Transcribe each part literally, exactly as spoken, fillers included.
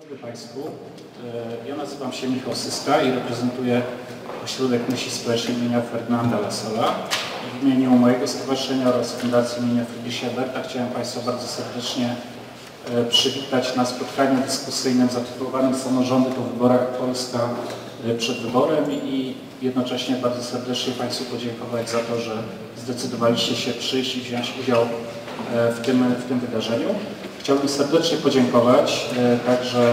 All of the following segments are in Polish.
Dobry Państwu. Ja nazywam się Michał Syska i reprezentuję Ośrodek Myśli Społecznej imienia Ferdynanda Lasala. W imieniu mojego stowarzyszenia oraz Fundacji imienia Friedricha Eberta chciałem Państwa bardzo serdecznie przywitać na spotkaniu dyskusyjnym zatytułowanym Samorządy po wyborach Polska przed wyborem i jednocześnie bardzo serdecznie Państwu podziękować za to, że zdecydowaliście się przyjść i wziąć udział w tym, w tym wydarzeniu. Chciałbym serdecznie podziękować także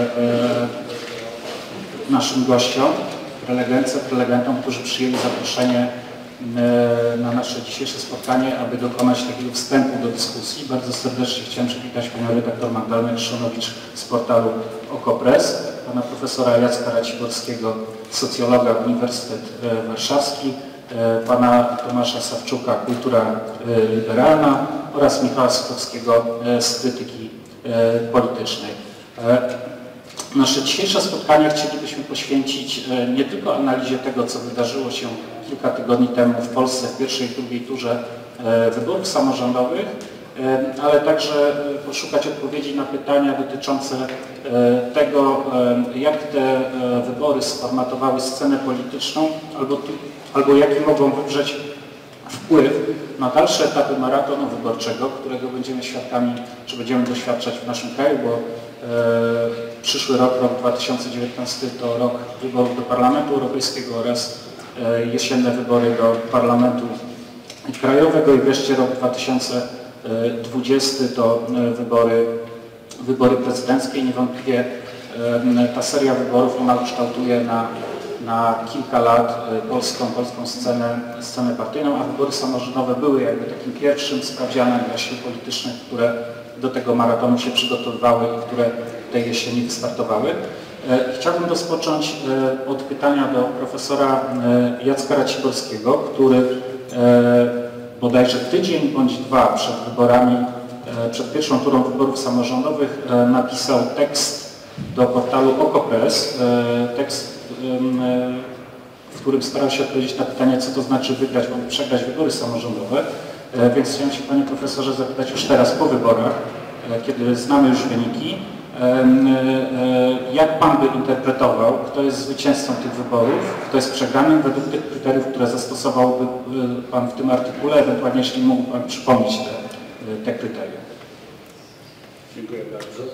naszym gościom, prelegentce, prelegentom, którzy przyjęli zaproszenie na nasze dzisiejsze spotkanie, aby dokonać takiego wstępu do dyskusji. Bardzo serdecznie chciałem przywitać panią redaktor Magdalenę Krzonowicz z portalu Okopres, pana profesora Jacka Raciborskiego, socjologa Uniwersytet Warszawski, pana Tomasza Sawczuka, Kultura Liberalna oraz Michała Suchowskiego z Krytyki Politycznej. Nasze dzisiejsze spotkanie chcielibyśmy poświęcić nie tylko analizie tego, co wydarzyło się kilka tygodni temu w Polsce w pierwszej i drugiej turze wyborów samorządowych, ale także poszukać odpowiedzi na pytania dotyczące tego, jak te wybory sformatowały scenę polityczną albo, albo jaki mogą wywrzeć wpływ na dalsze etapy maratonu wyborczego, którego będziemy świadkami, czy będziemy doświadczać w naszym kraju, bo e, przyszły rok, rok dwa tysiące dziewiętnasty to rok wyborów do Parlamentu Europejskiego oraz e, jesienne wybory do Parlamentu Krajowego i wreszcie rok dwa tysiące dwudziesty to e, wybory, wybory prezydenckie i niewątpliwie e, ta seria wyborów ona ukształtuje na na kilka lat polską, polską scenę, scenę partyjną, a wybory samorządowe były jakby takim pierwszym sprawdzianem dla sił politycznych, które do tego maratonu się przygotowywały i które tej jesieni wystartowały. Chciałbym rozpocząć od pytania do profesora Jacka Raciborskiego, który bodajże tydzień bądź dwa przed wyborami, przed pierwszą turą wyborów samorządowych napisał tekst do portalu Okopres, tekst, w którym starał się odpowiedzieć na pytanie, co to znaczy wygrać bądź przegrać wybory samorządowe. Więc chciałem się, panie profesorze, zapytać już teraz po wyborach, kiedy znamy już wyniki, jak pan by interpretował, kto jest zwycięzcą tych wyborów, kto jest przegranym według tych kryteriów, które zastosowałby pan w tym artykule, ewentualnie jeśli mógł pan przypomnieć te, te kryteria. Dziękuję bardzo.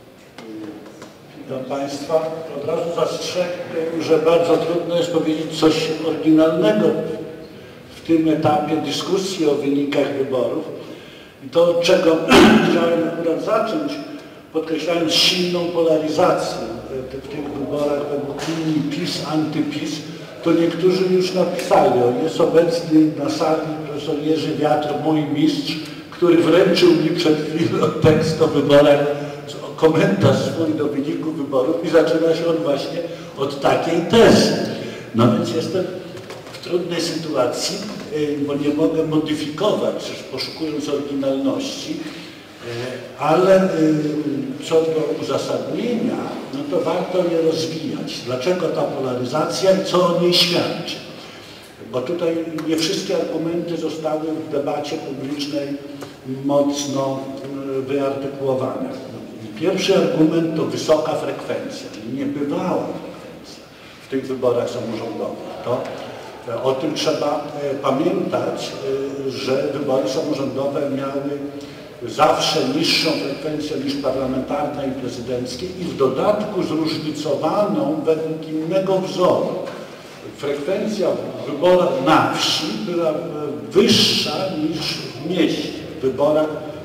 Witam Państwa. Od razu zastrzegłem, że bardzo trudno jest powiedzieć coś oryginalnego w tym etapie dyskusji o wynikach wyborów. I to, od czego chciałem akurat zacząć, podkreślając silną polaryzację w tych wyborach według linii PiS, antyPiS, to niektórzy już napisali, o, jest obecny na sali profesor Jerzy Wiatr, mój mistrz, który wręczył mi przed chwilą tekst o wyborach, komentarz swój do wyniku wyborów i zaczyna się on właśnie od takiej tezy. No więc jestem w trudnej sytuacji, bo nie mogę modyfikować, poszukując oryginalności, ale co do uzasadnienia, no to warto je rozwijać. Dlaczego ta polaryzacja i co o niej świadczy? Bo tutaj nie wszystkie argumenty zostały w debacie publicznej mocno wyartykułowane. Pierwszy argument to wysoka frekwencja, niebywała frekwencja w tych wyborach samorządowych. To, o tym trzeba pamiętać, że wybory samorządowe miały zawsze niższą frekwencję niż parlamentarne i prezydenckie i w dodatku zróżnicowaną według innego wzoru. Frekwencja w wyborach na wsi była wyższa niż w mieście, w wyborach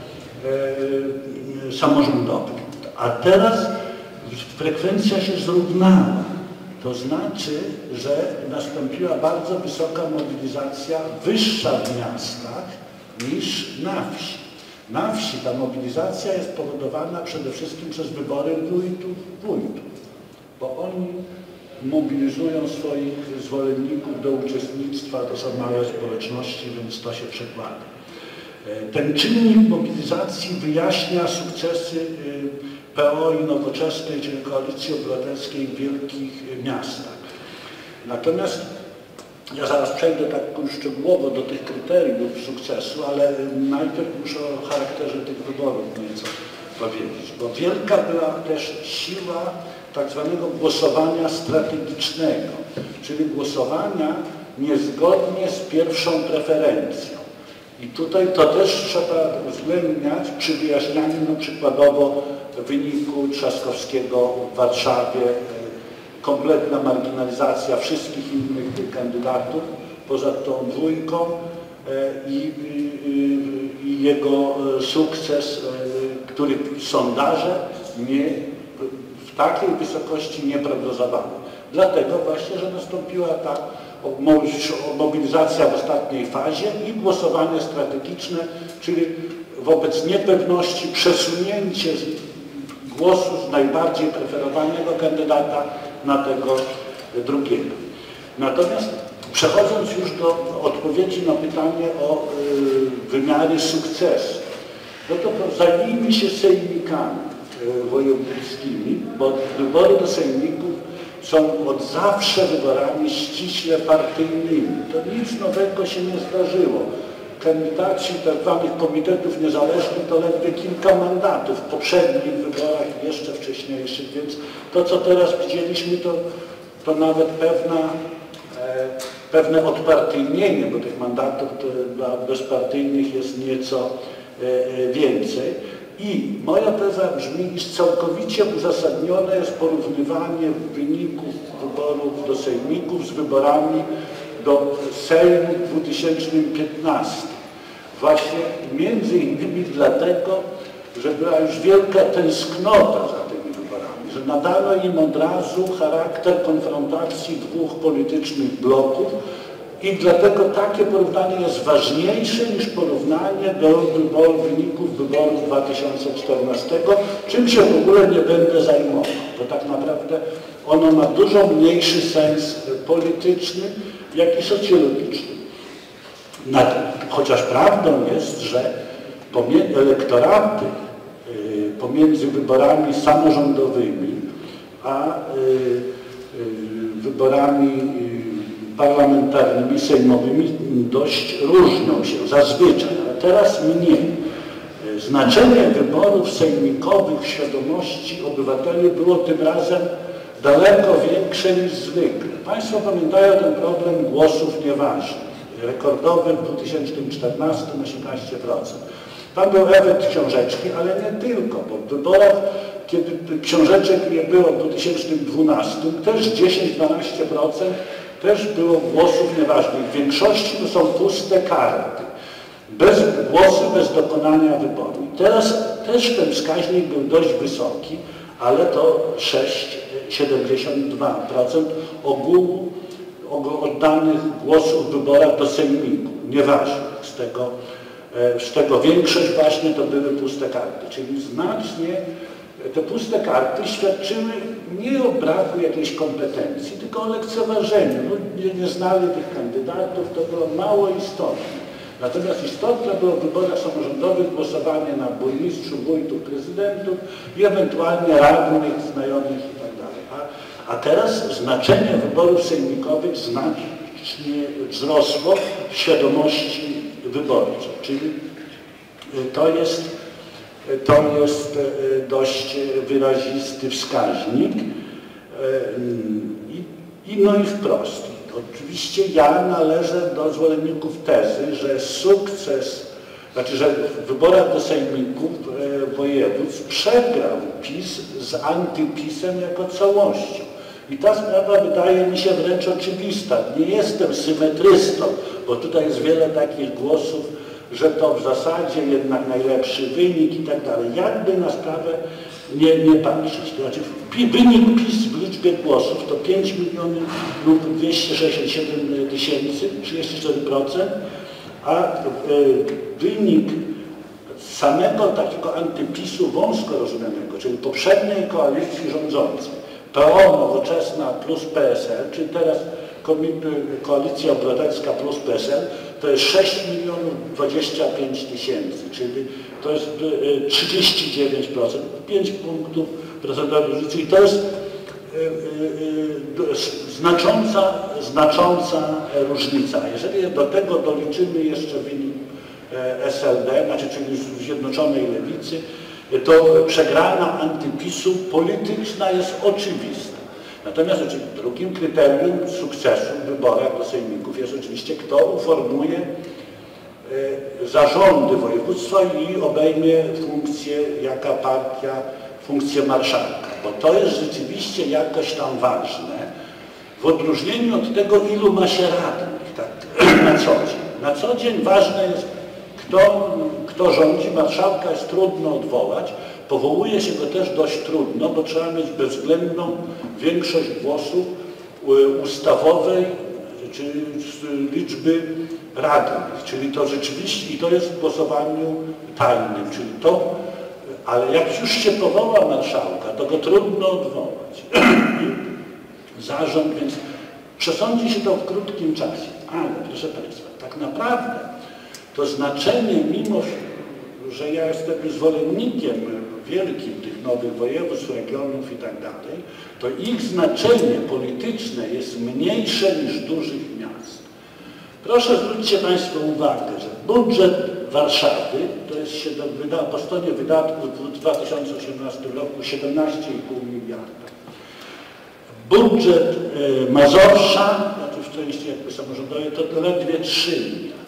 e, samorządowych. A teraz frekwencja się zrównała. To znaczy, że nastąpiła bardzo wysoka mobilizacja, wyższa w miastach niż na wsi. Na wsi ta mobilizacja jest powodowana przede wszystkim przez wybory wójtów, wójtów, bo oni mobilizują swoich zwolenników do uczestnictwa, to są małe społeczności, więc to się przekłada. Ten czynnik mobilizacji wyjaśnia sukcesy P O i Nowoczesnej, czyli Koalicji Obywatelskiej w wielkich miastach. Natomiast ja zaraz przejdę tak szczegółowo do tych kryteriów sukcesu, ale najpierw muszę o charakterze tych wyborów nieco powiedzieć, bo wielka była też siła tak zwanego głosowania strategicznego, czyli głosowania niezgodnie z pierwszą preferencją. I tutaj to też trzeba uwzględniać przy wyjaśnianiu no, przykładowo wyniku Trzaskowskiego w Warszawie, kompletna marginalizacja wszystkich innych kandydatów poza tą dwójką i, i, i jego sukces, który sondaże nie, w takiej wysokości nie prognozowano. Dlatego właśnie, że nastąpiła ta mobilizacja w ostatniej fazie i głosowanie strategiczne, czyli wobec niepewności przesunięcie głosu z najbardziej preferowanego kandydata na tego drugiego. Natomiast przechodząc już do odpowiedzi na pytanie o y, wymiary sukcesu, no to zajmijmy się sejmikami y, wojewódzkimi, bo wybory do sejmików są od zawsze wyborami ściśle partyjnymi. To nic nowego się nie zdarzyło. Kandydaci tak zwanych komitetów niezależnych to ledwie kilka mandatów w poprzednich wyborach i jeszcze wcześniejszych, więc to, co teraz widzieliśmy, to, to nawet pewna, e, pewne odpartyjnienie, bo tych mandatów to dla bezpartyjnych jest nieco e, więcej. I moja teza brzmi, iż całkowicie uzasadnione jest porównywanie wyników wyborów do sejmików z wyborami do Sejmu w dwa tysiące piętnastym. Właśnie między innymi dlatego, że była już wielka tęsknota za tymi wyborami, że nadano im od razu charakter konfrontacji dwóch politycznych bloków i dlatego takie porównanie jest ważniejsze niż porównanie do wyboru, wyników wyborów dwa tysiące czternastego, czym się w ogóle nie będę zajmował, bo tak naprawdę ono ma dużo mniejszy sens polityczny, jak i socjologiczny. Chociaż prawdą jest, że elektoraty pomiędzy wyborami samorządowymi a wyborami parlamentarnymi, sejmowymi dość różnią się zazwyczaj, ale teraz mniej. Znaczenie wyborów sejmikowych w świadomości obywateli było tym razem daleko większe niż zwykle. Państwo pamiętają ten problem głosów nieważnych, rekordowy w dwa tysiące czternastym osiemnaście procent. Tam był efekt książeczki, ale nie tylko, bo w wyborach, kiedy książeczek nie było w dwa tysiące dwunastym, też dziesięć do dwunastu procent też było głosów nieważnych. W większości to są puste karty. Bez głosu, bez dokonania wyboru. I teraz też ten wskaźnik był dość wysoki, ale to sześć przecinek siedemdziesiąt dwa procent ogółu oddanych głosów w wyborach do sejmiku, nieważnych. Z tego, z tego większość właśnie to były puste karty, czyli znacznie te puste karty świadczyły nie o braku jakiejś kompetencji, tylko o lekceważeniu. Ludzie nie znali tych kandydatów, to było mało istotne. Natomiast istotne było w wyborach samorządowych głosowanie na burmistrzów, wójtów, prezydentów i ewentualnie radnych, znajomych itd. A, a teraz znaczenie wyborów sejmikowych znacznie wzrosło w świadomości wyborczej. Czyli to jest, to jest dość wyrazisty wskaźnik. I, i no i wprost. Oczywiście ja należę do zwolenników tezy, że sukces, znaczy, że w wyborach do sejmików e, województw przegrał PiS z antypisem jako całością. I ta sprawa wydaje mi się wręcz oczywista. Nie jestem symetrystą, bo tutaj jest wiele takich głosów, że to w zasadzie jednak najlepszy wynik i tak dalej. Jakby na sprawę nie, nie patrzeć. To znaczy wynik PiS w liczbie głosów to pięć milionów lub dwieście sześćdziesiąt siedem tysięcy, trzydzieści cztery procent, a y, wynik samego takiego antypisu wąsko rozumianego, czyli poprzedniej koalicji rządzącej, P O, Nowoczesna plus P S L, czyli teraz Koalicja Obywatelska plus P S L, to jest sześć milionów dwadzieścia pięć tysięcy, czyli to jest trzydzieści dziewięć procent, pięć punktów procentowych różnicy i to jest znacząca, znacząca różnica. Jeżeli do tego doliczymy jeszcze wynik S L D, znaczy czyli Zjednoczonej Lewicy, to przegrana antypisu polityczna jest oczywista. Natomiast drugim kryterium sukcesu w wyborach do sejmików jest oczywiście, kto uformuje zarządy województwa i obejmie funkcję, jaka partia, funkcję marszałka. Bo to jest rzeczywiście jakoś tam ważne, w odróżnieniu od tego, ilu ma się radnych tak, na co dzień. Na co dzień ważne jest, kto, kto rządzi. Marszałka jest trudno odwołać. Powołuje się go też dość trudno, bo trzeba mieć bezwzględną większość głosów ustawowej, czy liczby radnych, czyli to rzeczywiście, i to jest w głosowaniu tajnym, czyli to, ale jak już się powoła marszałka, to go trudno odwołać. Zarząd, więc przesądzi się to w krótkim czasie. Ale, proszę Państwa, tak naprawdę to znaczenie, mimo że ja jestem zwolennikiem wielkim tych nowych województw, regionów i tak dalej, to ich znaczenie polityczne jest mniejsze niż dużych miast. Proszę zwróćcie Państwo uwagę, że budżet Warszawy to jest po stronie wydatków w dwa tysiące osiemnastym roku siedemnaście i pół miliarda. Budżet Mazowsza, znaczy w części jakby samorządowej, to ledwie trzy miliardy.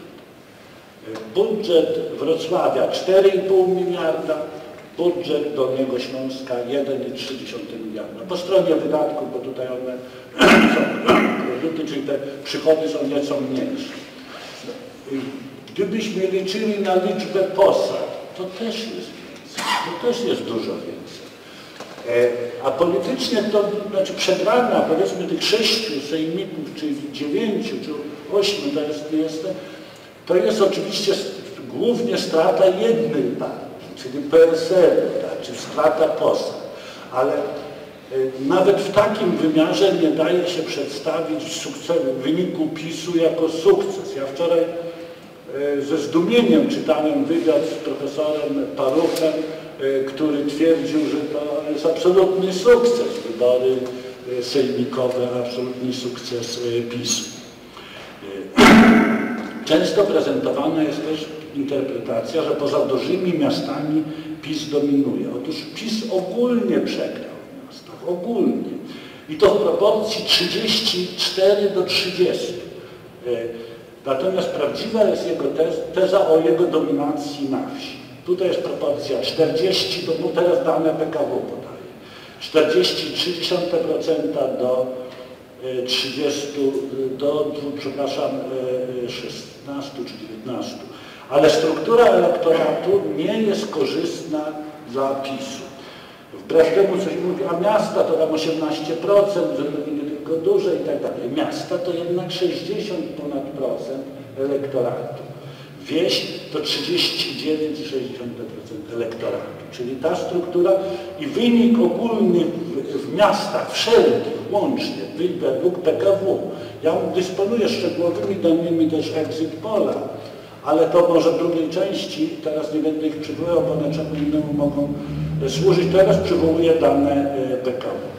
Budżet Wrocławia cztery i pół miliarda, budżet Dolnego Śląska jeden i trzy dziesiąte miliarda. Po stronie wydatków, bo tutaj one są produkty, czyli te przychody są nieco mniejsze. Gdybyśmy liczyli na liczbę posad, to też jest więcej, to też jest dużo więcej. A politycznie to, znaczy przegrana, powiedzmy, tych sześciu sejmików, czyli dziewięciu, czy ośmiu, to jest, jest, to jest oczywiście głównie strata jednej partii, czyli P S L-u, tak, czy strata posad. Ale nawet w takim wymiarze nie daje się przedstawić sukcesu, wyniku PiSu jako sukces. Ja wczoraj ze zdumieniem czytałem wywiad z profesorem Paruchem, który twierdził, że to jest absolutny sukces, wybory sejmikowe, absolutny sukces PiSu. Często prezentowana jest też interpretacja, że poza dużymi miastami PiS dominuje. Otóż PiS ogólnie przegrał w miastach, ogólnie. I to w proporcji trzydzieści cztery do trzydziestu. Natomiast prawdziwa jest jego tez, teza o jego dominacji na wsi. Tutaj jest proporcja czterdzieści, to no teraz dane P K W podaje, czterdzieści trzy procent do trzydziestu, do, przepraszam, szesnastu czy dziewiętnastu. Ale struktura elektoratu nie jest korzystna dla PiSu. Wbrew temu coś mówi, a miasta to tam osiemnaście procent, żeby nie tylko duże i tak dalej. Miasta to jednak sześćdziesiąt ponad procent elektoratu. Wieś to trzydzieści dziewięć przecinek sześć procent elektoratu. Czyli ta struktura i wynik ogólny w, w miastach wszelkich łącznie według P K W. Ja dysponuję szczegółowymi danymi też exit pola, ale to może w drugiej części, teraz nie będę ich przywoływał, bo one czemu innemu mogą służyć. Teraz przywołuję dane P K W.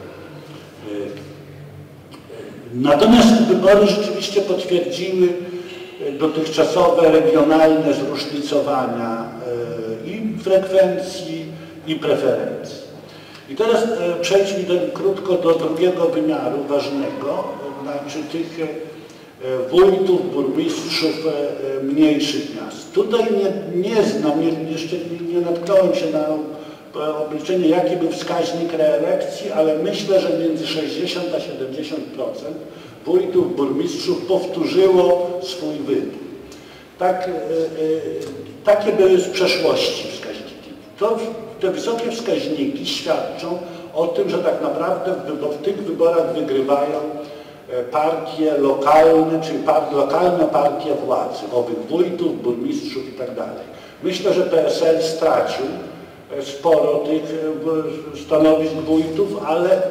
Natomiast wybory rzeczywiście potwierdziły dotychczasowe regionalne zróżnicowania i frekwencji, i preferencji. I teraz przejdźmy krótko do drugiego wymiaru ważnego, znaczy tych wójtów, burmistrzów mniejszych miast. Tutaj nie, nie znam, nie, jeszcze nie, nie natknąłem się na obliczenie, jaki był wskaźnik reelekcji, ale myślę, że między sześćdziesiąt a siedemdziesiąt procent wójtów, burmistrzów powtórzyło swój wybór. Tak, y, y, takie były z przeszłości wskaźniki. To, te wysokie wskaźniki świadczą o tym, że tak naprawdę w, w tych wyborach wygrywają partie lokalne, czyli par, lokalne partie władzy, owych wójtów, burmistrzów i tak dalej. Myślę, że P S L stracił sporo tych stanowisk wójtów, ale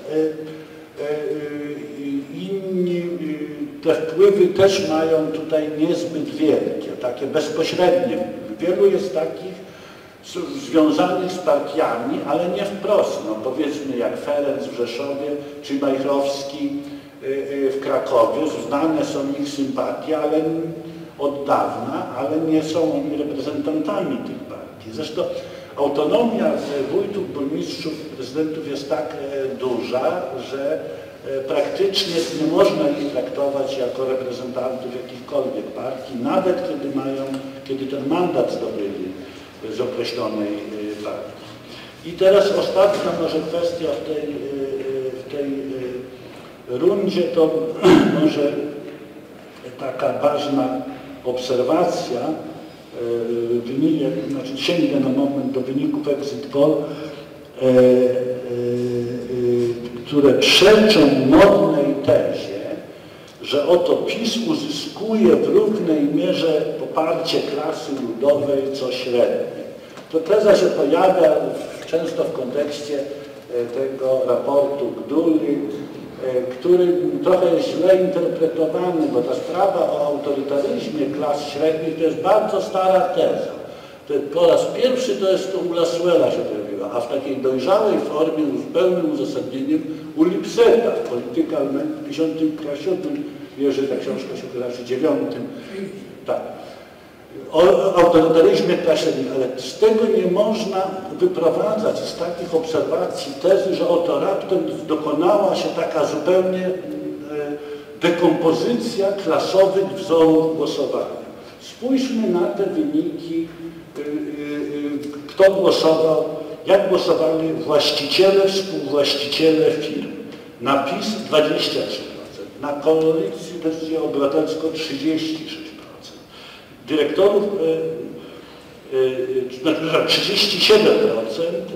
inni te wpływy też mają tutaj niezbyt wielkie, takie bezpośrednie. Wielu jest takich związanych z partiami, ale nie wprost. No, powiedzmy jak Ferenc w Rzeszowie, czy Majchrowski w Krakowie. Znane są ich sympatie, ale od dawna, ale nie są oni reprezentantami tych partii. Zresztą autonomia wójtów, burmistrzów, prezydentów jest tak duża, że praktycznie nie można ich traktować jako reprezentantów jakichkolwiek partii, nawet kiedy mają, kiedy ten mandat zdobyli z określonej partii. I teraz ostatnia może kwestia w tej, w tej rundzie to może taka ważna obserwacja, wynik, znaczy sięgnę na moment do wyników exit poll, które przeczą modnej tezie, że oto PiS uzyskuje w równej mierze poparcie klasy ludowej co średniej. To teza się pojawia często w kontekście tego raportu Gduli, który trochę jest źle interpretowany, bo ta sprawa o autorytaryzmie klas średnich to jest bardzo stara teza. To po raz pierwszy to jest to u Laswella się pojawiła, a w takiej dojrzałej formie, z pełnym uzasadnieniem u Lipseta, Political Man w dziesiątym klasie, o tym wierzy, ta książka się wyraży dziewiątym. Tak. O autorytaryzmie klas średnich, ale z tego nie można wyprowadzać, z takich obserwacji tezy, że oto raptem dokonała się taka zupełnie dekompozycja klasowych wzorów głosowania. Spójrzmy na te wyniki, kto głosował, jak głosowali właściciele, współwłaściciele firm. Na PiS dwadzieścia trzy procent, na Koalicję Obywatelską trzydzieści sześć procent, dyrektorów, znaczy trzydzieści siedem procent,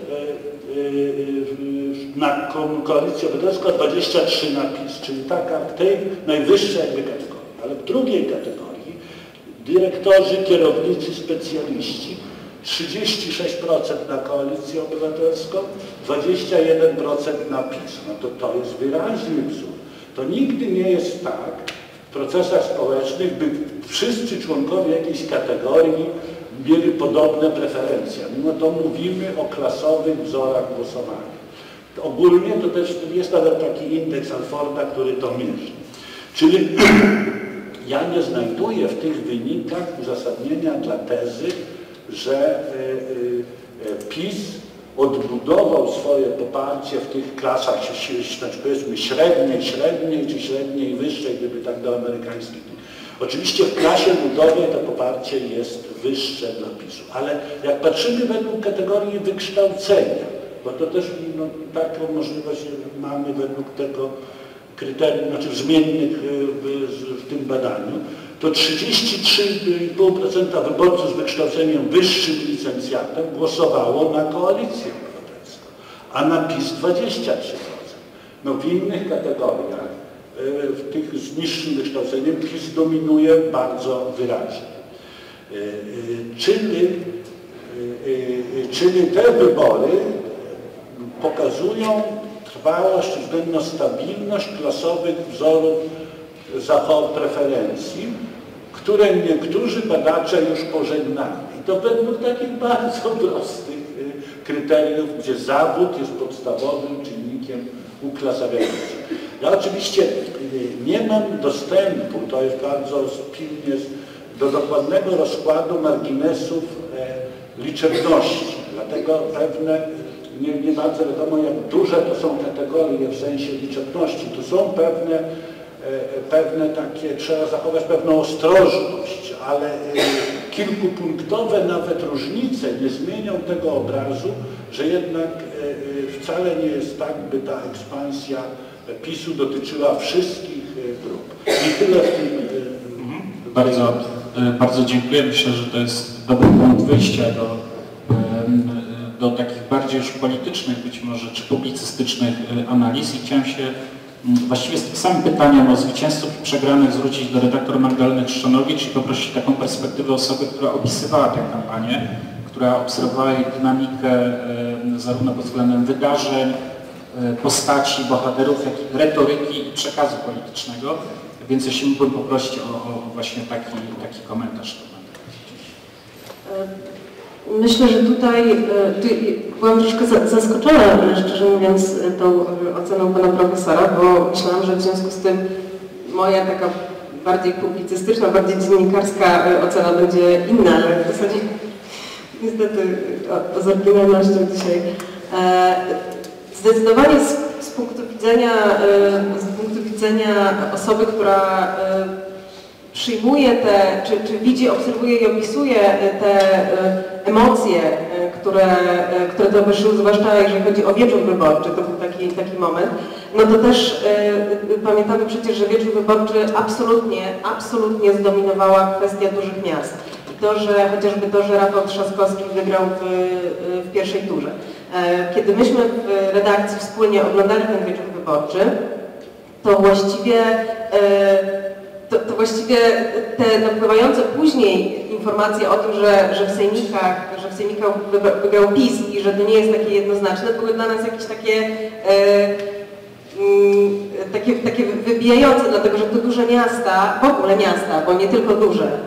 na Koalicję Obywatelską, dwadzieścia trzy procent na PiS, czyli taka w tej najwyższej jakby kategorii. Ale w drugiej kategorii dyrektorzy, kierownicy, specjaliści trzydzieści sześć procent na Koalicję Obywatelską, dwadzieścia jeden procent na PiS. No to to jest wyraźny wzór. To nigdy nie jest tak w procesach społecznych, by wszyscy członkowie jakiejś kategorii mieli podobne preferencje. Mimo to mówimy o klasowych wzorach głosowania. Ogólnie to też jest nawet taki indeks Alforda, który to mierzy. Czyli ja nie znajduję w tych wynikach uzasadnienia dla tezy, że PiS odbudował swoje poparcie w tych klasach, znaczy powiedzmy średniej, średniej czy średniej wyższej, gdyby tak do amerykańskich. Oczywiście w klasie ludowej to poparcie jest wyższe dla PiSu, ale jak patrzymy według kategorii wykształcenia, bo to też no, taką możliwość mamy według tego kryterium, znaczy zmiennych w, w tym badaniu, to trzydzieści trzy i pół procent wyborców z wykształceniem wyższym licencjatem głosowało na Koalicję Obywatelską, a na PiS dwadzieścia trzy procent. No w innych kategoriach, w tych z niższym wykształceniem PiS dominuje bardzo wyraźnie. Czyli, czyli te wybory pokazują trwałość, względną stabilność klasowych wzorów zachowań preferencji, które niektórzy badacze już pożegnali. I to według takich bardzo prostych kryteriów, gdzie zawód jest podstawowym czynnikiem uklasawiającym. Ja oczywiście nie mam dostępu, to jest bardzo pilnie, do dokładnego rozkładu marginesów liczebności, dlatego pewne Nie, nie bardzo wiadomo, jak duże to są kategorie w sensie liczebności. Tu są pewne, e, pewne takie, trzeba zachować pewną ostrożność, ale e, kilkupunktowe nawet różnice nie zmienią tego obrazu, że jednak e, wcale nie jest tak, by ta ekspansja PiSu dotyczyła wszystkich e, grup. I tyle w tym. E, mhm. bardzo, e, bardzo dziękuję. Myślę, że to jest dobry punkt wyjścia do e, do takich bardziej już politycznych być może, czy publicystycznych analiz i chciałem się właściwie z tym samym pytaniem o zwycięzców i przegranych zwrócić do redaktor Magdaleny Chrzanowicz i poprosić taką perspektywę osoby, która opisywała tę kampanię, która obserwowała jej dynamikę zarówno pod względem wydarzeń, postaci, bohaterów, jak i retoryki i przekazu politycznego. Więc jeśli mógłbym poprosić o, o właśnie taki, taki komentarz. Myślę, że tutaj byłam troszkę zaskoczona, szczerze mówiąc, tą oceną pana profesora, bo myślałam, że w związku z tym moja taka bardziej publicystyczna, bardziej dziennikarska ocena będzie inna, ale w zasadzie niestety o, z oryginalnością dzisiaj. Zdecydowanie z, z punktu widzenia, z punktu widzenia osoby, która przyjmuje te, czy, czy widzi, obserwuje i opisuje te emocje, które, które towarzyszyły, zwłaszcza jeżeli chodzi o wieczór wyborczy, to był taki, taki moment, no to też y, pamiętamy przecież, że wieczór wyborczy absolutnie, absolutnie zdominowała kwestia dużych miast. I to, że chociażby to, że Rafał Trzaskowski wygrał w, w pierwszej turze. Kiedy myśmy w redakcji wspólnie oglądali ten wieczór wyborczy, to właściwie To, to właściwie te napływające później informacje o tym, że, że w sejmikach, że w sejmikach wygrał PiS i że to nie jest takie jednoznaczne, były dla nas jakieś takie, e, m, takie, takie wybijające, dlatego że te duże miasta, w ogóle miasta, bo nie tylko duże, e,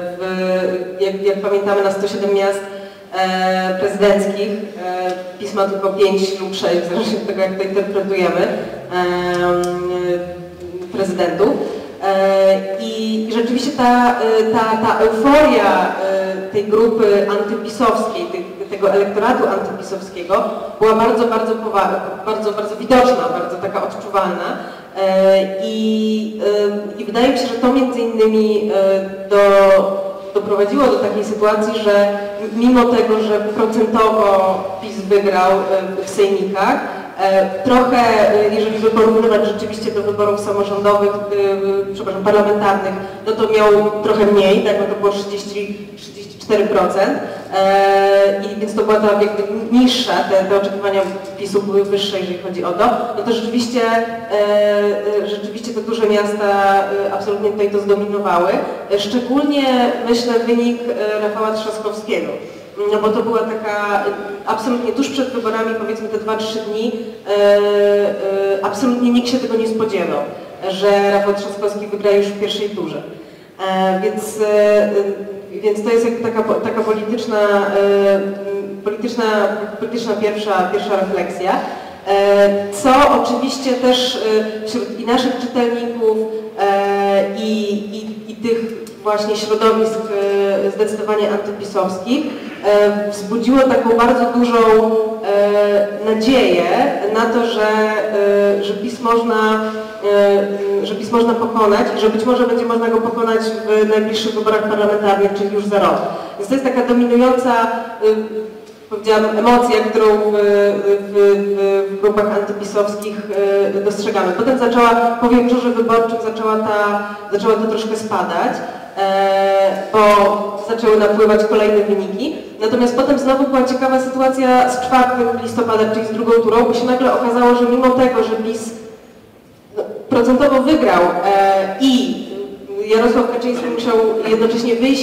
w, jak, jak pamiętamy na sto siedem miast e, prezydenckich, e, PiS ma tylko pięć lub sześć, w zależności od tego, jak to interpretujemy, e, prezydentów. I rzeczywiście ta, ta, ta euforia tej grupy antypisowskiej, tego elektoratu antypisowskiego była bardzo, bardzo, bardzo, bardzo widoczna, bardzo taka odczuwalna. I, i wydaje mi się, że to między innymi do, doprowadziło do takiej sytuacji, że mimo tego, że procentowo PiS wygrał w sejmikach, trochę, jeżeli by porównywać rzeczywiście do wyborów samorządowych, przepraszam, parlamentarnych, no to miał trochę mniej, tak, no to było trzydzieści, trzydzieści cztery procent, i więc to była ta jakby niższa, te, te oczekiwania PiSu były wyższe, jeżeli chodzi o to, no to rzeczywiście, rzeczywiście te duże miasta absolutnie tutaj to zdominowały. Szczególnie, myślę, wynik Rafała Trzaskowskiego. No bo to była taka, absolutnie tuż przed wyborami, powiedzmy te dwa trzy dni, e, e, absolutnie nikt się tego nie spodziewał, że Rafał Trzaskowski wygra już w pierwszej turze. E, więc, e, więc to jest jakby taka, taka polityczna, e, polityczna, polityczna pierwsza, pierwsza refleksja, e, co oczywiście też e, wśród i naszych czytelników e, i, i, i tych właśnie środowisk e, zdecydowanie antypisowskich e, wzbudziło taką bardzo dużą e, nadzieję na to, że, e, że, PiS można, e, że PiS można pokonać i że być może będzie można go pokonać w najbliższych wyborach parlamentarnych, czyli już za rok. Więc to jest taka dominująca, e, powiedziałam, emocja, którą w, w, w grupach antypisowskich e, dostrzegamy. Potem zaczęła, po wieczorze wyborczym zaczęła, ta, zaczęła to troszkę spadać, bo zaczęły napływać kolejne wyniki. Natomiast potem znowu była ciekawa sytuacja z czwartego listopada, czyli z drugą turą, bo się nagle okazało, że mimo tego, że PiS procentowo wygrał i Jarosław Kaczyński musiał jednocześnie wyjść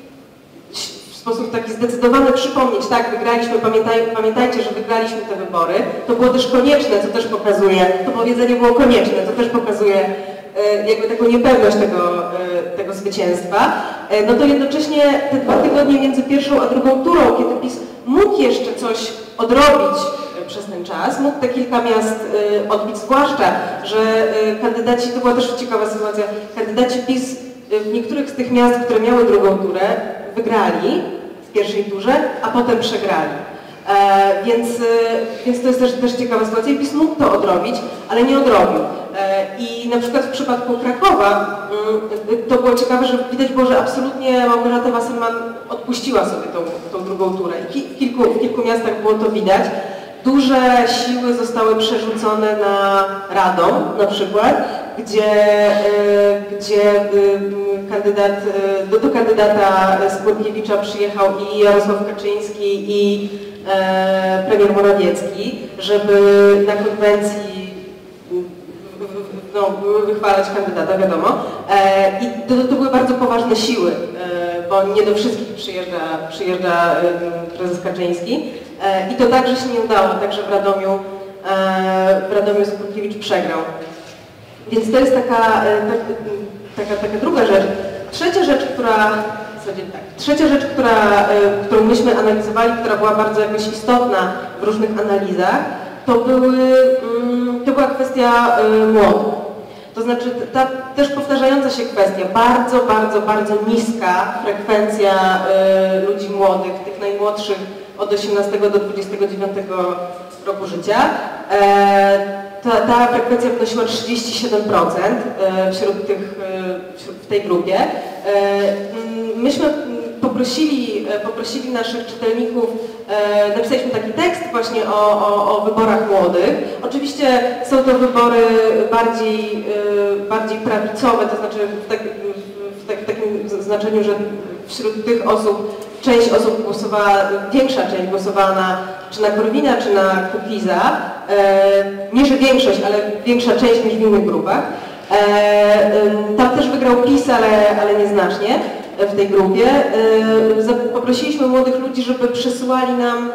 w sposób taki zdecydowany, przypomnieć, tak, wygraliśmy, pamiętaj, pamiętajcie, że wygraliśmy te wybory, to było też konieczne, co też pokazuje, to powiedzenie było konieczne, to też pokazuje jakby taką niepewność tego, tego zwycięstwa, no to jednocześnie te dwa tygodnie między pierwszą a drugą turą, kiedy PiS mógł jeszcze coś odrobić przez ten czas, mógł te kilka miast odbić, zwłaszcza, że kandydaci, to była też ciekawa sytuacja, kandydaci PiS w niektórych z tych miast, które miały drugą turę, wygrali w pierwszej turze, a potem przegrali. E, więc, więc to jest też, też ciekawa sytuacja i PiS mógł to odrobić, ale nie odrobił. E, I na przykład w przypadku Krakowa y, to było ciekawe, że widać było, że absolutnie Małgorzata Wasserman odpuściła sobie tą, tą drugą turę. I w kilku, w kilku miastach było to widać. Duże siły zostały przerzucone na Radom na przykład, gdzie, y, gdzie y, kandydat, y, do, do kandydata Skurkiewicza przyjechał i Jarosław Kaczyński, i e, premier Morawiecki, żeby na konwencji no, wychwalać kandydata, wiadomo. E, I to, to były bardzo poważne siły, e, bo nie do wszystkich przyjeżdża, przyjeżdża e, prezes Kaczyński. E, I to także się nie udało, także w Radomiu, e, w Radomiu Skurkiewicz przegrał. Więc to jest taka, e, tak, taka, taka druga rzecz. Trzecia rzecz, która, w zasadzie tak, trzecia rzecz, która, e, którą myśmy analizowali, która była bardzo jakoś istotna w różnych analizach, to, były, mm, to była kwestia y, młodu. To znaczy ta też powtarzająca się kwestia, bardzo, bardzo, bardzo niska frekwencja y, ludzi młodych, tych najmłodszych od osiemnastego do dwudziestego dziewiątego roku życia. E, ta, ta frekwencja wynosiła trzydzieści siedem procent wśród tych, wśród, w tej grupie. E, myśmy poprosili, poprosili naszych czytelników, e, napisaliśmy taki tekst właśnie o, o, o wyborach młodych. Oczywiście są to wybory bardziej, e, bardziej prawicowe, to znaczy w, tak, w, tak, w takim znaczeniu, że wśród tych osób część osób głosowała, większa część głosowała na, czy na Korwina, czy na Kukiza. E, nie, że większość, ale większa część niż w innych grupach. E, e, tam też wygrał PiS, ale, ale nieznacznie w tej grupie. Poprosiliśmy młodych ludzi, żeby przysyłali nam,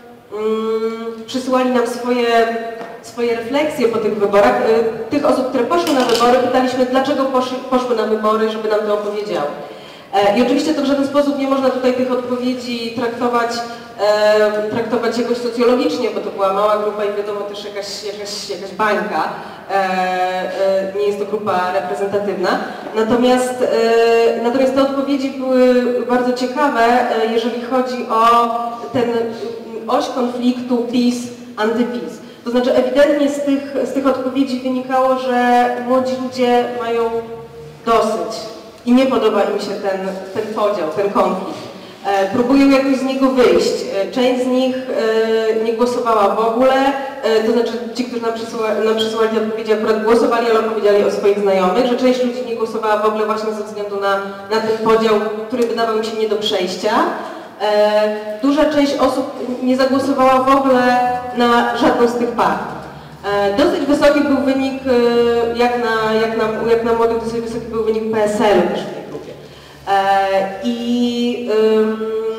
przysyłali nam swoje, swoje refleksje po tych wyborach. Tych osób, które poszły na wybory, pytaliśmy, dlaczego poszły, poszły na wybory, żeby nam to opowiedziały. I oczywiście to w żaden sposób nie można tutaj tych odpowiedzi traktować, e, traktować jakoś socjologicznie, bo to była mała grupa i wiadomo też jakaś, jakaś, jakaś bańka. E, e, nie jest to grupa reprezentatywna. Natomiast, e, natomiast te odpowiedzi były bardzo ciekawe, e, jeżeli chodzi o ten oś konfliktu PiS-antyPiS. To znaczy ewidentnie z tych, z tych odpowiedzi wynikało, że młodzi ludzie mają dosyć. I nie podoba im się ten, ten podział, ten konflikt. E, próbują jakoś z niego wyjść. E, część z nich e, nie głosowała w ogóle, e, to znaczy ci, którzy nam, przysyła, nam przysyłali odpowiedzi, akurat głosowali, ale opowiedzieli o swoich znajomych, że część ludzi nie głosowała w ogóle właśnie ze względu na, na ten podział, który wydawał mi się nie do przejścia. E, duża część osób nie zagłosowała w ogóle na żadną z tych partii. Dosyć wysoki był wynik, jak na, jak, na, jak na młodych, dosyć wysoki był wynik P S L-u też w tej grupie. I um,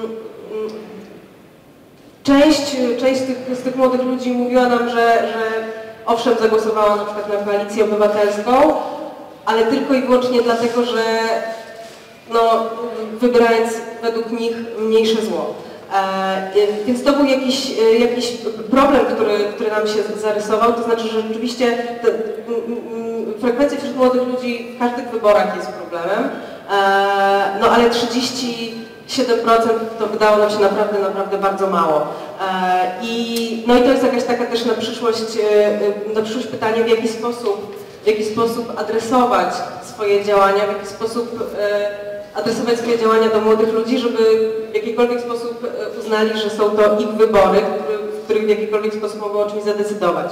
część, część z, tych, z tych młodych ludzi mówiła nam, że, że owszem zagłosowała na przykład na Koalicję Obywatelską, ale tylko i wyłącznie dlatego, że no, wybierając według nich mniejsze zło. E, więc to był jakiś, jakiś problem, który, który nam się zarysował, to znaczy, że rzeczywiście te, m, m, frekwencja wśród młodych ludzi w każdych wyborach jest problemem, e, no ale trzydzieści siedem procent to wydało nam się naprawdę, naprawdę bardzo mało. E, i, no i to jest jakaś taka też na przyszłość, e, na przyszłość pytanie, w jaki sposób, w jaki sposób adresować swoje działania, w jaki sposób e, adresować swoje działania do młodych ludzi, żeby w jakikolwiek sposób uznali, że są to ich wybory, w których w jakikolwiek sposób mogą o czymś zadecydować.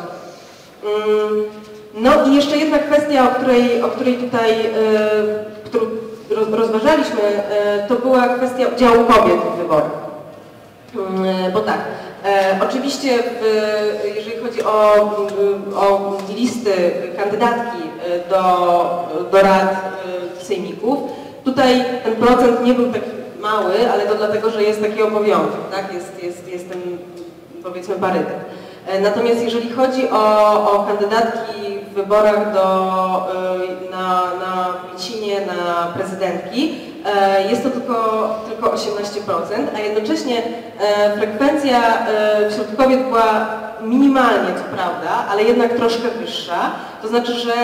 No i jeszcze jedna kwestia, o której, o której tutaj którą rozważaliśmy, to była kwestia udziału kobiet w wyborach. Bo tak, oczywiście w, jeżeli chodzi o, o listy kandydatki do, do rad sejmików, tutaj ten procent nie był taki mały, ale to dlatego, że jest taki obowiązek, tak? Jest, jest, jest ten, powiedzmy, parytet. Natomiast jeżeli chodzi o, o kandydatki w wyborach do, na, na Micinie, na prezydentki, jest to tylko, tylko osiemnaście procent, a jednocześnie frekwencja wśród kobiet była minimalnie, co prawda, ale jednak troszkę wyższa. To znaczy, że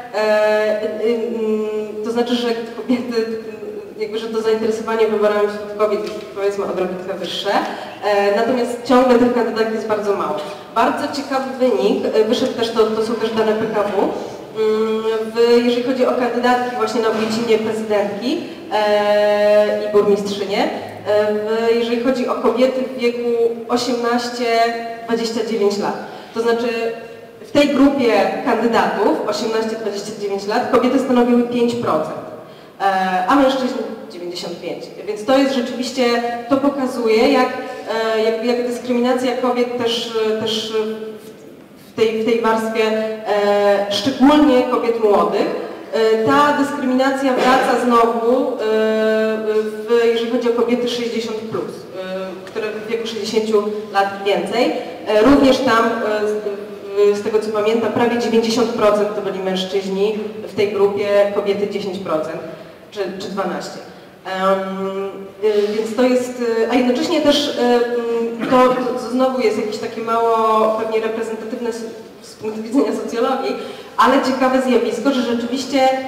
to znaczy, że kobiety, jakby, że to zainteresowanie wyborami wśród kobiet jest, powiedzmy, odrobinkę wyższe, natomiast ciągle tych kandydatów jest bardzo mało. Bardzo ciekawy wynik, wyszedł też, to, to są też dane P K W, w, jeżeli chodzi o kandydatki właśnie na Micinie prezydentki e, i burmistrzynie, e, jeżeli chodzi o kobiety w wieku osiemnaście do dwudziestu dziewięciu lat. To znaczy w tej grupie kandydatów osiemnaście do dwudziestu dziewięciu lat kobiety stanowiły pięć procent, e, a mężczyźni dziewięćdziesiąt pięć procent. Więc to jest rzeczywiście, to pokazuje, jak, e, jak, jak dyskryminacja kobiet też, też w tej, w tej warstwie, e, szczególnie kobiet młodych, e, ta dyskryminacja wraca znowu, e, w, jeżeli chodzi o kobiety sześćdziesiąt plus, e, które w wieku sześćdziesięciu lat więcej. E, również tam, e, z tego co pamiętam, prawie dziewięćdziesiąt procent to byli mężczyźni w tej grupie, kobiety dziesięć procent czy, czy dwanaście procent. Um, więc to jest, a jednocześnie też um, to, to znowu jest jakieś takie mało pewnie reprezentatywne punktu widzenia socjologii, ale ciekawe zjawisko, że rzeczywiście e,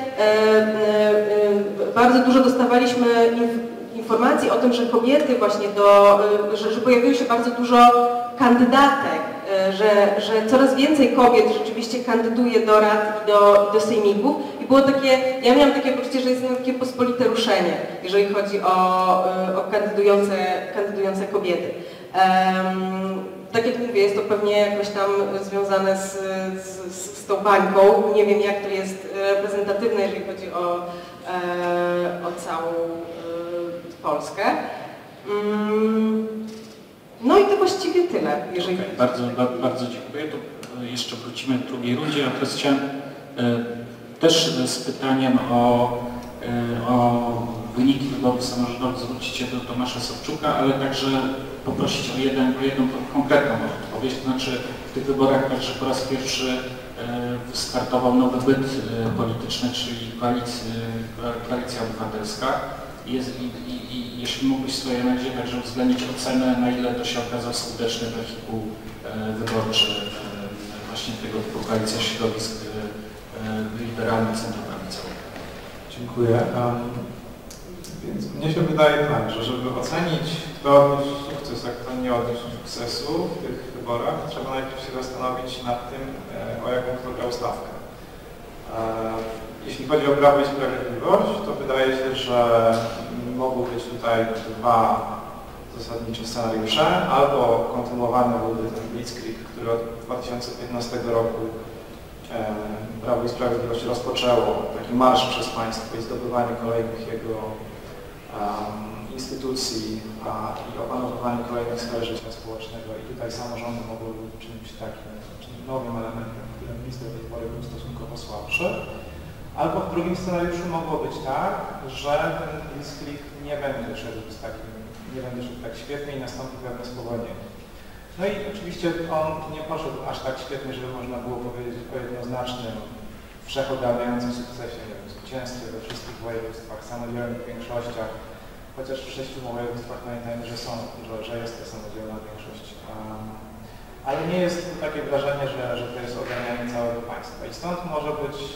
e, bardzo dużo dostawaliśmy inf informacji o tym, że kobiety właśnie do, e, że, że pojawiło się bardzo dużo kandydatek, e, że, że coraz więcej kobiet rzeczywiście kandyduje do rad i do, do sejmików i było takie, ja miałam takie poczucie, że jest takie pospolite ruszenie, jeżeli chodzi o, e, o kandydujące, kandydujące kobiety. Um, tak jak mówię, jest to pewnie jakoś tam związane z, z, z tą bańką. Nie wiem, jak to jest reprezentatywne, jeżeli chodzi o, e, o całą e, Polskę. Mm, no i to właściwie tyle, jeżeli okay, bardzo, bardzo dziękuję. To jeszcze wrócimy w drugiej rundzie, a teraz chciałem e, też z pytaniem o, e, o wyniki wyborów samorządowych zwrócić się do Tomasza Sobczuka, ale także poprosić o, jeden, o jedną konkretną odpowiedź, to znaczy w tych wyborach także po raz pierwszy e, wystartował nowy byt e, polityczny, czyli koalicja, koalicja obywatelska. Jest, i, i, I jeśli mógłbyś w swojej analizie także uwzględnić ocenę, na ile to się okazał skuteczny wehikuł e, wyborczy e, właśnie tego typu koalicja środowisk e, e, liberalnych, centroprawicowych. Dziękuję. Um, więc mnie się wydaje tak, że żeby ocenić, kto odniósł sukces, a kto nie odniósł sukcesu w tych wyborach, trzeba najpierw się zastanowić nad tym, o jaką kto grał stawkę. Jeśli chodzi o Prawo i Sprawiedliwość, to wydaje się, że mogą być tutaj dwa zasadnicze scenariusze. Albo kontynuowany byłby ten Blitzkrieg, który od dwa tysiące piętnastego roku Prawo i Sprawiedliwość rozpoczęło, taki marsz przez państwo i zdobywanie kolejnych jego um, instytucji a, i opanowywanie kolejnych sfer życia społecznego. I tutaj samorządy mogły być czymś takim, czymś nowym elementem, w którym minister do tej pory był stosunkowo słabszy. Albo w drugim scenariuszu mogło być tak, że ten Blitzkrieg nie będzie szedł z takim, nie będzie szedł tak świetnie i nastąpi pewne spowolnienie. No i oczywiście on nie poszedł aż tak świetnie, żeby można było powiedzieć o jednoznacznym, wszechogarniającym sukcesie, nie wiem, zwycięstwie we wszystkich województwach, samodzielnych większościach, chociaż w sześciu województwach pamiętajmy, że są, że, że jest to samodzielna większość. Um, ale nie jest to takie wrażenie, że, że to jest ogarnianie całego państwa. I stąd może być e,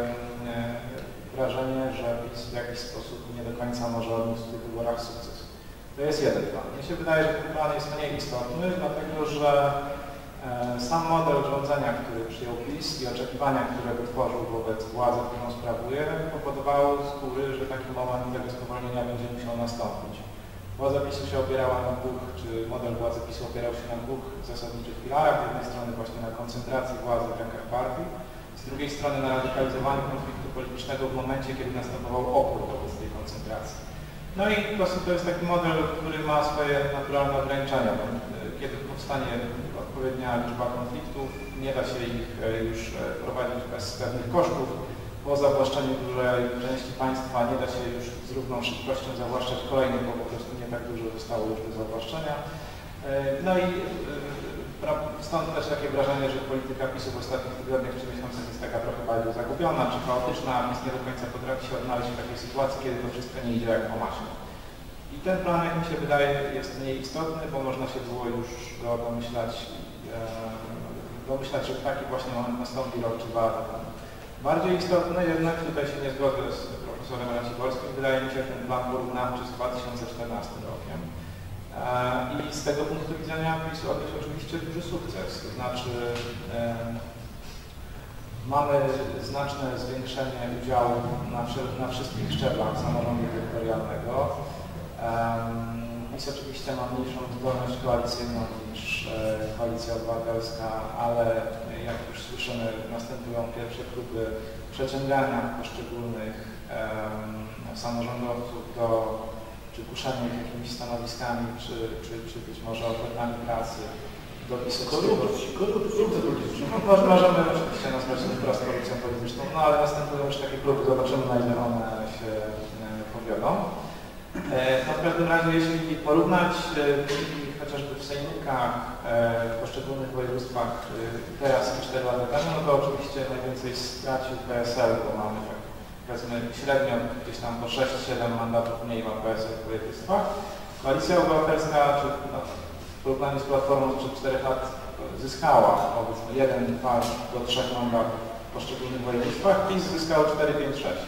e, wrażenie, że PiS w jakiś sposób nie do końca może odnieść w tych wyborach sukces. To jest jeden plan. Mnie się wydaje, że ten plan jest mniej istotny, dlatego że e, sam model rządzenia, który przyjął PiS i oczekiwania, które wytworzył wobec władzy, którą sprawuje, powodowało z góry, że taki moment tego spowolnienia będzie musiał nastąpić. Władza PiSu się opierała na dwóch, czy model władzy PiSu opierał się na dwóch zasadniczych filarach. Z jednej strony właśnie na koncentracji władzy w rękach partii, z drugiej strony na radykalizowaniu konfliktu politycznego w momencie, kiedy następował opór wobec tej koncentracji. No i po prostu to jest taki model, który ma swoje naturalne ograniczenia. Kiedy powstanie odpowiednia liczba konfliktów, nie da się ich już prowadzić bez pewnych kosztów. Po zawłaszczeniu dużej części państwa nie da się już z równą szybkością zawłaszczać kolejnych, bo po prostu nie tak dużo zostało już do zawłaszczenia. No i stąd też takie wrażenie, że polityka PiSu w ostatnich tygodniach czy miesiącach jest taka trochę bardziej zagubiona, czy chaotyczna, a PiS nie do końca potrafi się odnaleźć w takiej sytuacji, kiedy to wszystko nie idzie jak po maśle. I ten plan, jak mi się wydaje, jest mniej istotny, bo można się było już go domyślać, domyślać, że taki właśnie moment nastąpi rok czy dwa lata temu. Bardziej istotne jednak, tutaj się nie zgodzę z profesorem Raciborskim, wydaje mi się ten plan porównawczy z dwa tysiące czternastym rokiem. I z tego punktu widzenia PiS odniósł oczywiście duży sukces, to znaczy e, mamy znaczne zwiększenie udziału na, na wszystkich szczeblach samorządu terytorialnego. PiS oczywiście ma mniejszą zdolność koalicyjną niż e, Koalicja Obywatelska, ale jak już słyszymy, następują pierwsze próby przeciągania poszczególnych e, samorządowców do czy kuszenia ich jakimiś stanowiskami, czy, czy, czy być może ofertami pracy do PiSu. Korupcji, korupcji. No, możemy oczywiście nazwać to wprost korupcją polityczną, no ale następują już takie próby, zobaczymy, na ile one się e, powiodą. No w każdym razie, jeśli porównać wyniki chociażby w sejmikach w poszczególnych województwach teraz i cztery lata temu, no to oczywiście najwięcej stracił P S L, bo mamy tak powiedzmy średnio gdzieś tam po sześć siedem mandatów mniej ma P S L w województwach. Koalicja Obywatelska, czy no, w porównaniu z Platformą sprzed czterech lat zyskała powiedzmy jeden, dwa do trzech mandatów w poszczególnych województwach, PiS zyskał cztery, pięć, sześć.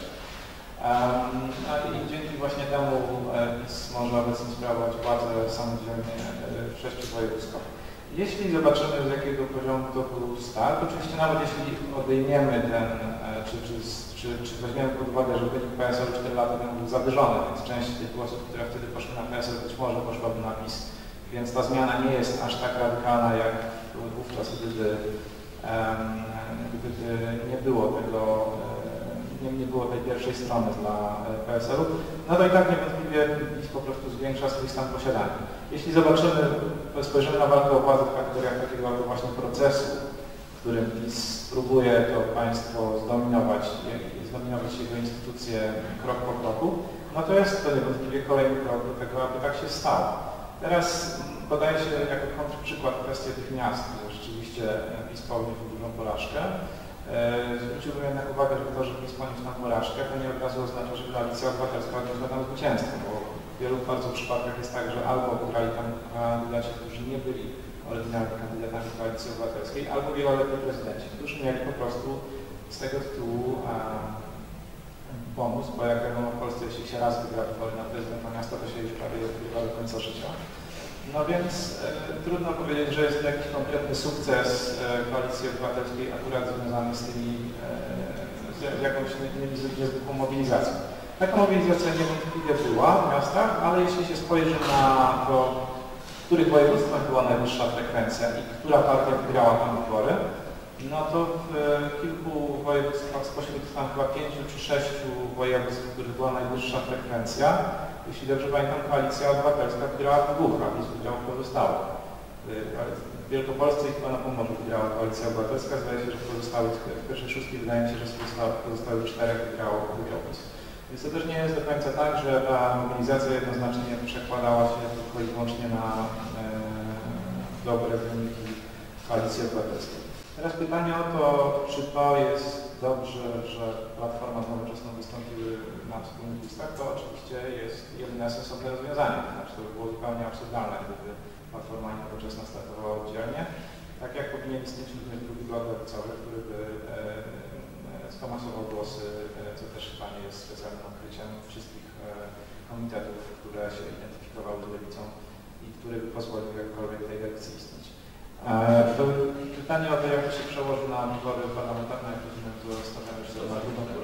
Um, I dzięki właśnie temu PiS może obecnie sprawować władzę samodzielnie w sześciu województwach. Jeśli zobaczymy, z jakiego poziomu to był start, oczywiście nawet jeśli odejmiemy ten, czy, czy, czy, czy weźmiemy pod uwagę, że wynik P S L cztery lata temu był zawyżony, więc część tych głosów, które wtedy poszły na P S L, być może poszłaby na PiS. Więc ta zmiana nie jest aż tak radykalna jak wówczas, gdyby, um, gdyby nie było tego, nie, nie było tej pierwszej strony dla P S L-u. No to i tak niewątpliwie PiS po prostu zwiększa swój stan posiadania. Jeśli zobaczymy, spojrzymy na walkę o władzę w kategoriach takiego właśnie procesu, w którym PiS próbuje to państwo zdominować, zdominować jego instytucje krok po kroku, no to jest to niewątpliwie kolejny krok do tego, aby tak się stało. Teraz podaje się jako kontrprzykład kwestię tych miast, że rzeczywiście PiS poniósł dużą porażkę. Zwróciłbym jednak uwagę, że to, że PiS poniósł tam porażkę, to nie od razu oznacza, że Koalicja Obywatelska odniosła tam zwycięstwo, bo w wielu bardzo przypadkach jest tak, że albo wygrali tam kandydaci, którzy nie byli oryginalnymi kandydatami Koalicji Obywatelskiej, albo wieloletni prezydenci, którzy mieli po prostu z tego tytułu bonus, bo jak wiadomo w Polsce, jeśli się raz wygra wybory na prezydenta miasta, to się już prawie odgrywa do końca życia. No więc e, trudno powiedzieć, że jest to jakiś konkretny sukces e, Koalicji Obywatelskiej akurat związany z tymi, e, z, z jakąś niezwykłą mobilizacją. Taka mobilizacja niewątpliwie była w miastach, ale jeśli się spojrzy na to, w których województwach była najwyższa frekwencja i która partia wygrała tam wybory, no to w kilku województwach, spośród tam chyba pięciu czy sześciu województw, w których była najwyższa frekwencja, jeśli dobrze pamiętam, Koalicja Obywatelska wygrała w dwóch, a PiS wygrał w pozostałych. W Wielkopolsce i chyba na Pomorzu wygrała Koalicja Obywatelska, zdaje się, że w pozostałych, w pierwszej szóstki wydaje mi się, że z pozostałych czterech wygrał, wygrał PiS. Więc to też nie jest do końca tak, że ta mobilizacja jednoznacznie przekładała się tylko i wyłącznie na e, dobre wyniki Koalicji Obywatelskiej. Teraz pytanie o to, czy to jest dobrze, że Platforma z Nowoczesną wystąpiły na wspólnych listach, to oczywiście jest jedyne sensowne rozwiązanie. To znaczy, to by było zupełnie absurdalne, gdyby Platforma i Nowoczesna startowała oddzielnie. Tak jak powinien istnieć również drugi blok lewicowy, który by e, e, skomasował głosy, e, co też chyba nie jest specjalnym odkryciem wszystkich e, komitetów, które się identyfikowały z lewicą i który by pozwolił jakkolwiek tej lewicy istnieć. To pytanie o to, jak to się przełoży na wybory parlamentarne, jak rozumiem, to stawiam już sobie na drugą górę.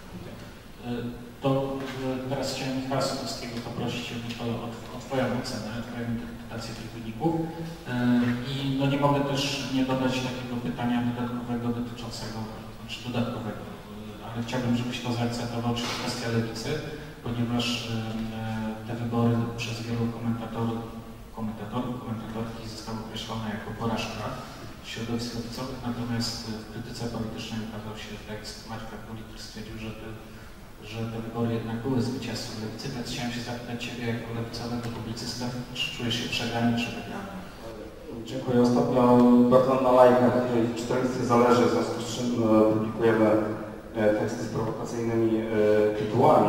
To teraz chciałem Michała Sutowskiego poprosić o, o, o Twoją ocenę, Twoją interpretację tych wyników. I no nie mogę też nie dodać takiego pytania dodatkowego dotyczącego, znaczy dodatkowego, ale chciałbym, żebyś to zaakcentował, czy kwestia lewicy, ponieważ te wybory przez wielu komentatorów komentatorów, komentatorki została określona jako porażka środowisk lewicowych, natomiast w krytyce politycznej ukazał się tekst Maćka Kuli, który stwierdził, że te, że te wybory jednak były zwycięstwem lewicy, więc chciałem się zapytać Ciebie jako lewicowego publicysta, czy czujesz się przegrany, czy wygrany? Dziękuję. Ostatnio bardzo na lajkach, której w czytelnictwie zależy, w związku z czym publikujemy teksty z prowokacyjnymi tytułami.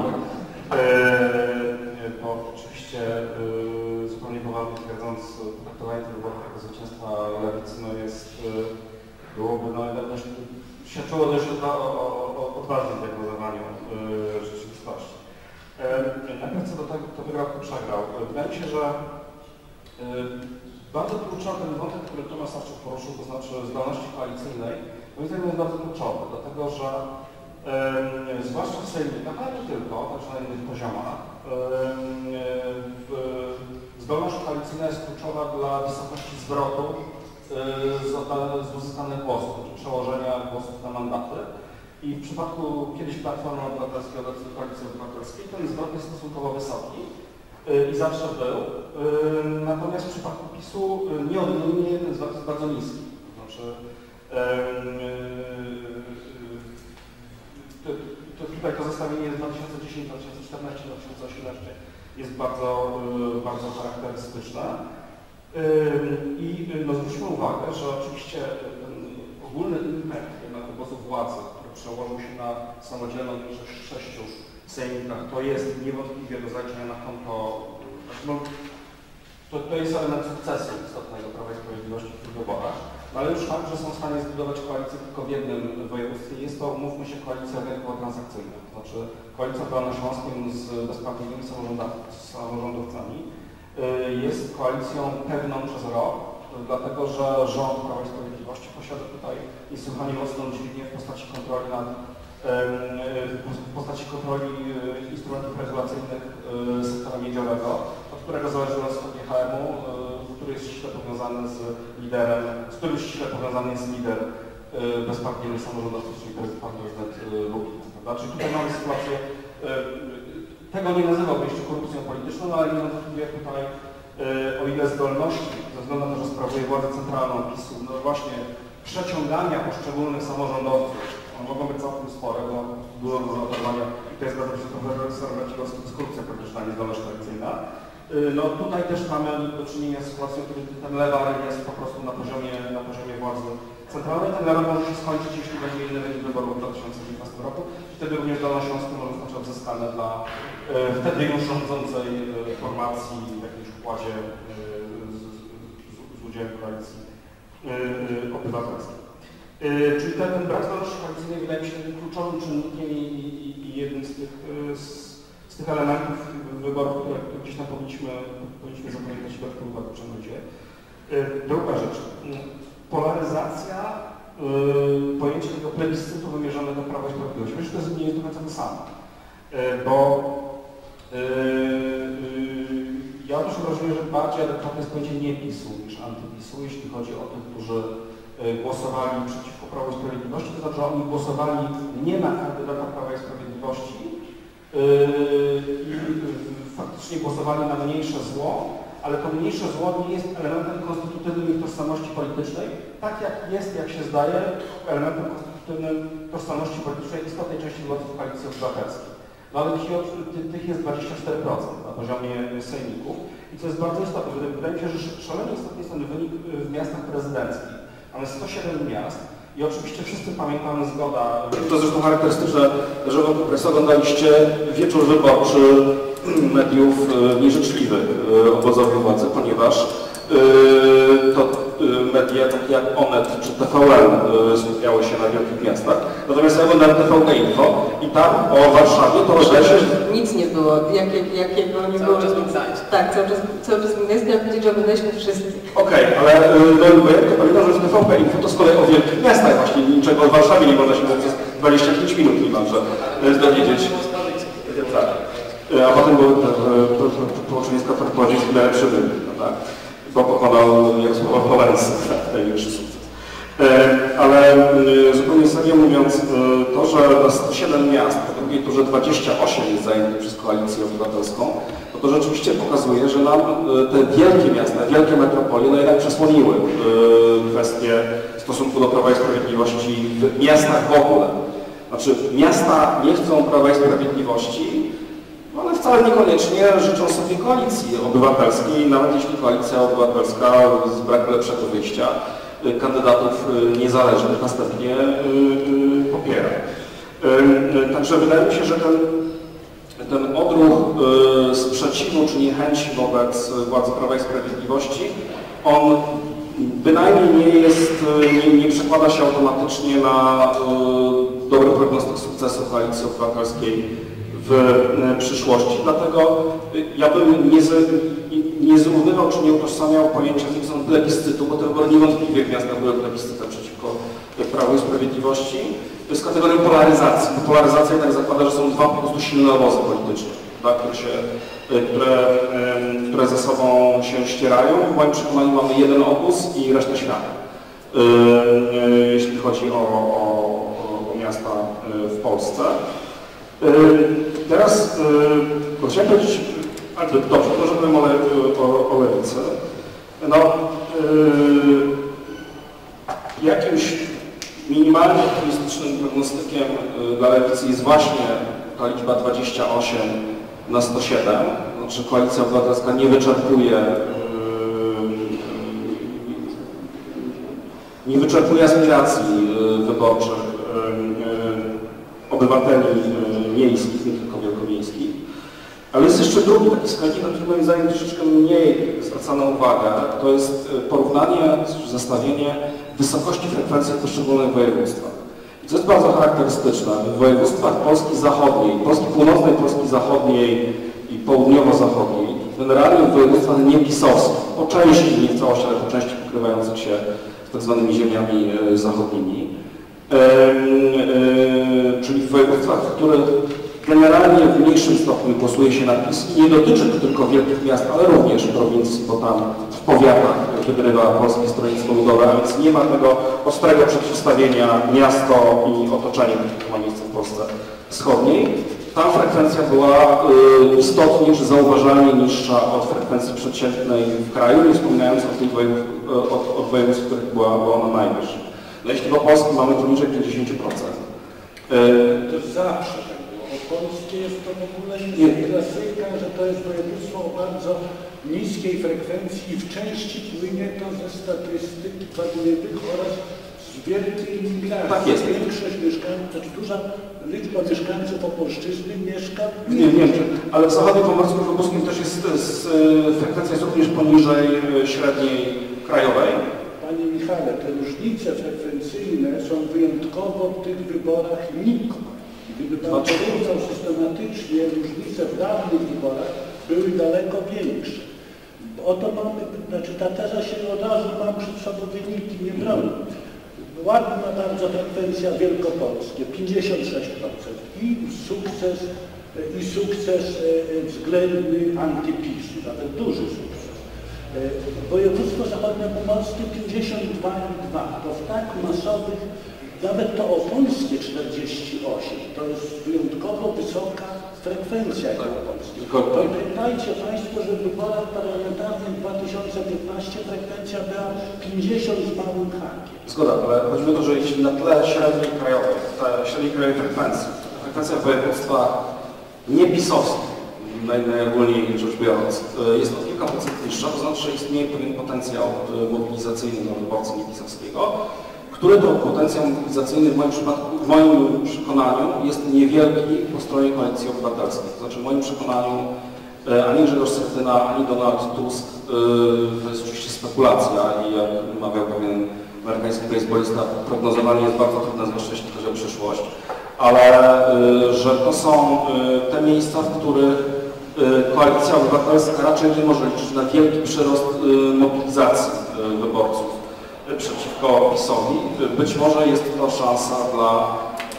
Bo oczywiście zupełnie poważnie twierdząc, traktowanie tych wyborów jako zwycięstwa lewicy no jest, byłoby no, dość, świadczyło dość o, o, o odważnym diagnozowaniu rzeczywistości. Najpierw co do tego, kto wygrał, kto przegrał. Wydaje mi się, że bardzo kluczowy ten wątek, który Tomasz Sawczuk poruszył, to znaczy zdolności koalicyjnej, moim zdaniem jest bardzo kluczowy, dlatego że Yy, zwłaszcza w sejmikach, ale nie tylko, także na innych poziomach, yy, zdolność koalicyjna jest kluczowa dla wysokości zwrotu yy, z, z uzyskanych głosów, czy przełożenia głosów na mandaty. I w przypadku kiedyś Platformy Obywatelskiej, obecnej Koalicji Obywatelskiej, ten zwrot jest stosunkowo wysoki yy, i zawsze był. Yy, natomiast w przypadku PiSu yy, nieodmiennie ten zwrot jest bardzo niski. To znaczy, yy, To, to tutaj to zestawienie z dwa tysiące dziesiąty, dwa tysiące czternasty, dwa tysiące osiemnasty jest bardzo, bardzo charakterystyczne. I no, zwróćmy uwagę, że oczywiście ten ogólny impact jednak głosów władzy, który przełożył się na samodzielną większość w sześciu sejmikach, to jest niewątpliwie do zaliczenia na konto, no, to, to jest element sukcesu istotnego Prawa i Sprawiedliwości w tych wyborach. ale już fakt, że są w stanie zbudować koalicję tylko w jednym województwie. Jest to, umówmy się, koalicja rynkowo-transakcyjna. To znaczy koalicja dolnośląskim z bezpartyjnymi samorządowcami jest koalicją pewną przez rok, dlatego że rząd Prawa i Sprawiedliwości posiada tutaj niesłychanie mocną dźwignię w postaci kontroli nad w postaci kontroli instrumentów regulacyjnych sektora miedziowego, od którego zależy los G H M-u, który jest ściśle powiązany z liderem, z którym ściśle powiązany jest lider bezpartyjnych samorządowców, czyli pan prezydent Lublin. Czyli tutaj mamy sytuację, tego nie nazywałbym jeszcze korupcją polityczną, ale nie wątpliwie tutaj o ile zdolności, ze względu na to, że sprawuje władzę centralną PiS-u, no właśnie przeciągania poszczególnych samorządowców, one mogą być całkiem spore, bo dużo do zaoferowania i to jest zgadzam się z profesorem Raciego, z korupcja polityczna, niezdolność koalicyjna. No tutaj też mamy do czynienia z sytuacją, w której ten lewar jest po prostu na poziomie, na poziomie władzy centralnej. Ten lewar może się skończyć, jeśli będzie inny wynik wyborów w dwa tysiące dziewiętnącym roku i wtedy również Dolnośląskie może zostać odzyskane dla e, wtedy już rządzącej e, formacji w jakimś układzie e, z, z, z udziałem koalicji e, obywatelskiej. E, czyli ten, ten brak zdolności koalicyjnej wydaje mi się kluczowym czynnikiem i, i, i jednym z tych, z, z tych elementów wyborów, które gdzieś tam powinniśmy, powinniśmy zapamiętać i dodatkowo uwagę przynajmniej. E, druga rzecz. Polaryzacja yy, pojęcia tego plebiscytu wymierzonego do Prawa i Sprawiedliwości. Myślę, że to jest nie jest do końca to samo, yy, bo yy, yy, ja odnoszę wrażenie, że bardziej adekwatne jest pojęcie nie PiS-u niż antypisu, jeśli chodzi o tych, którzy yy, głosowali przeciwko Prawu i Sprawiedliwości, to znaczy, że oni głosowali nie na kandydata Prawa i Sprawiedliwości yy, i yy, faktycznie głosowali na mniejsze zło, ale to mniejsze zło nie jest elementem konstytutywnym ich tożsamości politycznej, tak jak jest, jak się zdaje, elementem konstytutywnym tożsamości politycznej istotnej części wyborców Koalicji Obywatelskiej. No ale tych, tych jest dwadzieścia cztery procent na poziomie sejmików i co jest bardzo istotne, wydaje mi się, że szalenie istotny jest ten wynik w miastach prezydenckich. Mamy sto siedem miast i oczywiście wszyscy pamiętamy zgoda. To zresztą charakterystyczne, że Państwo oglądaliście wieczór wyborczy mediów nieżyczliwych obozowi władzy, ponieważ to media takie jak Onet czy T V N skupiały się na wielkich miastach. Natomiast ja oglądałem T V P Info i tam o Warszawie to rozdaje się... Nic nie było, jakiego jak, jak nie było. Tak, cały czas, cały czas Gdańsk, chciałam powiedzieć, że oglądaliśmy wszyscy. Okej, okay, ale no, ja pamiętam, że w T V P Info to z kolei o wielkich miastach właśnie, niczego o Warszawie nie można się przez dwadzieścia pięć minut niemalże dowiedzieć. Tak. A potem było połączenie z Katarpłodzie z najlepszy wynik, no tak? Bo pokonał Jarosława Wałęsę, tak, największy sukces. Ale zupełnie serio mówiąc, to, że sto siedem miast, po drugiej turze dwadzieścia osiem jest zajętych przez Koalicję Obywatelską, no to rzeczywiście pokazuje, że nam te wielkie miasta, wielkie metropolie no jednak przesłoniły kwestię stosunku do Prawa i Sprawiedliwości w miastach w ogóle. Znaczy miasta nie chcą Prawa i Sprawiedliwości, ale wcale niekoniecznie życzą sobie Koalicji Obywatelskiej, nawet jeśli Koalicja Obywatelska z braku lepszego wyjścia kandydatów niezależnych następnie popiera. Także wydaje mi się, że ten, ten odruch sprzeciwu czy niechęci wobec władzy Prawa i Sprawiedliwości, on bynajmniej nie jest, nie, nie przekłada się automatycznie na dobry prognostyk sukcesu Koalicji Obywatelskiej w przyszłości. Dlatego ja bym nie, z, nie zrównywał czy nie utożsamiał pojęcia z są plebiscytu, bo to wybory niewątpliwie w miastach były plebiscytem przeciwko Prawu i Sprawiedliwości. To jest kategoria polaryzacji. Bo polaryzacja jednak zakłada, że są dwa po prostu silne obozy polityczne, tak, które, się, które, które ze sobą się ścierają. W moim przekonaniu mamy jeden obóz i resztę świata, jeśli chodzi o, o, o miasta w Polsce. Teraz yy, chciałem powiedzieć, ale dobrze, może powiem o, o, o lewicy. No, yy, jakimś minimalnie optymistycznym prognostykiem yy, dla lewicy jest właśnie ta liczba dwadzieścia osiem na sto siedem. Znaczy Koalicja Obywatelska nie wyczerpuje yy, nie wyczerpuje aspiracji yy, wyborczych yy, yy, obywateli yy, miejskich, nie tylko wielkomiejskich. Ale jest jeszcze drugi taki wskaźnik, na który moim zdaniem troszeczkę mniej zwracano uwagę. To jest porównanie, zestawienie wysokości frekwencji w poszczególnych województwach. I to jest bardzo charakterystyczne. W województwach Polski Zachodniej, Polski Północnej, Polski Zachodniej i Południowo-Zachodniej, generalnie w województwach niepisowskich, po części, nie w całości, ale po części pokrywających się z tak zwanymi ziemiami zachodnimi, e, e, czyli w województwach, w których generalnie w mniejszym stopniu głosuje się na PiS i nie dotyczy to tylko wielkich miast, ale również prowincji, bo tam w powiatach wygrywa Polskie Stronnictwo Ludowe, a więc nie ma tego ostrego przeciwstawienia miasto i otoczenie, które ma miejsce w Polsce Wschodniej. Tam frekwencja była y, istotnie czy zauważalnie niższa od frekwencji przeciętnej w kraju, nie wspominając o tych województw, od, od województw, w których była, była ona najwyższa. No jeśli po Polsce mamy poniżej pięćdziesiąt procent. Y, to zawsze tak było. O Polskie jest to w ogóle nie klasyka, że to jest województwo o bardzo niskiej frekwencji i w części płynie to ze statystyk wadliwych oraz z wielkiej migracji. Tak jest. Większość mieszkańców, znaczy duża liczba mieszkańców opolszczyzny mieszka w Nie, nie, ale w zachodnim pomorskim lubuskim też jest, jest, frekwencja jest również poniżej średniej krajowej. Panie Michale, te różnice frekwencyjne są wyjątkowo w tych wyborach nikłe. Gdyby pan porównał systematycznie różnice w dawnych wyborach, były daleko większe. Oto mamy, znaczy ta teza się od razu mam przed sobą wyniki, nie broni. Ładna bardzo frekwencja wielkopolskie, pięćdziesiąt sześć procent i sukces, i sukces względny antypisu, nawet duży sukces. Województwo zachodniopomorskie pięćdziesiąt dwa i dwa, to w tak masowych, nawet to opolskie czterdzieści osiem, to jest wyjątkowo wysoka frekwencja jak opolskie. Pamiętajcie Państwo, że w wyborach parlamentarnych dwa tysiące piętnastym frekwencja była pięćdziesiąt z małym hakiem. Zgoda, ale chodzi o to, że jeśli na tle średniej krajowej, średniej krajowej frekwencji, frekwencja w województwach niepisowskich, najogólniej rzecz biorąc, jest o kilka procent niższa, to znaczy, że istnieje pewien potencjał mobilizacyjny dla wyborcy niepisowskiego, który to potencjał mobilizacyjny w moim przypadku, w moim przekonaniu jest niewielki po stronie Koalicji Obywatelskiej. To znaczy w moim przekonaniu ani Grzegorz Schetyna, ani Donald Tusk, to jest oczywiście spekulacja i jak mawiał pewien amerykański baseballista, prognozowanie jest bardzo trudne, zwłaszcza jeśli chodzi o przyszłość, ale że to są te miejsca, w których Koalicja Obywatelska raczej nie może liczyć na wielki przyrost mobilizacji wyborców przeciwko PiS-owi. Być może jest to szansa dla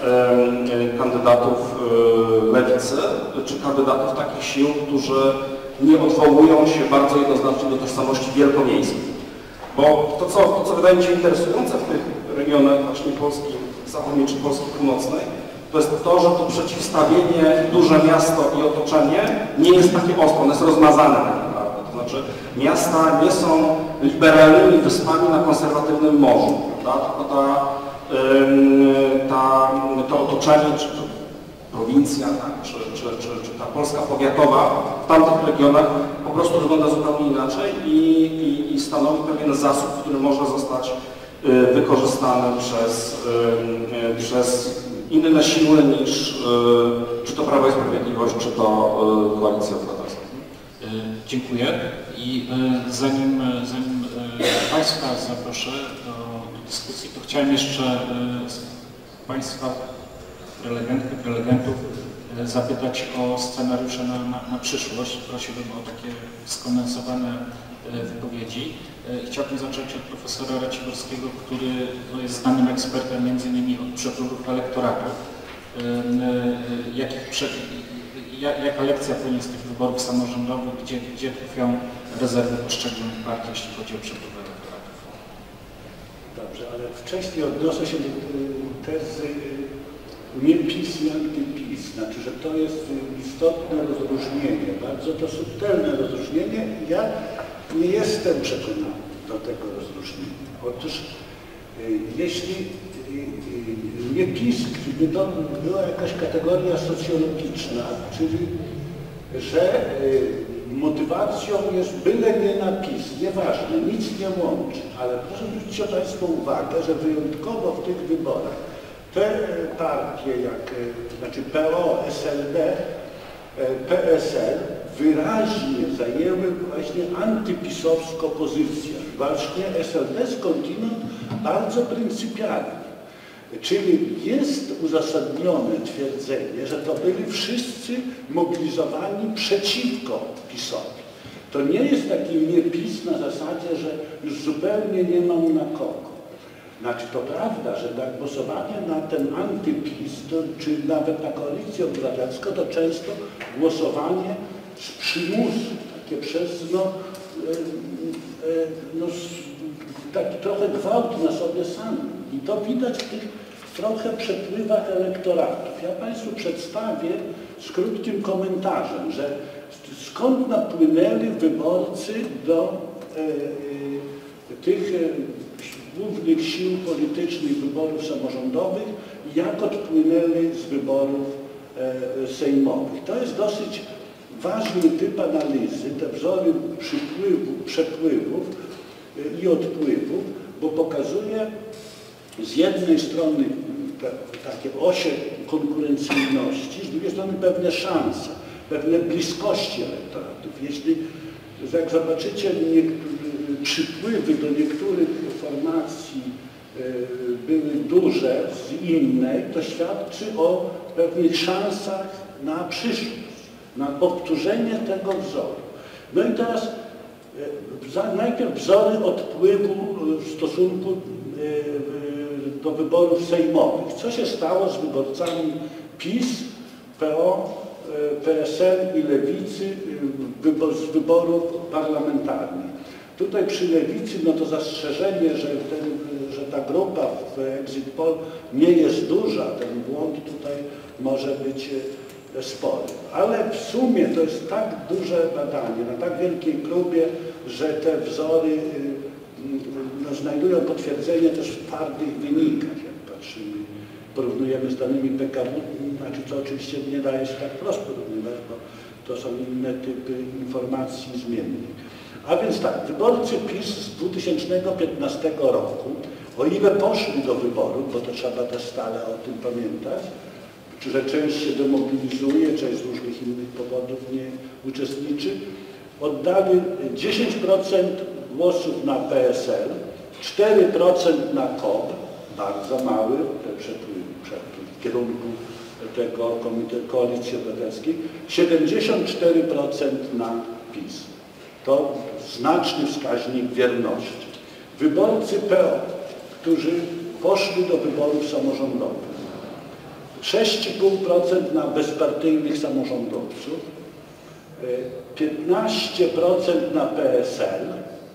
e, kandydatów e, lewicy, czy kandydatów takich sił, którzy nie odwołują się bardzo jednoznacznie do tożsamości wielkomiejskiej. Bo to co, to, co wydaje mi się interesujące w tych regionach właśnie Polski Zachodniej czy Polski Północnej, to jest to, że to przeciwstawienie duże miasto i otoczenie nie jest takie ostre, ono jest rozmazane tak naprawdę. To znaczy miasta nie są liberalnymi wyspami na konserwatywnym morzu, prawda? Tylko ta, ta, to otoczenie, czy to prowincja, tak? czy, czy, czy, czy ta Polska powiatowa w tamtych regionach po prostu wygląda zupełnie inaczej i, i, i stanowi pewien zasób, który może zostać wykorzystany przez, przez inne siły niż czy to Prawo i Sprawiedliwość, czy to Koalicja Obywatelska. Dziękuję i zanim, zanim Państwa zaproszę do, do dyskusji, to chciałem jeszcze Państwa, prelegentki, prelegentów, zapytać o scenariusze na, na, na przyszłość. Prosiłbym o takie skondensowane wypowiedzi. Chciałbym zacząć od profesora Raciborskiego, który jest znanym ekspertem między innymi od przepływów elektoratu. Jakich prze... Jaka lekcja płynie z tych wyborów samorządowych, gdzie, gdzie trafią rezerwy poszczególnych partii, jeśli chodzi o przepływ elektoratów? Dobrze, ale wcześniej odnoszę się do tezy nie PiS i antyPiS. Znaczy, że to jest istotne rozróżnienie, bardzo to subtelne rozróżnienie. Ja nie jestem przekonany do tego rozróżnienia. Otóż jeśli nie PiS, gdyby to była jakaś kategoria socjologiczna, czyli że motywacją jest byle nie na PiS, nieważne, nic nie łączy, ale proszę zwrócić Państwo uwagę, że wyjątkowo w tych wyborach te partie jak, znaczy P O, S L D, P S L wyraźnie zajęły właśnie antypisowską pozycję. Właśnie S L D skądinąd bardzo pryncypialnie. Czyli jest uzasadnione twierdzenie, że to byli wszyscy mobilizowani przeciwko PiS-owi. To nie jest taki niepis na zasadzie, że już zupełnie nie mam na kogo. Znaczy to prawda, że na głosowanie na ten antypis, to, czy nawet na koalicję obywatelską, to często głosowanie z przymusu, takie przez no, e, e, no, taki trochę gwałt na sobie samym. I to widać w tych trochę przepływach elektoratów. Ja Państwu przedstawię z krótkim komentarzem, że skąd napłynęli wyborcy do e, e, tych e, głównych sił politycznych wyborów samorządowych i jak odpłynęli z wyborów e, sejmowych. To jest dosyć ważny typ analizy, te wzory przypływu, przepływów e, i odpływów, bo pokazuje z jednej strony te, takie osie konkurencyjności, z drugiej strony pewne szanse, pewne bliskości elektoratów. Jeśli, jak zobaczycie, przypływy do niektórych formacji y, były duże z innej, to świadczy o pewnych szansach na przyszłość, na powtórzenie tego wzoru. No i teraz y, za, najpierw wzory odpływu w stosunku y, y, do wyborów sejmowych. Co się stało z wyborcami PiS, P O, P S L i Lewicy z wyborów parlamentarnych? Tutaj przy Lewicy no to zastrzeżenie, że, ten, że ta grupa w Exit Poll nie jest duża, ten błąd tutaj może być spory. Ale w sumie to jest tak duże badanie, na tak wielkiej próbie, że te wzory no, znajdują potwierdzenie też w twardych wynikach, jak patrzymy, porównujemy z danymi P K W, znaczy to oczywiście nie daje się tak wprost porównywać, bo to są inne typy informacji zmiennych. A więc tak, wyborcy PiS z dwa tysiące piętnastego roku, o ile poszli do wyborów, bo to trzeba też stale o tym pamiętać, że część się demobilizuje, część z różnych innych powodów nie uczestniczy, oddali dziesięć procent głosów na P S L, cztery procent na K O B, bardzo mały ten przepływ, przepływ w kierunku tego Komitetu Koalicji Obywatelskiej, siedemdziesiąt cztery procent na PiS. To znaczny wskaźnik wierności. Wyborcy P O, którzy poszli do wyborów samorządowych, sześć i pół procent na bezpartyjnych samorządowców, piętnaście procent na P S L,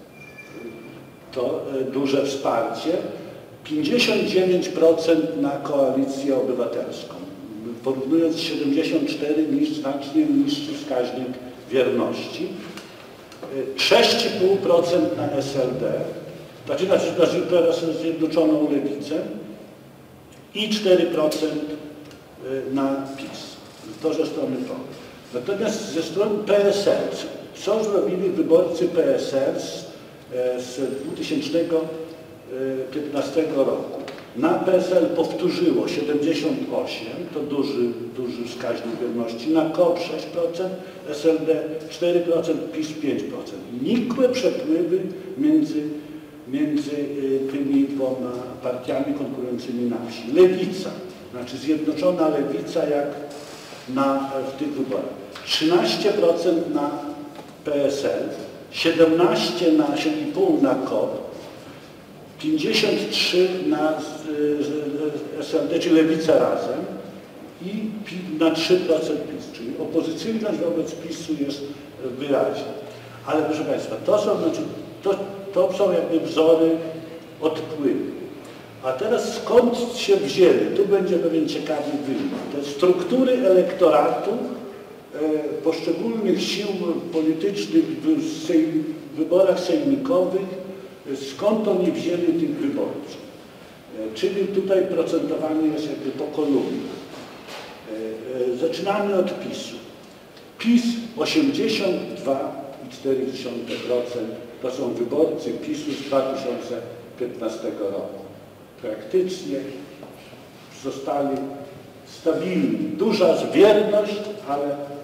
to duże wsparcie, pięćdziesiąt dziewięć procent na Koalicję Obywatelską. Porównując siedemdziesiąt cztery, niż znacznie niższy wskaźnik wierności. sześć i pół procent na S L D, znaczy, znaczy teraz Zjednoczoną Lewicę i cztery procent na PiS. To ze strony P O. Natomiast ze strony P S L, co zrobili wyborcy P S L z, z dwa tysiące piętnastego roku? Na P S L powtórzyło siedemdziesiąt osiem, to duży, duży wskaźnik wierności, na K O B sześć procent, S L D cztery procent, PiS pięć procent. Nikłe przepływy między, między tymi dwoma partiami konkurencyjnymi na wsi. Lewica, znaczy Zjednoczona Lewica jak na, w tych wyborach. trzynaście procent na P S L, siedemnaście na osiem i pół na K O B, pięćdziesiąt trzy na S L D, czyli Lewica razem i na trzy procent PiS, czyli opozycyjność wobec PiSu jest wyraźna. Ale proszę Państwa, to są, znaczy, to, to są jakby wzory odpływu. A teraz skąd się wzięli? Tu będzie pewien ciekawy wynik. Te struktury elektoratu e, poszczególnych sił politycznych w sejm, wyborach sejmikowych, skąd oni wzięli tych wyborców. E, czyli tutaj procentowany jest jakby po kolumnach. E, e, zaczynamy od PiSu. PiS osiemdziesiąt dwa i cztery procent to są wyborcy PiSu z dwa tysiące piętnastego roku. Praktycznie zostali stabilni. Duża zwierność, ale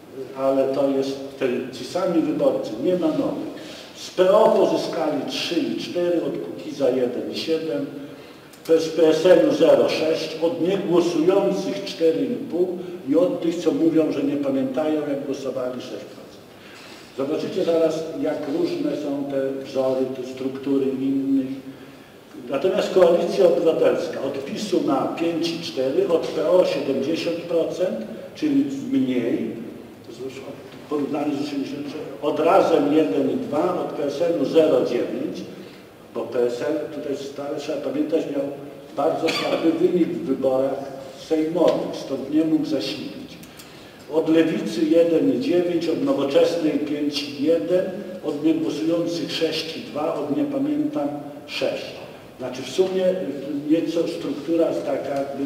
ale to jest te, ci sami wyborcy, nie ma nowych. Z P O pozyskali trzy i cztery, od Kukiza jeden i siedem, z P S L u zero przecinek sześć, od niegłosujących cztery i pół i od tych, co mówią, że nie pamiętają, jak głosowali sześć procent. Zobaczycie zaraz, jak różne są te wzory, te struktury innych. Natomiast Koalicja Obywatelska od PiSu ma pięć i cztery, od P O siedemdziesiąt procent, czyli mniej, w porównaniu z osiemdziesiąt trzy, od Razem jeden i dwa, od P S L u zero przecinek dziewięć, bo P S L, tutaj stale trzeba pamiętać, miał bardzo słaby wynik w wyborach sejmowych, stąd nie mógł zasilić. Od Lewicy jeden i dziewięć, od Nowoczesnej pięć i jeden, od niegłosujących sześć i dwa, od nie pamiętam sześć. Znaczy w sumie nieco struktura jest taka jakby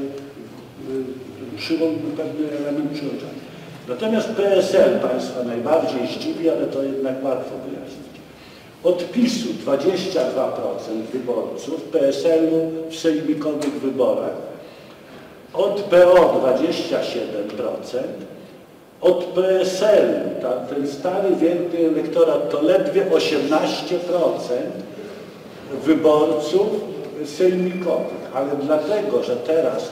pewny element przyłączania. Natomiast P S L Państwa najbardziej zdziwi, ale to jednak łatwo wyjaśnić. Od PiSu dwadzieścia dwa procent wyborców, P S L u w sejmikowych wyborach, od P O dwadzieścia siedem procent, od P S L u, ta, ten stary wielki elektorat, to ledwie osiemnaście procent wyborców sejmikowych, ale dlatego, że teraz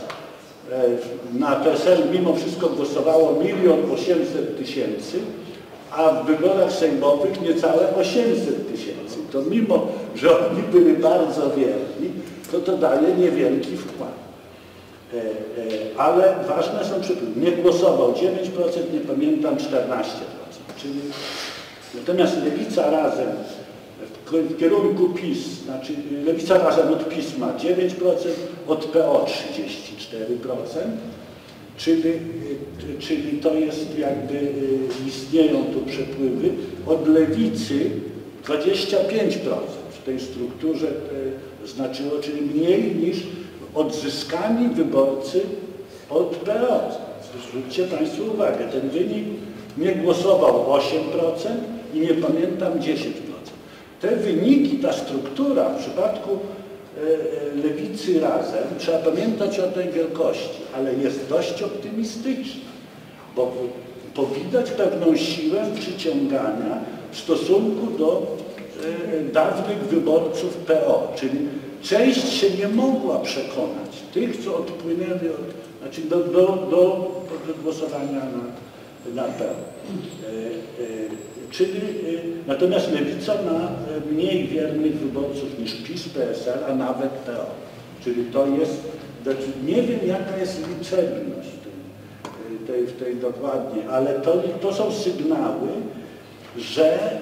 na P S L mimo wszystko głosowało milion osiemset tysięcy, a w wyborach sejmowych niecałe osiemset tysięcy. To mimo, że oni byli bardzo wierni, to to daje niewielki wkład. E, e, ale ważne są przykłady. Nie głosował dziewięć procent, nie pamiętam czternaście procent. Czyli, natomiast Lewica Razem w kierunku PiS, znaczy Lewica Razem od PiS ma dziewięć procent, od P O trzydzieści cztery procent, czyli, czyli to jest jakby, istnieją tu przepływy, od Lewicy dwadzieścia pięć procent w tej strukturze znaczyło, czyli mniej niż odzyskani wyborcy od P O. Zwróćcie Państwo uwagę, ten wynik nie głosował osiem procent i nie pamiętam dziesięć procent. Te wyniki, ta struktura w przypadku e, Lewicy Razem, trzeba pamiętać o tej wielkości, ale jest dość optymistyczna, bo, bo widać pewną siłę przyciągania w stosunku do e, dawnych wyborców P O, czyli część się nie mogła przekonać, tych, co odpłynęli od, znaczy do, do, do, do głosowania na, na P O. E, e, Czyli, natomiast Lewica ma mniej wiernych wyborców niż PiS, P S L, a nawet P O. Czyli to jest, znaczy nie wiem jaka jest liczebność tej, tej, tej dokładnie, ale to, to są sygnały, że e,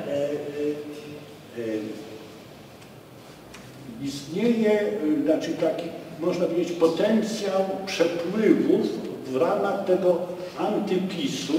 e, istnieje, znaczy taki, można powiedzieć, potencjał przepływów w ramach tego antypisu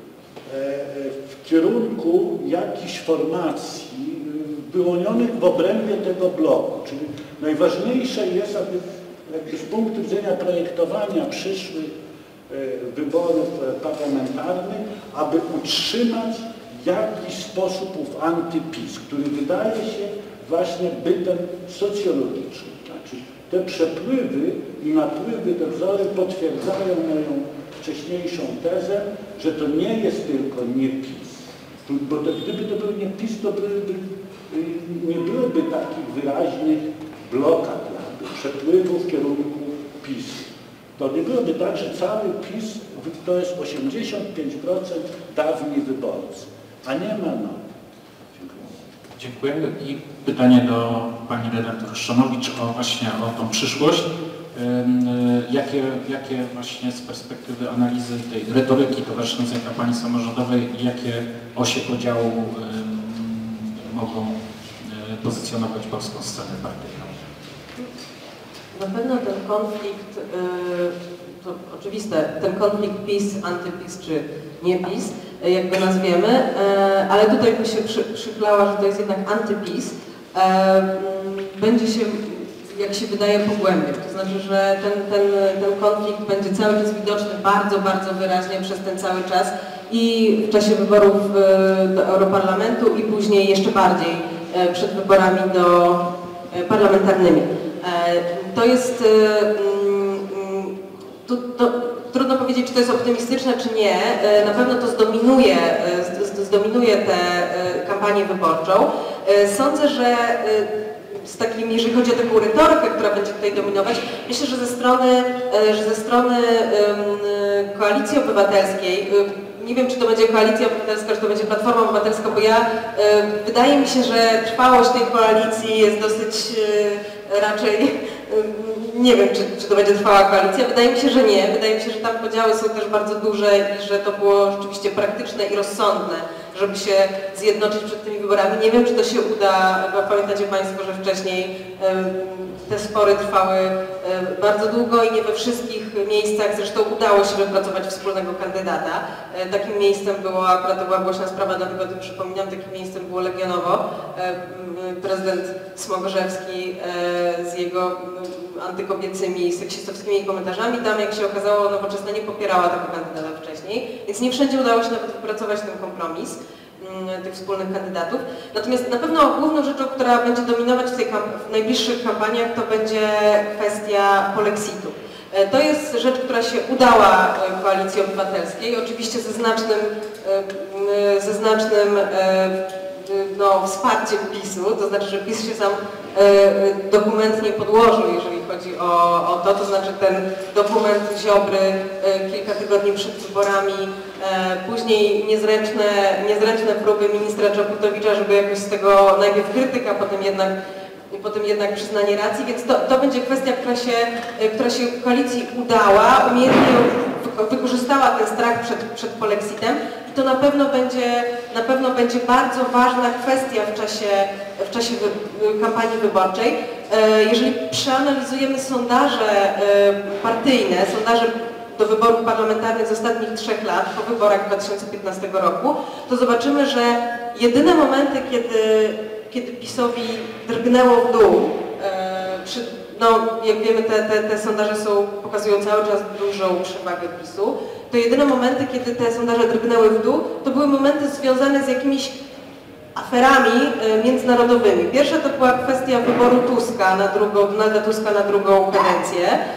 w kierunku jakichś formacji wyłonionych w obrębie tego bloku. Czyli najważniejsze jest, aby jakby z punktu widzenia projektowania przyszłych wyborów parlamentarnych, aby utrzymać jakiś sposób ów antypis, który wydaje się właśnie bytem socjologicznym. Znaczy te przepływy i napływy, te wzory potwierdzają moją wcześniejszą tezę, że to nie jest tylko nie PiS. Bo to, gdyby to był nie PiS, to byłyby, nie byłoby takich wyraźnych blokad, jakby, przepływów w kierunku PiS-u. To nie byłoby tak, że cały PiS to jest osiemdziesiąt pięć procent dawni wyborcy, a nie ma nowych. Dziękuję. I pytanie do pani redaktor Chrzanowicz o właśnie o tą przyszłość. Jakie, jakie właśnie z perspektywy analizy tej retoryki towarzyszącej kampanii samorządowej, jakie osie podziału mogą pozycjonować polską scenę partyjną? Na pewno ten konflikt, to oczywiste, ten konflikt PiS, antyPiS czy nie PiS, jak go nazwiemy, ale tutaj by się przy, przyklała, że to jest jednak antyPiS, będzie się, jak się wydaje, pogłębiać. To znaczy, że ten, ten, ten konflikt będzie cały czas widoczny bardzo, bardzo wyraźnie przez ten cały czas i w czasie wyborów do Europarlamentu i później jeszcze bardziej przed wyborami do parlamentarnymi. To jest, to, to, trudno powiedzieć, powiedzieć, czy to jest optymistyczne, czy nie. Na pewno to zdominuje, zdominuje tę kampanię wyborczą. Sądzę, że z takim, jeżeli chodzi o taką retorykę, która będzie tutaj dominować, myślę, że ze strony, że ze strony Koalicji Obywatelskiej, nie wiem, czy to będzie Koalicja Obywatelska, czy to będzie Platforma Obywatelska, bo ja, wydaje mi się, że trwałość tej koalicji jest dosyć raczej, nie wiem, czy, czy to będzie trwała koalicja, wydaje mi się, że nie. Wydaje mi się, że tam podziały są też bardzo duże i że to było rzeczywiście praktyczne i rozsądne, żeby się zjednoczyć przed tymi wyborami. Nie wiem, czy to się uda, bo pamiętacie Państwo, że wcześniej te spory trwały bardzo długo i nie we wszystkich miejscach zresztą udało się wypracować wspólnego kandydata. Takim miejscem było, akurat to była głośna sprawa, dlatego o tym przypominam, takim miejscem było Legionowo. Prezydent Smogorzewski z jego antykobiecymi, seksistowskimi komentarzami. Tam, jak się okazało, Nowoczesna nie popierała tego kandydata wcześniej, więc nie wszędzie udało się nawet wypracować ten kompromis tych wspólnych kandydatów. Natomiast na pewno główną rzeczą, która będzie dominować w, tej w najbliższych kampaniach, to będzie kwestia polexitu. To jest rzecz, która się udała Koalicji Obywatelskiej, oczywiście ze znacznym, ze znacznym no, wsparciem PiSu, to znaczy, że PiS się sam dokumentnie podłożył, jeżeli chodzi o, o to, to znaczy ten dokument Ziobry kilka tygodni przed wyborami, później niezręczne, niezręczne próby ministra Czaputowicza, żeby jakoś z tego najpierw krytyka, potem jednak i potem jednak przyznanie racji, więc to, to będzie kwestia, która się, która się koalicji udała, umiejętnie wykorzystała ten strach przed, przed polexitem i to na pewno będzie, na pewno będzie bardzo ważna kwestia w czasie, w czasie wy, kampanii wyborczej. Jeżeli przeanalizujemy sondaże partyjne, sondaże do wyborów parlamentarnych z ostatnich trzech lat, po wyborach dwa tysiące piętnastego roku, to zobaczymy, że jedyne momenty, kiedy kiedy PiS-owi drgnęło w dół, e, przy, no jak wiemy te, te, te sondaże są, pokazują cały czas dużą przewagę PiS-u, to jedyne momenty, kiedy te sondaże drgnęły w dół, to były momenty związane z jakimiś aferami e, międzynarodowymi. Pierwsza to była kwestia wyboru Tuska na drugą, Donalda Tuska na drugą kadencję e,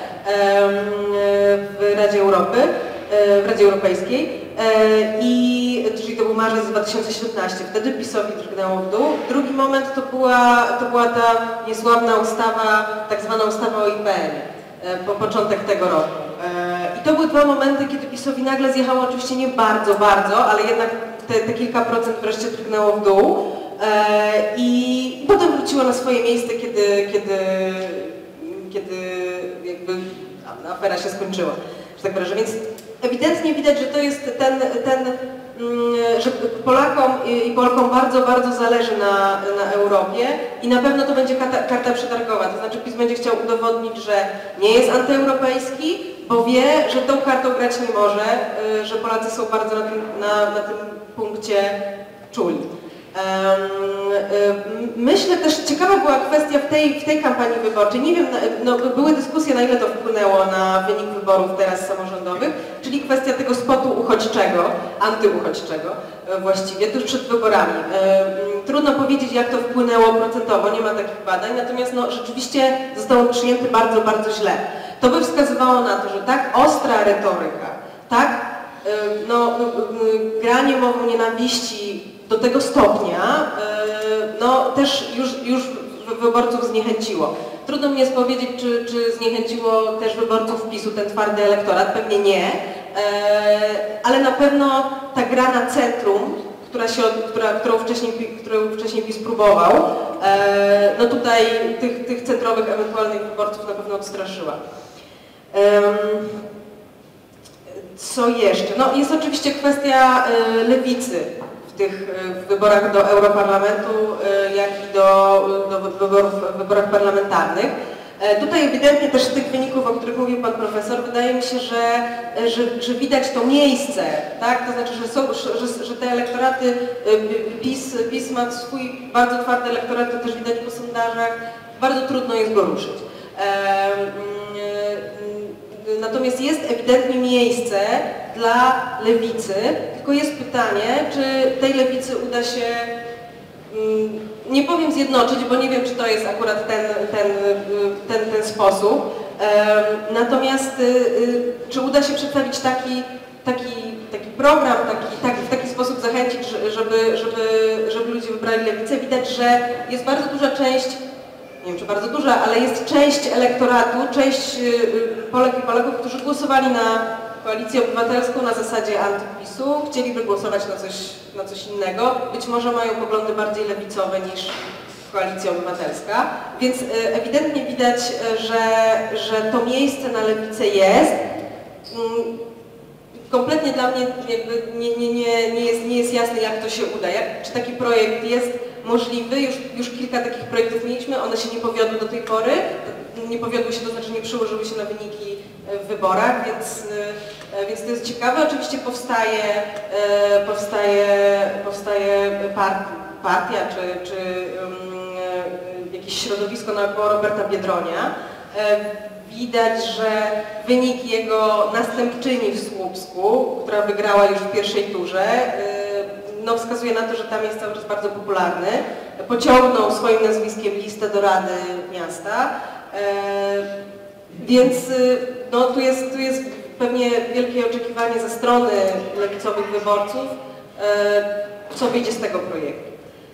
w Radzie Europy, e, w Radzie Europejskiej. I, czyli to był marzec dwa tysiące siedemnasty, wtedy PiS-owi drgnęło w dół. Drugi moment to była, to była ta niesławna ustawa, tak zwana ustawa o I P N-ie, po początek tego roku. I to były dwa momenty, kiedy PiS-owi nagle zjechało, oczywiście nie bardzo, bardzo, ale jednak te, te kilka procent wreszcie drgnęło w dół. I potem wróciło na swoje miejsce, kiedy, kiedy, kiedy jakby afera się skończyła, że tak wyrażę. Więc ewidentnie widać, że to jest ten, ten że Polakom i Polkom bardzo, bardzo zależy na, na Europie i na pewno to będzie karta, karta przetargowa. To znaczy PiS będzie chciał udowodnić, że nie jest antyeuropejski, bo wie, że tą kartą grać nie może, że Polacy są bardzo na tym, na, na tym punkcie czuli. Myślę też, ciekawa była kwestia w tej, w tej kampanii wyborczej, nie wiem, no, były dyskusje, na ile to wpłynęło na wynik wyborów teraz samorządowych, czyli kwestia tego spotu uchodźczego, antyuchodźczego właściwie, tuż przed wyborami. Trudno powiedzieć, jak to wpłynęło procentowo, nie ma takich badań, natomiast no, rzeczywiście został on przyjęty bardzo, bardzo źle. To by wskazywało na to, że tak ostra retoryka, tak no, granie mową nienawiści do tego stopnia, no też już, już wyborców zniechęciło. Trudno mi jest powiedzieć, czy, czy zniechęciło też wyborców PiS-u ten twardy elektorat, pewnie nie, ale na pewno ta gra na centrum, która się, która, którą, wcześniej, którą wcześniej PiS próbował, no tutaj tych, tych centrowych ewentualnych wyborców na pewno odstraszyła. Co jeszcze? No jest oczywiście kwestia lewicy w tych w wyborach do Europarlamentu, jak i do, do wyborów, w wyborach parlamentarnych. Tutaj ewidentnie też z tych wyników, o których mówił Pan Profesor, wydaje mi się, że, że, że widać to miejsce, tak? To znaczy, że, są, że, że te elektoraty, PiS, PiS ma swój bardzo twardy elektorat, to też widać po sondażach, bardzo trudno jest go ruszyć. Natomiast jest ewidentnie miejsce dla lewicy, tylko jest pytanie, czy tej lewicy uda się, nie powiem zjednoczyć, bo nie wiem, czy to jest akurat ten, ten, ten, ten sposób, Natomiast czy uda się przedstawić taki, taki, taki program, taki, taki, w taki sposób zachęcić, żeby, żeby, żeby ludzie wybrali lewicę? Widać, że jest bardzo duża część, nie wiem czy bardzo duża, ale jest część elektoratu, część Polek i Polaków, którzy głosowali na Koalicję Obywatelską na zasadzie antypisu, chcieliby głosować na coś, na coś innego, być może mają poglądy bardziej lewicowe niż Koalicja Obywatelska, więc ewidentnie widać, że, że to miejsce na lewicę jest. Kompletnie dla mnie jakby nie, nie, nie, nie, jest, nie jest jasne, jak to się uda, jak, czy taki projekt jest możliwy. Już, już kilka takich projektów mieliśmy, one się nie powiodły do tej pory, nie powiodły się, to znaczy nie przyłożyły się na wyniki w wyborach, więc, więc to jest ciekawe. Oczywiście powstaje, powstaje, powstaje part, partia czy, czy jakieś środowisko naokoło Roberta Biedronia. Widać, że wynik jego następczyni w Słupsku, która wygrała już w pierwszej turze, no wskazuje na to, że tam jest cały czas bardzo popularny. Pociągnął swoim nazwiskiem listę do Rady Miasta. Więc no, tu, jest, tu jest pewnie wielkie oczekiwanie ze strony lewicowych wyborców, co wyjdzie z tego projektu.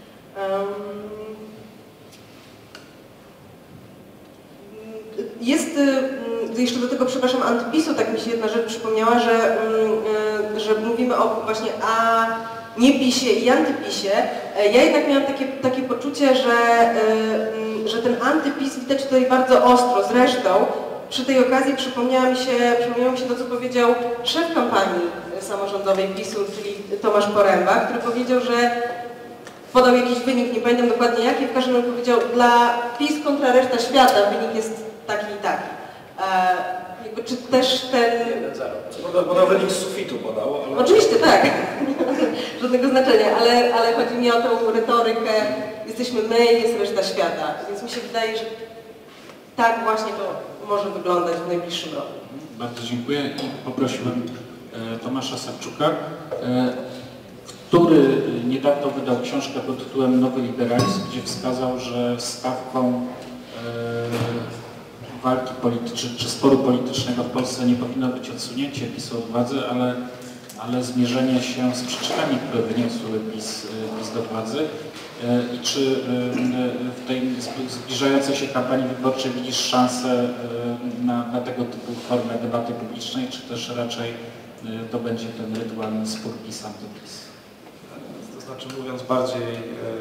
Jest, jeszcze do tego, przepraszam, antypisu, tak mi się jedna rzecz przypomniała, że, że mówimy o właśnie a nie PiSie i antypisie. Ja jednak miałam takie, takie poczucie, że, że ten antypis widać tutaj bardzo ostro. Zresztą przy tej okazji przypomniało mi się, przypomniało mi się to, co powiedział szef kampanii samorządowej PiSu, czyli Tomasz Poręba, który powiedział, że podał jakiś wynik, nie pamiętam dokładnie jaki, w każdym razie powiedział, dla PiS kontra reszta świata wynik jest taki i taki. E, jakby, czy też ten... Podał wynik z sufitu podał, ale... Oczywiście tak, żadnego znaczenia, ale, ale chodzi mi o tą retorykę, jesteśmy my, jest reszta świata, więc mi się wydaje, że tak właśnie to może wyglądać w najbliższym roku. Bardzo dziękuję i poprosiłem e, Tomasza Sarczuka, e, który niedawno wydał książkę pod tytułem Nowy Liberalizm, gdzie wskazał, że stawką e, walki politycznej czy sporu politycznego w Polsce nie powinno być odsunięcie PiSu od władzy, ale, ale zmierzenie się z przyczynami, które wyniosły PiS, PiS do władzy. I czy w tej zbliżającej się kampanii wyborczej widzisz szansę na, na tego typu formę debaty publicznej, czy też raczej to będzie ten rytualny spór PiS antyPiS? To znaczy, mówiąc bardziej e,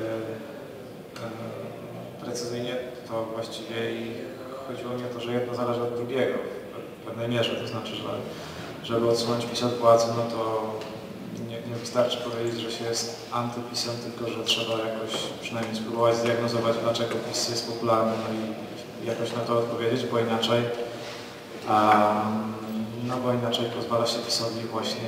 e, precyzyjnie, to właściwie i chodziło mi o to, że jedno zależy od drugiego w pewnej mierze, to znaczy, że żeby odsunąć PiS od władzy, no to nie, nie wystarczy powiedzieć, że się jest antypisem, tylko że trzeba jakoś przynajmniej spróbować zdiagnozować, dlaczego PiS jest popularny, no i jakoś na to odpowiedzieć, bo inaczej a, no bo inaczej pozwala się PiSowi właśnie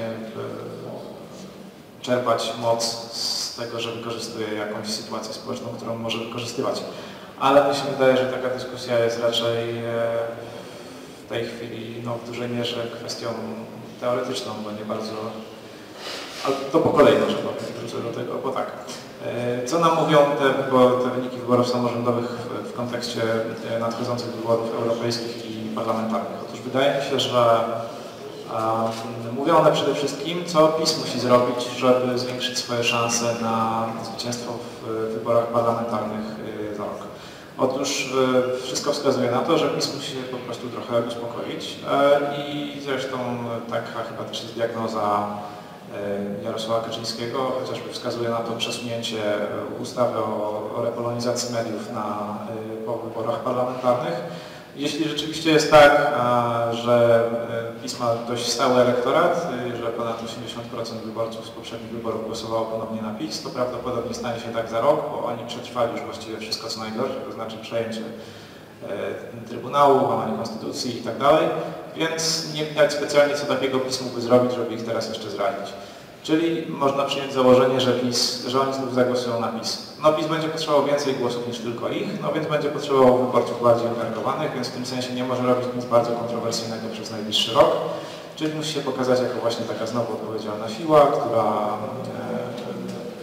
czerpać moc z tego, że wykorzystuje jakąś sytuację społeczną, którą może wykorzystywać. Ale mi się wydaje, że taka dyskusja jest raczej w tej chwili no, w dużej mierze kwestią teoretyczną, bo nie bardzo... Ale to po kolei może wrócę do tego, bo tak. Co nam mówią te, te wyniki wyborów samorządowych w, w kontekście nadchodzących wyborów europejskich i parlamentarnych? Otóż wydaje mi się, że um, mówią one przede wszystkim, co PiS musi zrobić, żeby zwiększyć swoje szanse na zwycięstwo w wyborach parlamentarnych za rok. Otóż wszystko wskazuje na to, że PiS musi się po prostu trochę uspokoić i zresztą taka chyba też jest diagnoza Jarosława Kaczyńskiego, chociażby wskazuje na to przesunięcie ustawy o, o repolonizacji mediów na, po wyborach parlamentarnych. Jeśli rzeczywiście jest tak, że PiS ma dość stały elektorat, że ponad osiemdziesiąt procent wyborców z poprzednich wyborów głosowało ponownie na PiS, to prawdopodobnie stanie się tak za rok, bo oni przetrwali już właściwie wszystko co najgorsze, to znaczy przejęcie Trybunału, łamanie konstytucji i tak dalej, więc nie widać specjalnie co takiego PiS mógłby zrobić, żeby ich teraz jeszcze zranić. Czyli można przyjąć założenie, że PiS, że oni znów zagłosują na PiS. No PiS będzie potrzebował więcej głosów niż tylko ich, no więc będzie potrzebował wyborców bardziej umiarkowanych, więc w tym sensie nie może robić nic bardzo kontrowersyjnego przez najbliższy rok. Czyli musi się pokazać jako właśnie taka znowu odpowiedzialna siła, która, no, która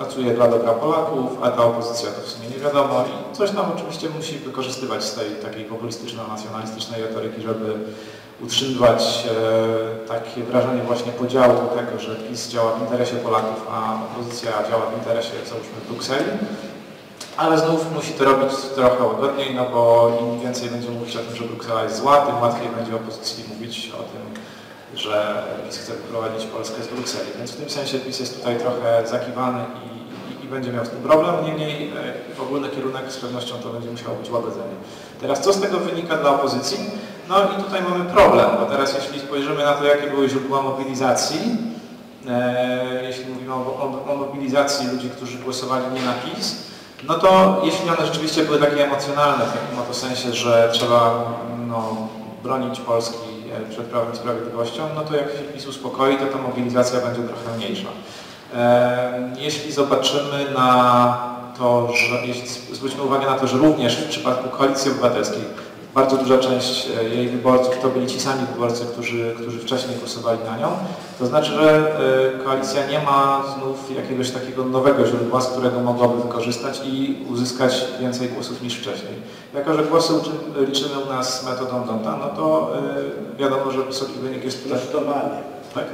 pracuje dla dobra Polaków, a ta opozycja to w sumie nie wiadomo i coś tam oczywiście musi wykorzystywać z tej takiej populistyczno-nacjonalistycznej retoryki, żeby utrzymywać e, takie wrażenie właśnie podziału tego, że PiS działa w interesie Polaków, a opozycja działa w interesie, załóżmy, Brukseli. Ale znów musi to robić trochę łagodniej, no bo im więcej będzie mówić o tym, że Bruksela jest zła, tym łatwiej będzie opozycji mówić o tym, że PiS chce wyprowadzić Polskę z Brukseli. Więc w tym sensie PiS jest tutaj trochę zakiwany i, i, i będzie miał z tym problem. Niemniej e, ogólny kierunek z pewnością to będzie musiało być łagodzenie. Teraz co z tego wynika dla opozycji? No i tutaj mamy problem, bo teraz jeśli spojrzymy na to, jakie były źródła mobilizacji, e, jeśli mówimy o, o, o mobilizacji ludzi, którzy głosowali nie na PiS, no to jeśli one rzeczywiście były takie emocjonalne, w takim oto sensie, że trzeba no, bronić Polski przed Prawem i Sprawiedliwością, no to jak się PiS uspokoi, to ta mobilizacja będzie trochę mniejsza. Jeśli zobaczymy na to, że, jeśli zwróćmy uwagę na to, że również w przypadku Koalicji Obywatelskiej bardzo duża część jej wyborców to byli ci sami wyborcy, którzy, którzy wcześniej głosowali na nią, to znaczy, że koalicja nie ma znów jakiegoś takiego nowego źródła, z którego mogłaby wykorzystać i uzyskać więcej głosów niż wcześniej. Jako że głosy liczymy u nas metodą D'Hondta, no to wiadomo, że wysoki wynik jest tutaj. Prostowanie. Tak?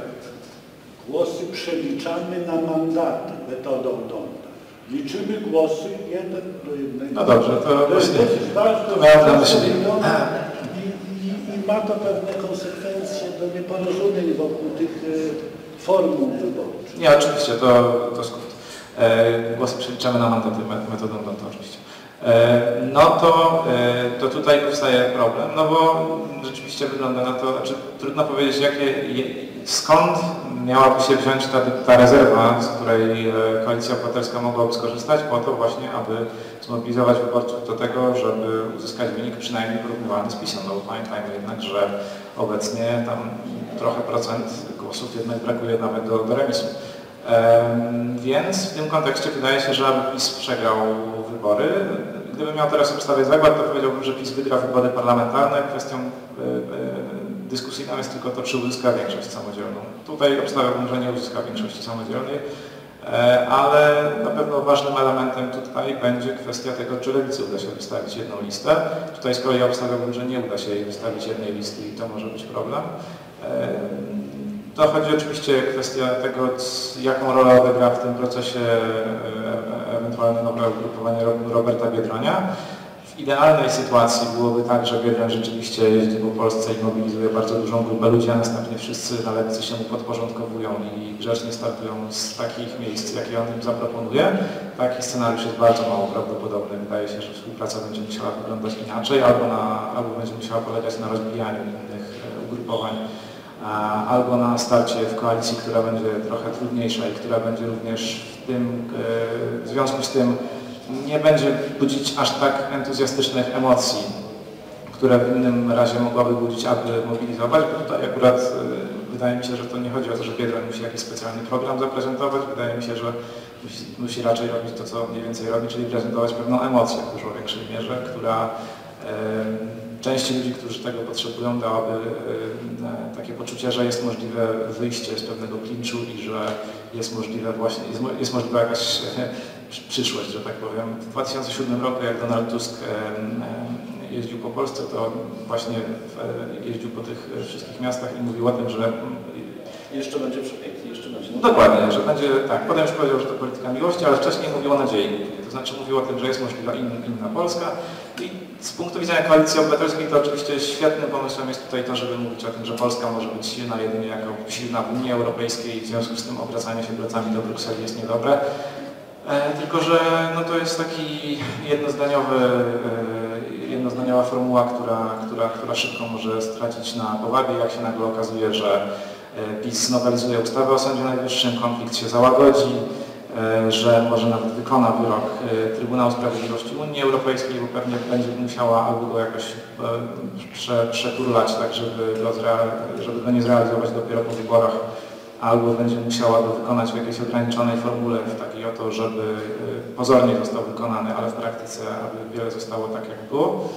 Głosy przeliczamy na mandaty metodą D'Hondta. Liczymy głosy jeden do jednego. No dobrze, to, to jest właśnie dosyć ważne. to miałem na myśli. I, i, I ma to pewne konsekwencje do nieporozumień wokół tych e, formuł wyborczych. Nie, oczywiście, to, to skrót. E, głosy przeliczamy na mandaty metodą D'Hondta oczywiście. E, no to, e, to tutaj powstaje problem, no bo rzeczywiście wygląda na to, znaczy trudno powiedzieć, jakie, je, skąd miałaby się wziąć ta, ta rezerwa, z której Koalicja Obywatelska mogłaby skorzystać po to właśnie, aby zmobilizować wyborców do tego, żeby uzyskać wynik przynajmniej porównywalny z PiS-em. No bo pamiętajmy jednak, że obecnie tam trochę procent głosów jednak brakuje nawet do, do remisu. Ehm, więc w tym kontekście wydaje się, że aby PiS przegrał wybory, gdybym miał teraz obstawiać zakład, to powiedziałbym, że PiS wygra wybory parlamentarne. Kwestią e, e, dyskusyjną jest tylko to, czy uzyska większość samodzielną. Tutaj obstawiałbym, że nie uzyska większości samodzielnej, e, ale na pewno ważnym elementem tutaj będzie kwestia tego, czy Lewicy uda się wystawić jedną listę. Tutaj z kolei obstawiałbym, że nie uda się jej wystawić jednej listy i to może być problem. E, To chodzi oczywiście o kwestię tego, jaką rolę odegra w tym procesie ewentualne nowe ugrupowanie Roberta Biedronia. W idealnej sytuacji byłoby tak, że Biedroń rzeczywiście jeździ po Polsce i mobilizuje bardzo dużą grupę ludzi, a następnie wszyscy na lewicy się mu podporządkowują i grzecznie startują z takich miejsc, jakie on im zaproponuje. Taki scenariusz jest bardzo mało prawdopodobny. Wydaje się, że współpraca będzie musiała wyglądać inaczej, albo, na, albo będzie musiała polegać na rozbijaniu innych ugrupowań, albo na starcie w koalicji, która będzie trochę trudniejsza i która będzie również w tym, w związku z tym nie będzie budzić aż tak entuzjastycznych emocji, które w innym razie mogłaby budzić, aby mobilizować, bo tutaj akurat wydaje mi się, że to nie chodzi o to, że Biedroń musi jakiś specjalny program zaprezentować, wydaje mi się, że musi, musi raczej robić to, co mniej więcej robi, czyli prezentować pewną emocję w dużo większej mierze, która części ludzi, którzy tego potrzebują, dałaby e, takie poczucie, że jest możliwe wyjście z pewnego klinczu i że jest możliwe właśnie, jest, jest możliwa jakaś e, przyszłość, że tak powiem. W dwa tysiące siódmym roku, jak Donald Tusk e, e, jeździł po Polsce, to właśnie e, jeździł po tych wszystkich miastach i mówił o tym, że jeszcze będzie przepięknie, jeszcze będzie. No dokładnie, że będzie, tak, potem już powiedział, że to polityka miłości, ale wcześniej mówił o nadziei. To znaczy mówił o tym, że jest możliwa in, inna Polska. I z punktu widzenia Koalicji Obywatelskiej to oczywiście świetnym pomysłem jest tutaj to, żeby mówić o tym, że Polska może być silna jedynie jako silna w Unii Europejskiej i w związku z tym obracanie się plecami do Brukseli jest niedobre. E, tylko, że no, to jest taki jednozdaniowy, e, jednozdaniowa formuła, która, która, która szybko może stracić na powagie, jak się nagle okazuje, że PiS nowelizuje ustawę o Sądzie Najwyższym, konflikt się załagodzi, że może nawet wykona wyrok Trybunału Sprawiedliwości Unii Europejskiej, bo pewnie będzie musiała albo go jakoś prze, przeturlać, tak żeby go, żeby go nie zrealizować dopiero po wyborach, albo będzie musiała go wykonać w jakiejś ograniczonej formule, w takiej oto, żeby pozornie został wykonany, ale w praktyce, aby wiele zostało tak, jak było.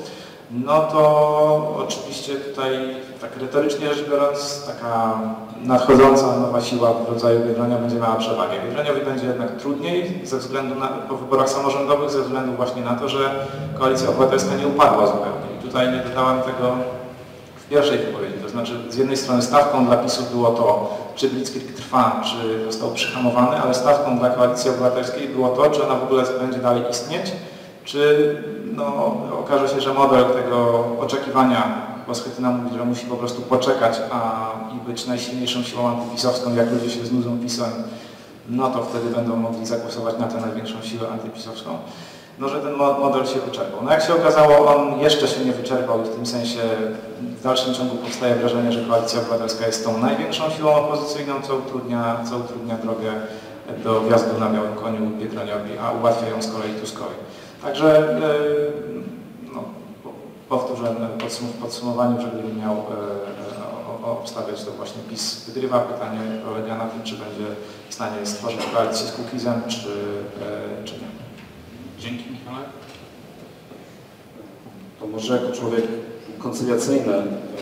no to oczywiście tutaj tak retorycznie rzecz biorąc taka nadchodząca nowa siła w rodzaju Biedronia będzie miała przewagę. Biedroniowi będzie jednak trudniej ze względu na, po wyborach samorządowych, ze względu właśnie na to, że Koalicja Obywatelska nie upadła zupełnie. I tutaj nie dodałem tego w pierwszej wypowiedzi, to znaczy z jednej strony stawką dla PiSu było to, czy Blitzkrieg trwa, czy został przyhamowany, ale stawką dla Koalicji Obywatelskiej było to, czy ona w ogóle będzie dalej istnieć, czy no, okaże się, że model tego oczekiwania, bo Schetyna mówi, że musi po prostu poczekać a, i być najsilniejszą siłą antypisowską, jak ludzie się znudzą PiS-em, no to wtedy będą mogli zagłosować na tę największą siłę antypisowską. No, że ten model się wyczerpał. No jak się okazało, on jeszcze się nie wyczerpał i w tym sensie w dalszym ciągu powstaje wrażenie, że Koalicja Obywatelska jest tą największą siłą opozycyjną, co utrudnia, co utrudnia drogę do wjazdu na białym koniu Biedroniowi, a ułatwia ją z kolei Tuskowi. Także no, powtórzę w podsumowaniu, żeby miał obstawiać, to właśnie PiS wygrywa. Pytanie polega na tym, czy będzie w stanie stworzyć koalicję z Kukizem, czy, czy nie. Dzięki, Michale. To może jako człowiek koncyliacyjny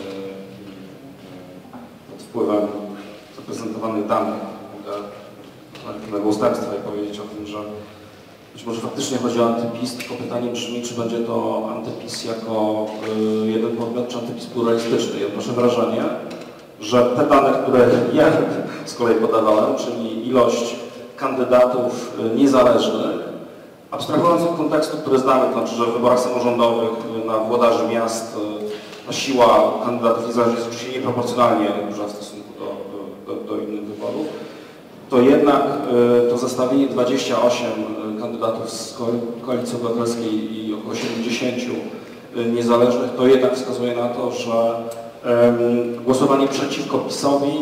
pod wpływem zaprezentowanych danych mogę ustępstwa i powiedzieć o tym, że być może faktycznie chodzi o antypis, tylko pytanie brzmi, czy będzie to antypis jako jeden podmiot, czy antypis pluralistyczny. Ja odnoszę wrażenie, że te dane, które ja z kolei podawałem, czyli ilość kandydatów niezależnych, abstrahując od kontekstu, który znamy, to znaczy, że w wyborach samorządowych na włodarzy miast ta siła kandydatów niezależnych jest oczywiście nieproporcjonalnie duża w stosunku do, do, do innych wyborów, to jednak to zestawienie dwudziestu ośmiu kandydatów z Koalicji Obywatelskiej i około siedemdziesięciu niezależnych, to jednak wskazuje na to, że głosowanie przeciwko PiS-owi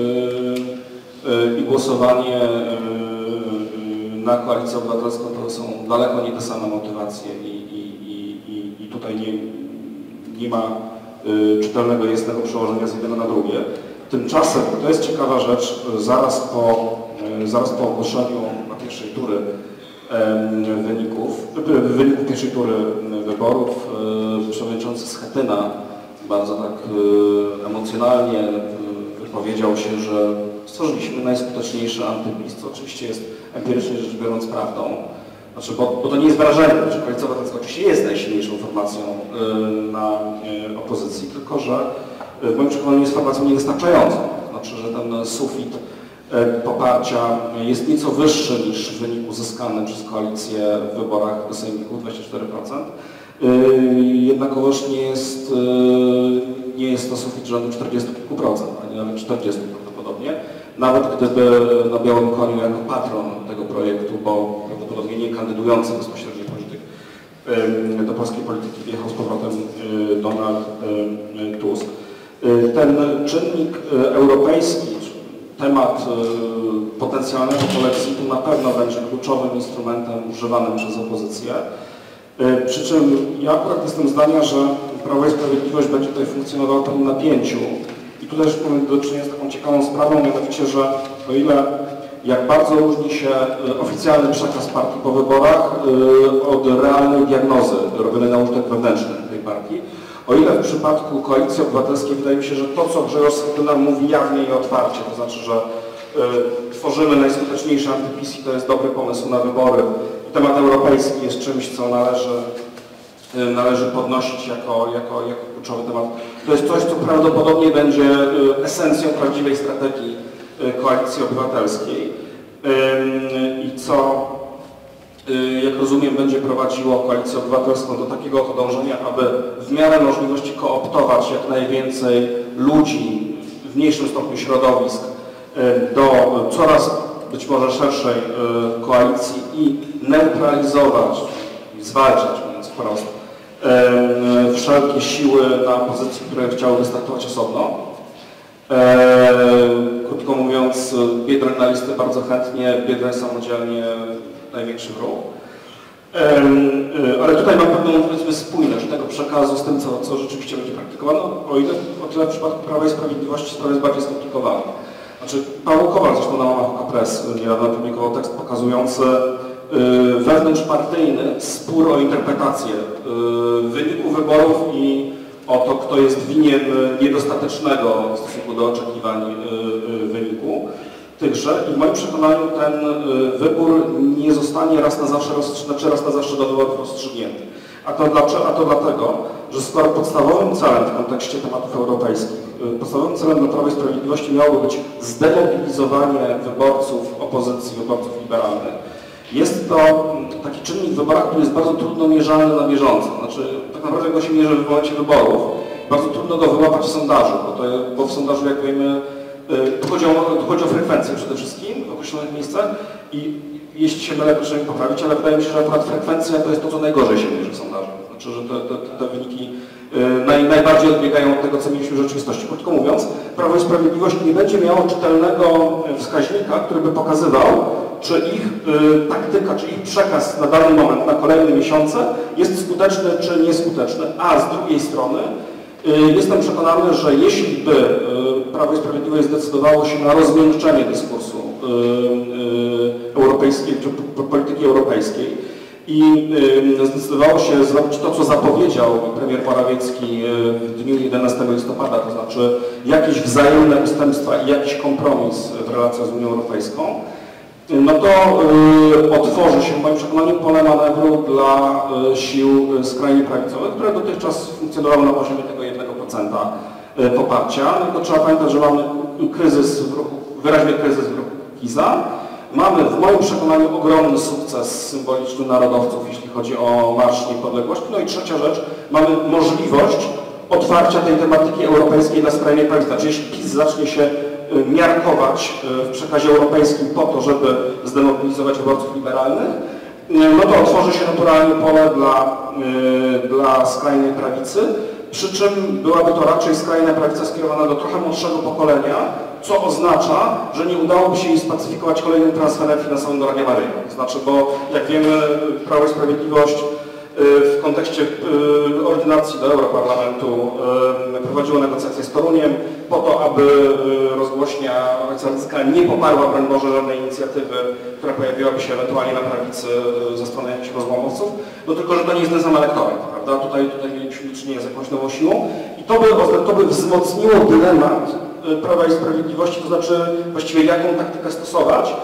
i głosowanie na Koalicję Obywatelską to są daleko nie te same motywacje i, i, i, i tutaj nie, nie ma czytelnego, jasnego przełożenia z jednego na drugie. Tymczasem, to jest ciekawa rzecz, zaraz po, zaraz po ogłoszeniu na pierwszej tury wyników, wyników pierwszej tury wyborów, przewodniczący Schetyna bardzo tak emocjonalnie wypowiedział się, że stworzyliśmy najskuteczniejszy antypis, co oczywiście jest empirycznie rzecz biorąc prawdą. Znaczy, bo, bo to nie jest wrażenie, że Koalicja Obywatelska oczywiście jest najsilniejszą formacją na opozycji, tylko że w moim przekonaniu jest formacją niewystarczającą. Znaczy, że ten sufit poparcia jest nieco wyższy niż w wynik uzyskany przez koalicję w wyborach do sejmików, dwadzieścia cztery procent. Jednakowoż nie jest, nie jest to sufit rzędu czterdziestu kilku procent, a nie nawet czterdziestu prawdopodobnie. Nawet gdyby na białym koniu jako patron tego projektu, bo prawdopodobnie nie kandydujący bezpośrednio polityk do polskiej polityki wjechał z powrotem Donald Tusk. Ten czynnik europejski, temat potencjalnego polexitu na pewno będzie kluczowym instrumentem używanym przez opozycję. Przy czym ja akurat jestem zdania, że Prawo i Sprawiedliwość będzie tutaj funkcjonowało w pewnym napięciu. I tu też mamy do czynienia z taką ciekawą sprawą, mianowicie, że o ile jak bardzo różni się oficjalny przekaz partii po wyborach od realnej diagnozy robionej na użytek wewnętrzny tej partii, o ile w przypadku Koalicji Obywatelskiej wydaje mi się, że to, co Grzegorz Schetyna mówi jawnie i otwarcie, to znaczy, że y, tworzymy najskuteczniejszy antypis i to jest dobry pomysł na wybory. I temat europejski jest czymś, co należy, y, należy podnosić jako, jako, jako kluczowy temat. To jest coś, co prawdopodobnie będzie y, esencją prawdziwej strategii y, Koalicji Obywatelskiej y, i co, jak rozumiem, będzie prowadziło Koalicję Obywatelską do takiego dążenia, aby w miarę możliwości kooptować jak najwięcej ludzi, w mniejszym stopniu środowisk, do coraz być może szerszej koalicji i neutralizować, zwalczać, mówiąc wprost, wszelkie siły na pozycji, które chciały wystartować osobno. Krótko mówiąc, Biedroń na listy bardzo chętnie, Biedroń samodzielnie największy wróg. Ale tutaj mam pewną, powiedzmy, spójność tego przekazu z tym, co, co rzeczywiście będzie praktykowane, o ile o tyle w przypadku Prawa i Sprawiedliwości sprawa jest bardziej skomplikowana. Znaczy, Paweł Kowal zresztą na łamach O K Press niedawno publikował tekst pokazujący wewnątrzpartyjny spór o interpretację wyniku wyborów i o to, kto jest winien niedostatecznego w stosunku do oczekiwań wyniku tychże. I w moim przekonaniu ten wybór nie zostanie raz na zawsze, znaczy raz na zawsze do wyborów rozstrzygnięty. A to, dlaczego? A to dlatego, że skoro podstawowym celem w kontekście tematów europejskich, podstawowym celem dla Prawa i Sprawiedliwości miałoby być zdemobilizowanie wyborców opozycji, wyborców liberalnych, jest to taki czynnik w wyborach, który jest bardzo trudno mierzalny na bieżąco. Znaczy, tak naprawdę go się mierzy w momencie wyborów. Bardzo trudno go wyłapać w sondażu, bo, to, bo w sondażu, jak wiemy, tu chodzi, o, tu chodzi o frekwencję przede wszystkim w określonych miejscach i jeśli się mylę, proszę mi poprawić, ale wydaje mi się, że akurat frekwencja to jest to, co najgorzej się mierzy w sondażu. Znaczy, że te, te, te wyniki naj, najbardziej odbiegają od tego, co mieliśmy w rzeczywistości. Krótko mówiąc, Prawo i Sprawiedliwość nie będzie miało czytelnego wskaźnika, który by pokazywał, czy ich y, taktyka, czy ich przekaz na dany moment, na kolejne miesiące jest skuteczny, czy nieskuteczny. A z drugiej strony y, jestem przekonany, że jeśli by y, Prawo i Sprawiedliwość zdecydowało się na rozmiękczenie dyskursu y, y, europejskiej, czy polityki europejskiej i y, zdecydowało się zrobić to, co zapowiedział premier Morawiecki y, w dniu jedenastego listopada, to znaczy jakieś wzajemne ustępstwa i jakiś kompromis w relacjach z Unią Europejską, no to y, otworzy się w moim przekonaniu pole manewru dla y, sił skrajnie prawicowych, które dotychczas funkcjonowały na poziomie tego jednego procenta y, poparcia. No to trzeba pamiętać, że mamy kryzys w roku, wyraźny kryzys w roku Kiza. Mamy w moim przekonaniu ogromny sukces symboliczny narodowców, jeśli chodzi o Marsz Niepodległości. No i trzecia rzecz, mamy możliwość otwarcia tej tematyki europejskiej dla skrajnej prawicy. Znaczy, jeśli PiS zacznie się miarkować w przekazie europejskim po to, żeby zdemobilizować wyborców liberalnych, no to otworzy się naturalnie pole dla, dla skrajnej prawicy, przy czym byłaby to raczej skrajna prawica skierowana do trochę młodszego pokolenia, co oznacza, że nie udałoby się jej spacyfikować kolejnym transferem finansowym do Radia Maryja. Znaczy, bo jak wiemy, Prawo i Sprawiedliwość w kontekście ordynacji do Europarlamentu prowadziło negocjacje z Toruniem po to, aby rozgłośnia ojca Rydzyka nie poparła, broń Boże, żadnej inicjatywy, która pojawiłaby się ewentualnie na prawicy ze strony jakichś rozłamowców, no tylko, że to nie jest nizem elektorem, prawda? Tutaj, tutaj mieliśmy do czynienia z jakąś nową siłą i to by, to by wzmocniło dylemat Prawa i Sprawiedliwości, to znaczy właściwie jaką taktykę stosować.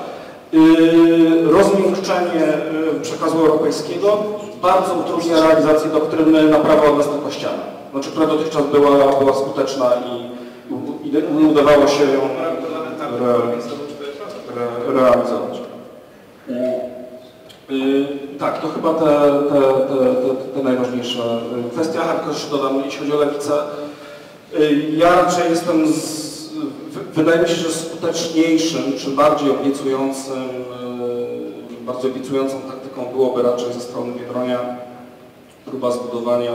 Yy, rozmiękczenie yy, przekazu europejskiego bardzo utrudnia realizację doktryny na prawo od własnościana, znaczy, która dotychczas była, była skuteczna i, i nie udawało się ją re, re, realizować. Yy, tak, to chyba te, te, te, te, te najważniejsze kwestie. Aha, tylko jeszcze dodam, jeśli chodzi o lewicę, yy, ja raczej jestem z, wydaje mi się, że skuteczniejszym czy bardziej obiecującym, bardzo obiecującą taktyką byłoby raczej ze strony Biedronia próba zbudowania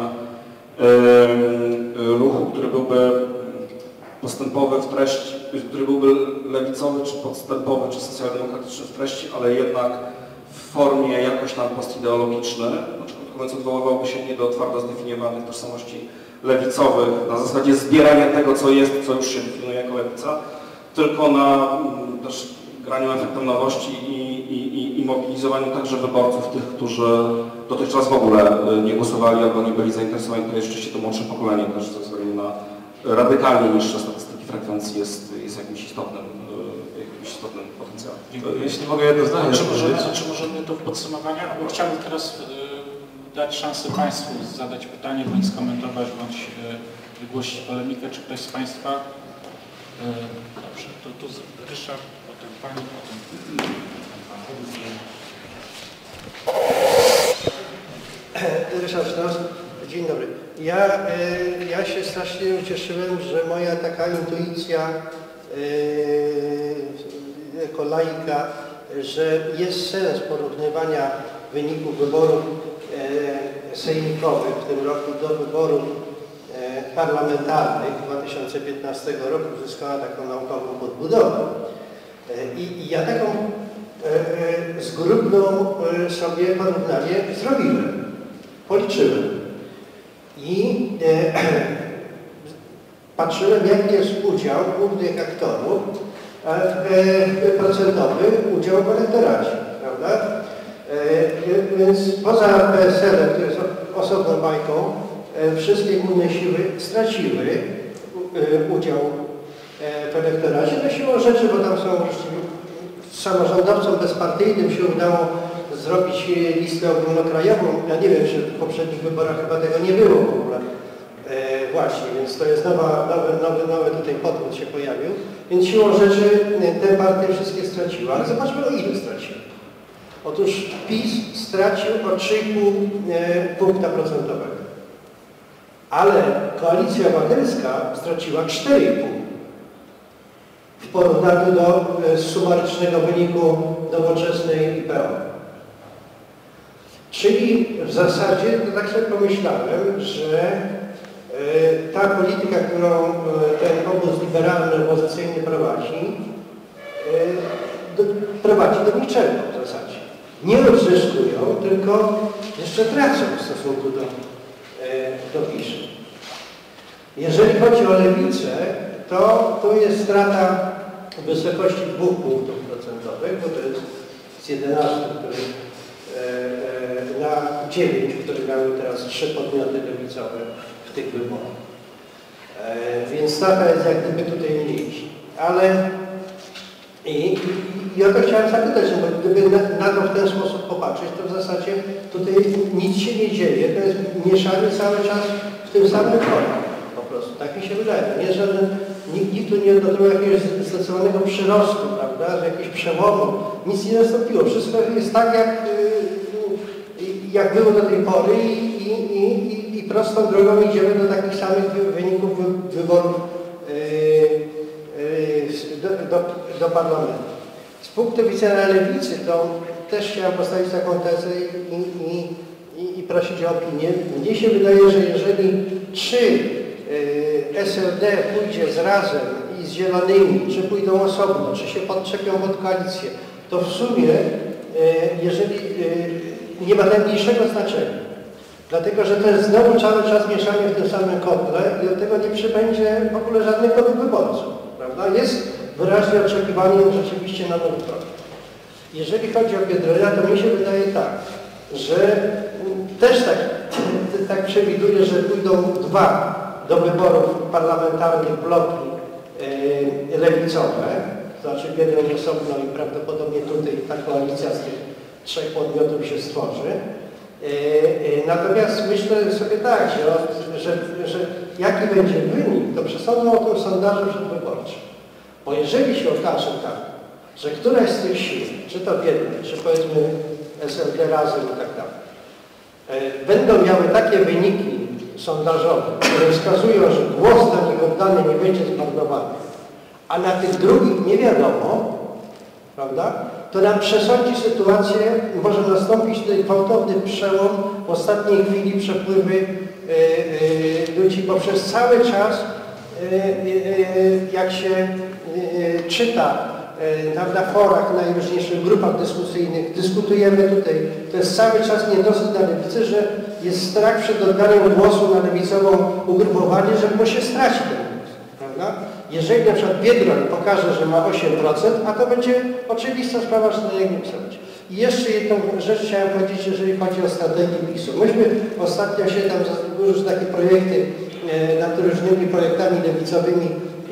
ruchu, który byłby postępowy w treści, który byłby lewicowy czy podstępowy czy socjaldemokratyczny w treści, ale jednak w formie jakoś tam postideologiczny, znaczy, mówiąc, odwoływałby się nie do twardo zdefiniowanych tożsamości lewicowych, na zasadzie zbierania tego, co jest, co już się definiuje jako lewica, tylko na też graniu efektem nowości i, i, i mobilizowaniu także wyborców, tych, którzy dotychczas w ogóle nie głosowali albo nie byli zainteresowani, to jest rzeczywiście to młodsze pokolenie też ze względu na radykalnie niższe statystyki frekwencji jest, jest jakimś istotnym, jakimś istotnym potencjałem. Jeśli mogę jedno zdanie, czy możemy, czy możemy to w podsumowaniu, bo chciałbym teraz dać szansę Państwu zadać pytanie, bądź skomentować, bądź wygłosić polemikę. Czy ktoś z Państwa? Dobrze, to tu Ryszard, potem Pani, potem Pan. Ryszard Sztos, dzień dobry. Ja, ja się strasznie ucieszyłem, że moja taka intuicja jako laika, że jest sens porównywania wyników wyborów sejmikowych w tym roku do wyborów parlamentarnych dwa tysiące piętnastego roku uzyskała taką naukową podbudowę. I, i ja taką zgrubną sobie porównanie zrobiłem, policzyłem. I e, patrzyłem, jaki jest udział głównych aktorów, e, procentowy udział w elektoracie, prawda? E, Więc poza P S L-em, który jest osobną bajką, wszystkie inne siły straciły udział w elektoracie. No siłą rzeczy, bo tam są samorządowcom bezpartyjnym się udało zrobić listę ogólnokrajową. Ja nie wiem, czy w poprzednich wyborach chyba tego nie było w ogóle. E, właśnie, więc to jest nowa, nowy, nowy, nowy tutaj podmiot się pojawił. Więc siłą rzeczy te partie wszystkie straciły. Ale zobaczmy, o ile straciły. Otóż PiS stracił o trzy i pół punkta procentowego. Ale Koalicja Obywatelska straciła cztery i pół w porównaniu do sumarycznego wyniku Nowoczesnej i P O. Czyli w zasadzie, to tak sobie pomyślałem, że ta polityka, którą ten obóz liberalny, opozycyjny prowadzi, prowadzi do niczego w zasadzie. Nie odzyskują, tylko jeszcze tracą w stosunku do, do PiS-u. Jeżeli chodzi o lewicę, to to jest strata w wysokości dwóch punktów procentowych, bo to jest z jedenastu, który, na dziewięć, które miały teraz trzy podmioty lewicowe w tych wyborach. Więc strata jest jak gdyby tutaj mniejsza. Ale i, i, i o to chciałem zapytać, bo gdyby na, na to w ten sposób popatrzeć, to w zasadzie tutaj nic się nie dzieje, to jest mieszanie cały czas w tym samym polu. Po prostu, tak mi się wydaje. Nie, że nikt, nikt tu nie odnotował jakiegoś zdecydowanego przyrostu, prawda, że jakiegoś przełomu. Nic nie nastąpiło. Wszystko jest tak, jak, jak było do tej pory i, i, i, i prostą drogą idziemy do takich samych wyników wyborów do, do, do parlamentu. Z punktu widzenia lewicy to też chciałem postawić taką tezę i, i, i, i prosić o opinię. Mnie się wydaje, że jeżeli czy S L D pójdzie z Razem i z Zielonymi, czy pójdą osobno, czy się podczepią pod koalicję, to w sumie, jeżeli nie ma najmniejszego znaczenia. Dlatego, że to jest znowu cały czas mieszanie w tym samym kotle i do tego nie przybędzie w ogóle żadnych nowych wyborców. Prawda? Jest wyraźnie oczekiwanie rzeczywiście na nowy projekt. Jeżeli chodzi o Biedronia, to mi się wydaje tak, że też tak, tak przewiduję, że pójdą dwa do wyborów parlamentarnych bloki yy, lewicowe, to znaczy Biedroń osobno i prawdopodobnie tutaj ta koalicja z tych trzech podmiotów się stworzy. Yy, yy, natomiast myślę sobie tak, że, że, że jaki będzie wynik, to przesądzą o tym sondażu przedwyborczym. Bo jeżeli się okaże tak, że któraś z tych sił, czy to Biedroń, czy powiedzmy S L D Razem i tak dalej, yy, będą miały takie wyniki sondażowe, które wskazują, że głos dla nich oddany nie będzie zmarnowany, a na tych drugich nie wiadomo, prawda, to nam przesądzi sytuację, może nastąpić tutaj gwałtowny przełom w ostatniej chwili przepływy yy, yy, ludzi poprzez cały czas, yy, yy, jak się yy, czyta yy, na forach, na najróżniejszych grupach dyskusyjnych, dyskutujemy tutaj, to jest cały czas niedosyt na lewicy, że jest strach przed oddaniem głosu na lewicową ugrupowanie, że mu się straci ten głos, prawda? Jeżeli na przykład Biedroń pokaże, że ma osiem procent, a to będzie oczywista sprawa, że do niego pisać. I jeszcze jedną rzecz chciałem powiedzieć, jeżeli chodzi o strategię PiS-u. Myśmy ostatnio się tam różne takie projekty e, nad różnymi projektami lewicowymi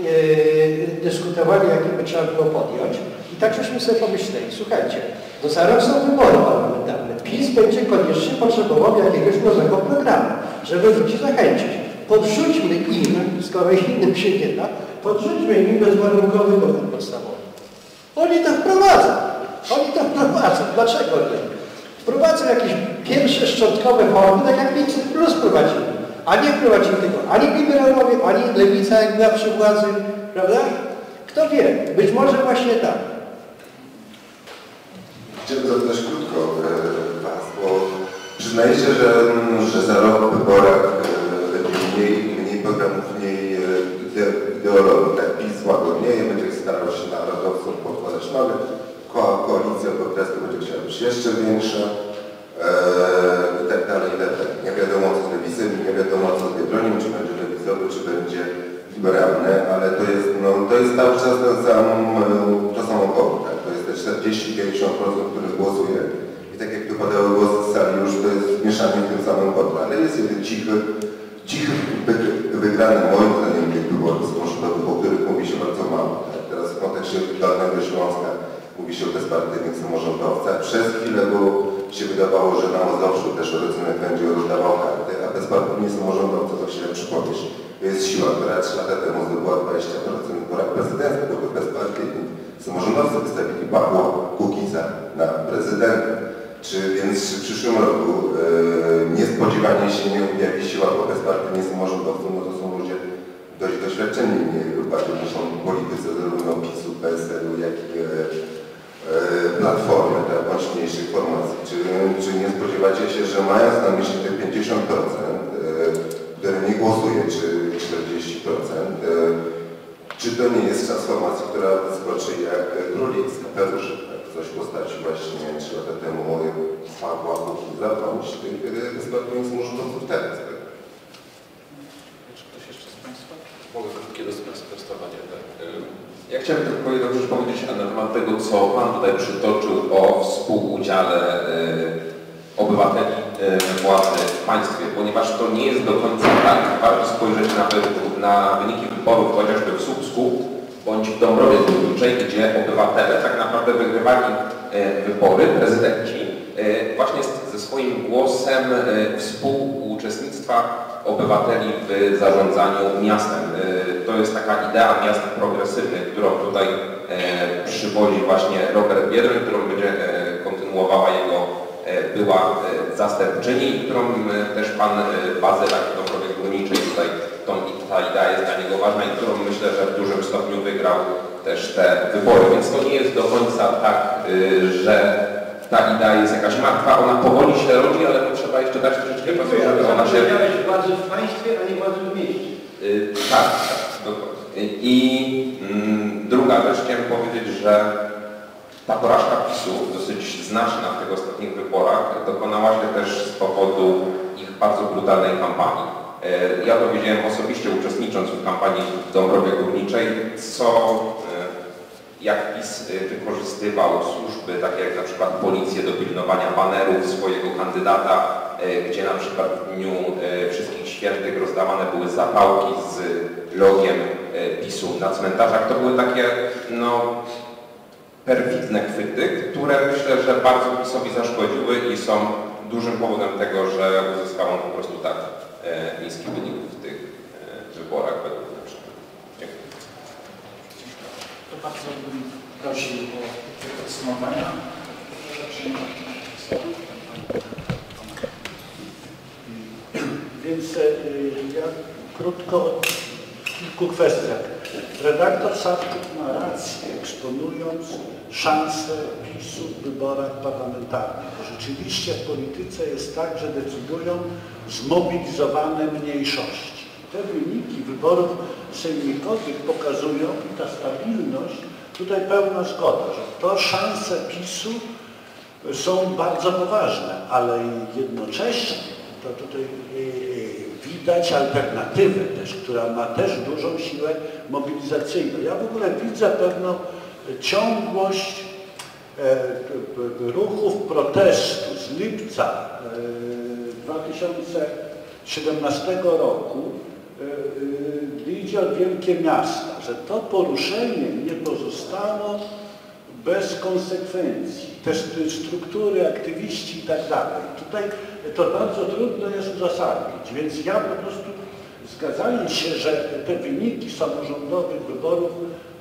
e, dyskutowali, jakie by trzeba było podjąć. I tak żeśmy sobie pomyśleli, słuchajcie, to zaraz są wybory parlamentarne. PiS będzie koniecznie potrzebował jakiegoś nowego programu, żeby ludzi zachęcić. Podrzućmy im, skoro innym się nie da, podrzućmy im bezwarunkowy dochód podstawowy. Oni to wprowadzą. Oni to wprowadzą. Dlaczego nie? Wprowadzą jakieś pierwsze szczątkowe formy, tak jak pięćset plus prowadzili. A nie prowadzili tego ani liberałowie, ani lewica, jak była przy władzy, prawda? Kto wie? Być może właśnie tak. Chciałbym zapytać krótko Was, bo przyznaję się, że, że za rok w wyborach będzie mniej, mniej programów, mniej ideologii. Tak, PiS łagodnieje, będzie starał się narodowcom podkładać nowy, ko koalicja po prostu będzie chciała być jeszcze większa i tak dalej, i tak dalej. Nie wiadomo co z lewicem, nie wiadomo co z Biedroniem, czy będzie lewicowy, czy będzie liberalny, ale to jest, no, to jest cały czas ten sam, to samo koło, tak? To jest te czterdzieści do pięćdziesięciu procent, które głosuje. I tak jak tu padały głosy cichy, cichy wygrany moim zdaniem tych wyborów samorządowych, o których mówi się bardzo mało. Tak? Teraz w kontekście Dolnego Śląska mówi się o bezpartyjnych samorządowcach. Przez chwilę było, się wydawało, że na Mazowszu też Rodzynek będzie rozdawał karty, a bezpartyjni samorządowcy, to się przypomnieć, to jest siła, która trzy lata temu zdobyła dwadzieścia procent w wyborach prezydenckich, bo bezpartyjni samorządowcy wystawili Pawła Kukiza na prezydenta. Czy więc w przyszłym roku e, niespodziewanie się nie objawi siła, bo bezpartyjni samorządowcy, no to są ludzie dość doświadczeni, nie bardziej niż są politycy zarówno PiSu, P S L-u, jak i e, Platformy, tak, ważniejszych formacji. Czy, czy nie spodziewacie się, że mając na myśli te pięćdziesiąt procent, e, które nie głosuje, czy czterdzieści procent, e, czy to nie jest transformacja, która wyskoczy jak królik z kapelusza, tak? Coś w postaci właśnie trzy lata temu Pawła Kukiza, bądź tych bezpartyjnych samorządowców teraz. Tak? Czy ktoś jeszcze z Państwa? Mogę krótkie sprostowanie. Tak? Ja chciałem tylko jedną rzecz powiedzieć na temat tego, co Pan tutaj przytoczył o współudziale y, obywateli y, władzy w państwie, ponieważ to nie jest do końca tak. Warto spojrzeć na, na wyniki wyborów chociażby w Słupsku bądź w Dąbrowie Górniczej, gdzie obywatele tak naprawdę wygrywali y, wybory, prezydenci, y, właśnie ze swoim głosem y, współuczestnictwa obywateli w zarządzaniu miastem. To jest taka idea miast progresywnych, którą tutaj przywodzi właśnie Robert Biedroń, którą będzie kontynuowała jego była zastępczyni, którą też pan Bazylak w Dąbrowie Górniczej tutaj tą, ta idea jest dla niego ważna i którą myślę, że w dużym stopniu wygrał też te wybory. Więc to nie jest do końca tak, że ta idea jest jakaś martwa, ona powoli się rodzi, ale potrzeba jeszcze dać troszeczkę czasu, żeby ona się... Miałeś władzę w państwie, a nie władzę w mieście. Yy, tak, tak, dokładnie. I mm, druga rzecz, chciałem powiedzieć, że ta porażka PiSu, dosyć znaczna w tych ostatnich wyborach, dokonała się też z powodu ich bardzo brutalnej kampanii. Yy, ja to wiedziałem osobiście, uczestnicząc w kampanii w Dąbrowie Górniczej, co... Yy, jak PiS wykorzystywał służby, takie jak na przykład policję do pilnowania banerów swojego kandydata, gdzie na przykład w dniu Wszystkich Świętych rozdawane były zapałki z logiem PiSu na cmentarzach. To były takie no, perfidne chwyty, które myślę, że bardzo PiSowi zaszkodziły i są dużym powodem tego, że uzyskał on po prostu tak niski wynik w tych wyborach według mnie. Dziękuję. To bardzo bym prosił o podsumowania. Więc ja krótko o kilku kwestiach. Redaktor Sawczuk ma rację, eksponując szansę PiSu w wyborach parlamentarnych. Bo rzeczywiście w polityce jest tak, że decydują zmobilizowane mniejszości. Te wyniki wyborów sejmikowych pokazują i ta stabilność, tutaj pełna zgoda, że to szanse PiSu są bardzo poważne, ale jednocześnie to tutaj widać alternatywę też, która ma też dużą siłę mobilizacyjną. Ja w ogóle widzę pewną ciągłość ruchów protestu z lipca dwa tysiące siedemnastego roku, gdy idzie o wielkie miasta, że to poruszenie nie pozostało bez konsekwencji. Te struktury, aktywiści i tak dalej. Tutaj to bardzo trudno jest uzasadnić, więc ja po prostu zgadzając się, że te wyniki samorządowych wyborów,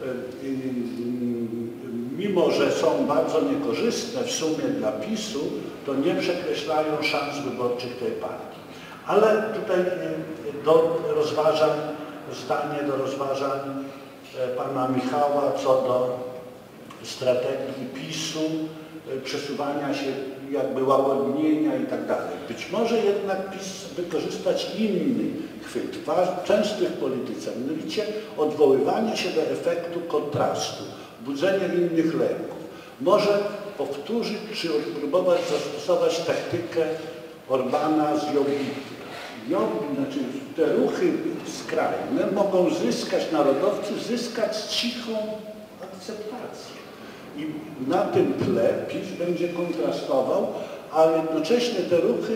mimo że są bardzo niekorzystne w sumie dla PiSu, to nie przekreślają szans wyborczych tej partii. Ale tutaj do rozważań, zdanie do rozważań pana Michała co do strategii PiSu, przesuwania się, jakby łagodnienia i tak dalej. Być może jednak PiS wykorzystać inny chwyt, częsty w polityce, mianowicie odwoływanie się do efektu kontrastu, budzenie innych lęków. Może powtórzyć czy próbować zastosować taktykę Orbana z Jobbik. Jobbik, znaczy te ruchy skrajne mogą zyskać, narodowcy zyskać cichą akceptację. I na tym tle PiS będzie kontrastował, a jednocześnie te ruchy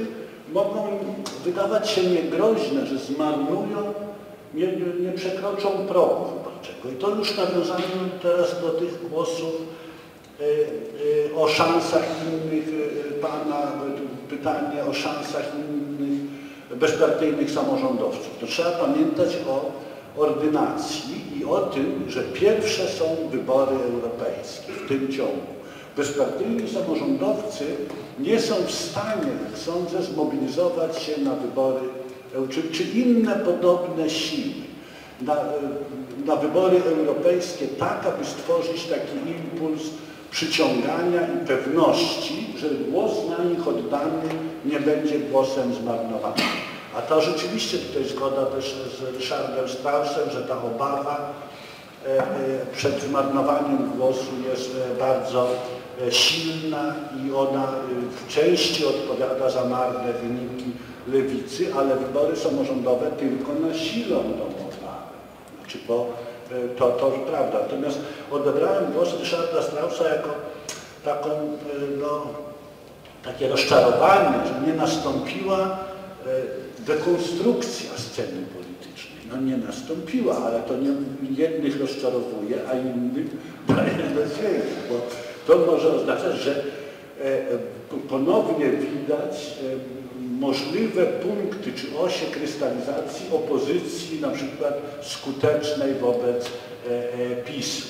mogą wydawać się niegroźne, że zmarnują, nie, nie, nie przekroczą progu wyborczego. I to już nawiązano teraz do tych głosów y, y, o szansach innych, y, pana pytanie o szansach innych bezpartyjnych samorządowców. To trzeba pamiętać o ordynacji i o tym, że pierwsze są wybory europejskie w tym ciągu. Bezpartyjni samorządowcy nie są w stanie, jak sądzę, zmobilizować się na wybory, czy, czy inne podobne siły, na, na wybory europejskie tak, aby stworzyć taki impuls przyciągania i pewności, że głos na nich oddany nie będzie głosem zmarnowanym. A to rzeczywiście tutaj zgoda też z Ryszardem Straussem, że ta obawa przed zmarnowaniem głosu jest bardzo silna i ona w części odpowiada za marne wyniki lewicy, ale wybory samorządowe tylko nasilą tą obawę. Znaczy, bo to, to prawda. Natomiast odebrałem głos Ryszarda Straussa jako taką, no, takie rozczarowanie, że nie nastąpiła dekonstrukcja sceny politycznej. No nie nastąpiła, ale to nie jednych rozczarowuje, a innych daje nadzieję, bo to może oznaczać, że ponownie widać możliwe punkty czy osie krystalizacji opozycji, na przykład skutecznej wobec PiS-u.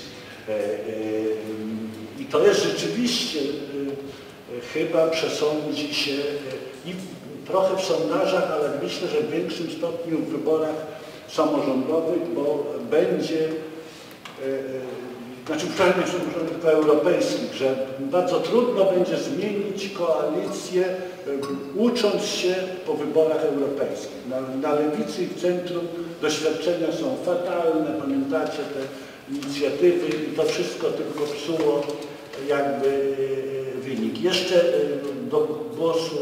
I to jest rzeczywiście chyba przesądzi się i trochę w sondażach, ale myślę, że w większym stopniu w wyborach samorządowych, bo będzie, znaczy w czarnych samorządach europejskich, że bardzo trudno będzie zmienić koalicję, ucząc się po wyborach europejskich. Na, na lewicy i w centrum doświadczenia są fatalne, pamiętacie te inicjatywy i to wszystko tylko psuło jakby wynik. Jeszcze do głosu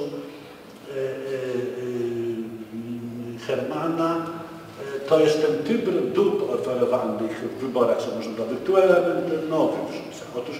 Hermana, to jest ten typ dóbr oferowanych w wyborach samorządowych. Tu element nowy wrzucę. Otóż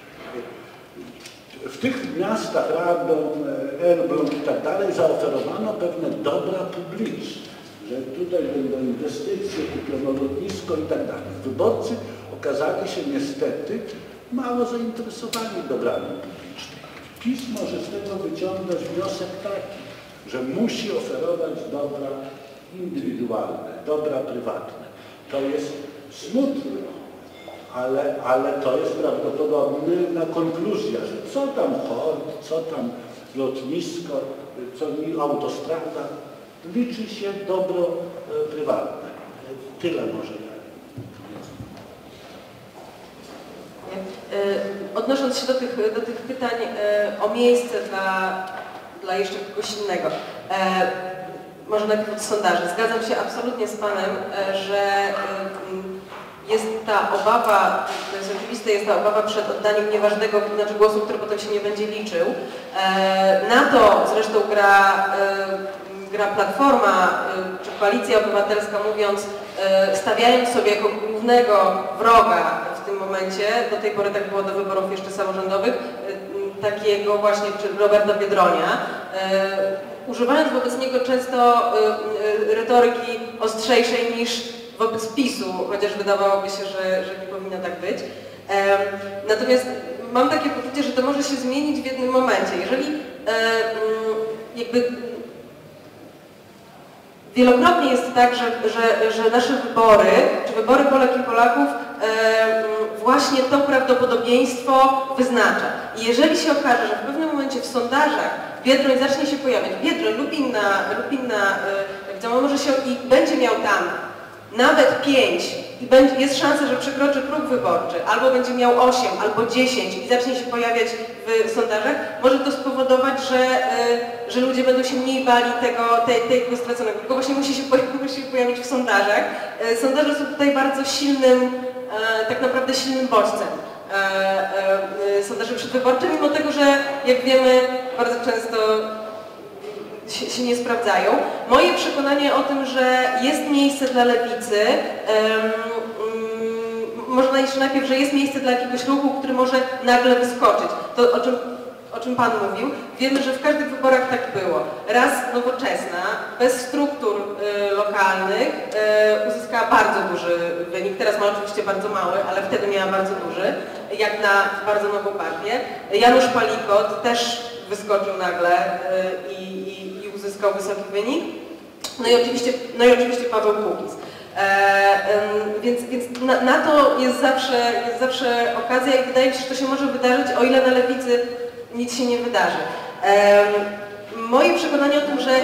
w tych miastach, Radom, Elbląg i tak dalej, zaoferowano pewne dobra publiczne, że tutaj będą inwestycje, kupiono lotnisko i tak dalej. Wyborcy okazali się niestety mało zainteresowani dobrami publicznymi. PiS może z tego wyciągnąć wniosek taki, że musi oferować dobra indywidualne, dobra prywatne. To jest smutne, ale, ale to jest prawdopodobna konkluzja, że co tam port, co tam lotnisko, co autostrada, liczy się dobro prywatne. Tyle może. Odnosząc się do tych, do tych pytań o miejsce dla, dla jeszcze kogoś innego. Może najpierw od sondaży. Zgadzam się absolutnie z Panem, że jest ta obawa, to jest oczywiste, jest ta obawa przed oddaniem nieważnego, znaczy głosu, który potem się nie będzie liczył. Na to zresztą gra, gra Platforma czy Koalicja Obywatelska, mówiąc, stawiając sobie jako głównego wroga w tym momencie, do tej pory tak było do wyborów jeszcze samorządowych, takiego właśnie czy Roberta Biedronia, używając wobec niego często retoryki ostrzejszej niż wobec PiS-u, chociaż wydawałoby się, że, że nie powinno tak być. Natomiast mam takie poczucie, że to może się zmienić w jednym momencie. Jeżeli jakby wielokrotnie jest tak, że, że, że nasze wybory, czy wybory Polek i Polaków właśnie to prawdopodobieństwo wyznacza. I jeżeli się okaże, że w pewnym momencie w sondażach Biedroń zacznie się pojawiać, Biedroń lub inna, lub inna wiadomo, może się i będzie miał tam nawet pięć i będzie, jest szansa, że przekroczy próg wyborczy, albo będzie miał osiem, albo dziesięć i zacznie się pojawiać w sondażach, może to spowodować, że, że ludzie będą się mniej bali tego, tej, tego straconego. Tylko właśnie musi się, musi się pojawić w sondażach. Sondaże są tutaj bardzo silnym, tak naprawdę silnym bodźcem. Sondaże przedwyborcze, mimo tego, że jak wiemy, bardzo często się, się nie sprawdzają. Moje przekonanie o tym, że jest miejsce dla lewicy, um, um, może jeszcze najpierw, że jest miejsce dla jakiegoś ruchu, który może nagle wyskoczyć. To, o czym, o czym Pan mówił. Wiemy, że w każdych wyborach tak było. Raz Nowoczesna, bez struktur y, lokalnych, y, uzyskała bardzo duży wynik. Teraz ma oczywiście bardzo mały, ale wtedy miała bardzo duży, jak na bardzo nową partię. Janusz Palikot też wyskoczył nagle y, i, i, i uzyskał wysoki wynik. No i oczywiście, no i oczywiście Paweł Kukiz. E, e, więc więc na, na to jest zawsze, jest zawsze okazja i wydaje mi się, że to się może wydarzyć, o ile na lewicy nic się nie wydarzy. E, moje przekonanie o tym, że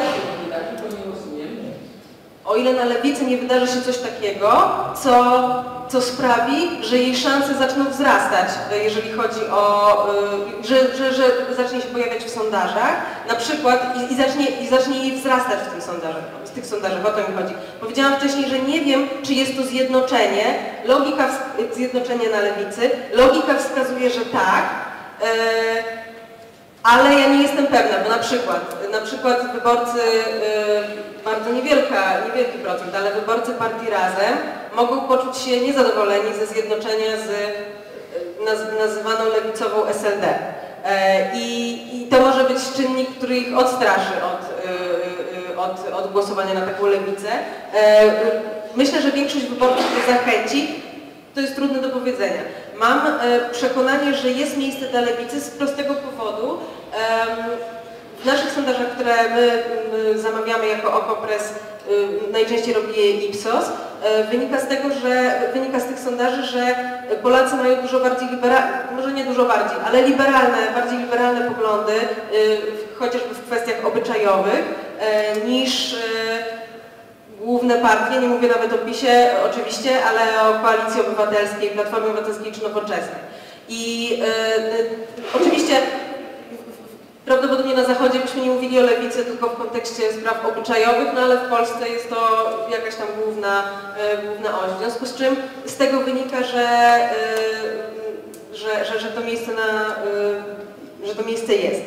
o ile na lewicy nie wydarzy się coś takiego, co, co sprawi, że jej szanse zaczną wzrastać, jeżeli chodzi o, że, że, że zacznie się pojawiać w sondażach, na przykład i, i, zacznie, i zacznie jej wzrastać w tych sondażach, w tych sondażach, o to mi chodzi. Powiedziałam wcześniej, że nie wiem, czy jest to zjednoczenie, logika, zjednoczenie na lewicy, logika wskazuje, że tak, e, ale ja nie jestem pewna, bo na przykład, na przykład wyborcy, yy, bardzo niewielka, niewielki procent, ale wyborcy partii Razem mogą poczuć się niezadowoleni ze zjednoczenia z yy, naz, nazywaną lewicową S L D. Yy, i, I to może być czynnik, który ich odstraszy od, yy, od, od głosowania na taką lewicę. Yy, myślę, że większość wyborców to zachęci. To jest trudne do powiedzenia. Mam e, przekonanie, że jest miejsce dla lewicy z prostego powodu. E, w naszych sondażach, które my, my zamawiamy jako Okopres, e, najczęściej robi je Ipsos, e, wynika z tego, że wynika z tych sondaży, że Polacy mają dużo bardziej liberalne, może nie dużo bardziej, ale liberalne, bardziej liberalne poglądy, e, chociażby w kwestiach obyczajowych, e, niż e, główne partie, nie mówię nawet o PiSie oczywiście, ale o Koalicji Obywatelskiej, Platformie Obywatelskiej czy Nowoczesnej. I e, oczywiście prawdopodobnie na Zachodzie byśmy nie mówili o lewicy tylko w kontekście spraw obyczajowych, no ale w Polsce jest to jakaś tam główna, e, główna oś. W związku z czym z tego wynika, że, e, że, że, że, to, miejsce na, e, że to miejsce jest.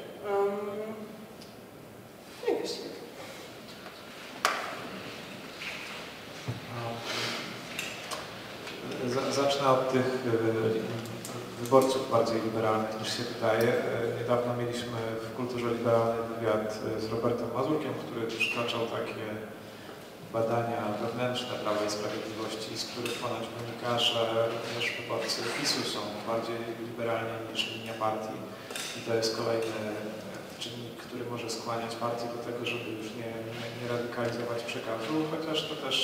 Zacznę od tych wyborców bardziej liberalnych niż się wydaje. Niedawno mieliśmy w Kulturze Liberalnej wywiad z Robertem Mazurkiem, który przytaczał takie badania wewnętrzne Prawa i Sprawiedliwości, z których ponoć wynika, że również wyborcy PiSu są bardziej liberalni niż linia partii. I to jest kolejny czynnik, który może skłaniać partię do tego, żeby już nie, nie, nie radykalizować przekazu, chociaż to też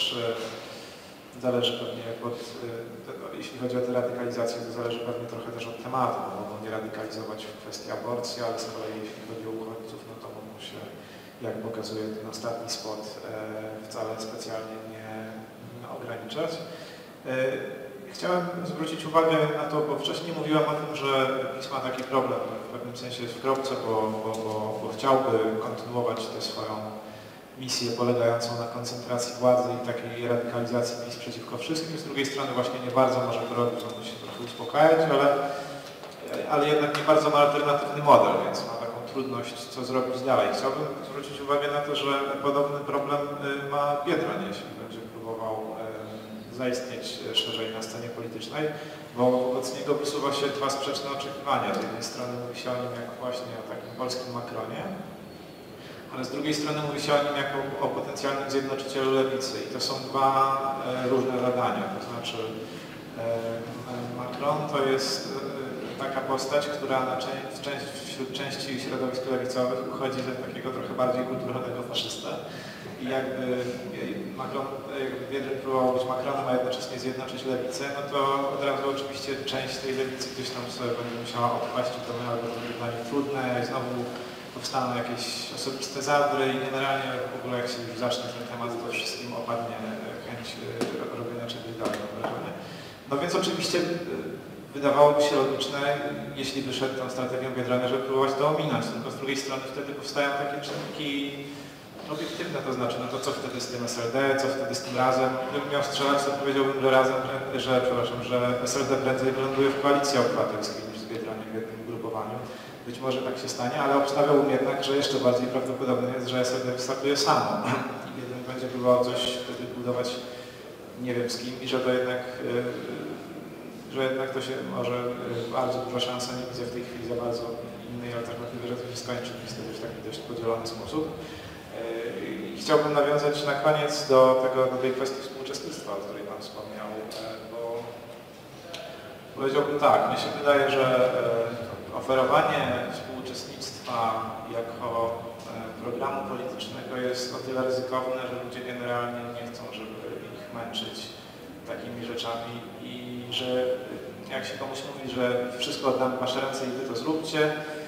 zależy pewnie od, jeśli chodzi o tę radykalizację, to zależy pewnie trochę też od tematu, bo mogą nie radykalizować w kwestii aborcji, ale z kolei jeśli chodzi o uchodźców, no to mogą się, jak pokazuje ten ostatni spot, wcale specjalnie nie ograniczać. Chciałem zwrócić uwagę na to, bo wcześniej mówiłem o tym, że PiS ma taki problem, w pewnym sensie jest w kropce, bo, bo, bo, bo chciałby kontynuować tę swoją misję polegającą na koncentracji władzy i takiej radykalizacji PiS przeciwko wszystkim. Z drugiej strony właśnie nie bardzo może to robić, on musi się trochę uspokajać, ale, ale jednak nie bardzo ma alternatywny model, więc ma taką trudność, co zrobić dalej. Chciałbym zwrócić uwagę na to, że podobny problem ma Biedroń, jeśli będzie próbował zaistnieć szerzej na scenie politycznej, bo wobec niego wysuwa się dwa sprzeczne oczekiwania. Z jednej strony mówi się o nim jak właśnie o takim polskim Macronie, ale z drugiej strony mówi się o nim jako o potencjalnym zjednoczycielu lewicy i to są dwa e, różne zadania, to znaczy e, Macron to jest e, taka postać, która na część, część, wśród części środowisk lewicowych uchodzi za takiego trochę bardziej kulturalnego faszystę i jakby Macron, jakby Biedroń próbował być Macronem, a jednocześnie zjednoczyć lewicę, no to od razu oczywiście część tej lewicy gdzieś tam sobie będzie musiała odpaść i to miałoby to być dla nich trudne i znowu powstaną jakieś osobiste zadry i generalnie w ogóle jak się już zacznie ten temat, to wszystkim opadnie chęć robienia czegoś dalej, mam wrażenie. No więc oczywiście wydawałoby się logiczne, jeśli wyszedł tą strategią Biedronia, żeby próbować to ominąć, tylko z drugiej strony wtedy powstają takie czynniki obiektywne, to znaczy, no to co wtedy z tym S L D, co wtedy z tym Razem. Gdybym miał strzelać, to powiedziałbym, że Razem, że, przepraszam, że S L D prędzej wyląduje w Koalicji Obywatelskiej niż z Biedroniem w jednym ugrupowaniu. Być może tak się stanie, ale obstawiałbym jednak, że jeszcze bardziej prawdopodobne jest, że S L D wystartuje samo i Biedroń będzie próbował coś wtedy budować nie wiem z kim i że to jednak, że jednak to się może bardzo duża szansa, nie widzę w tej chwili za bardzo innej alternatywy, że to się skończy niestety w taki dość podzielony sposób. I chciałbym nawiązać na koniec do, tego, do tej kwestii współuczestnictwa, o której Pan wspomniał, bo powiedziałbym tak, mnie się wydaje, że oferowanie współuczestnictwa jako programu politycznego jest o tyle ryzykowne, że ludzie generalnie nie chcą, żeby ich męczyć takimi rzeczami i że jak się komuś mówi, że wszystko oddamy w wasze ręce i wy to zróbcie,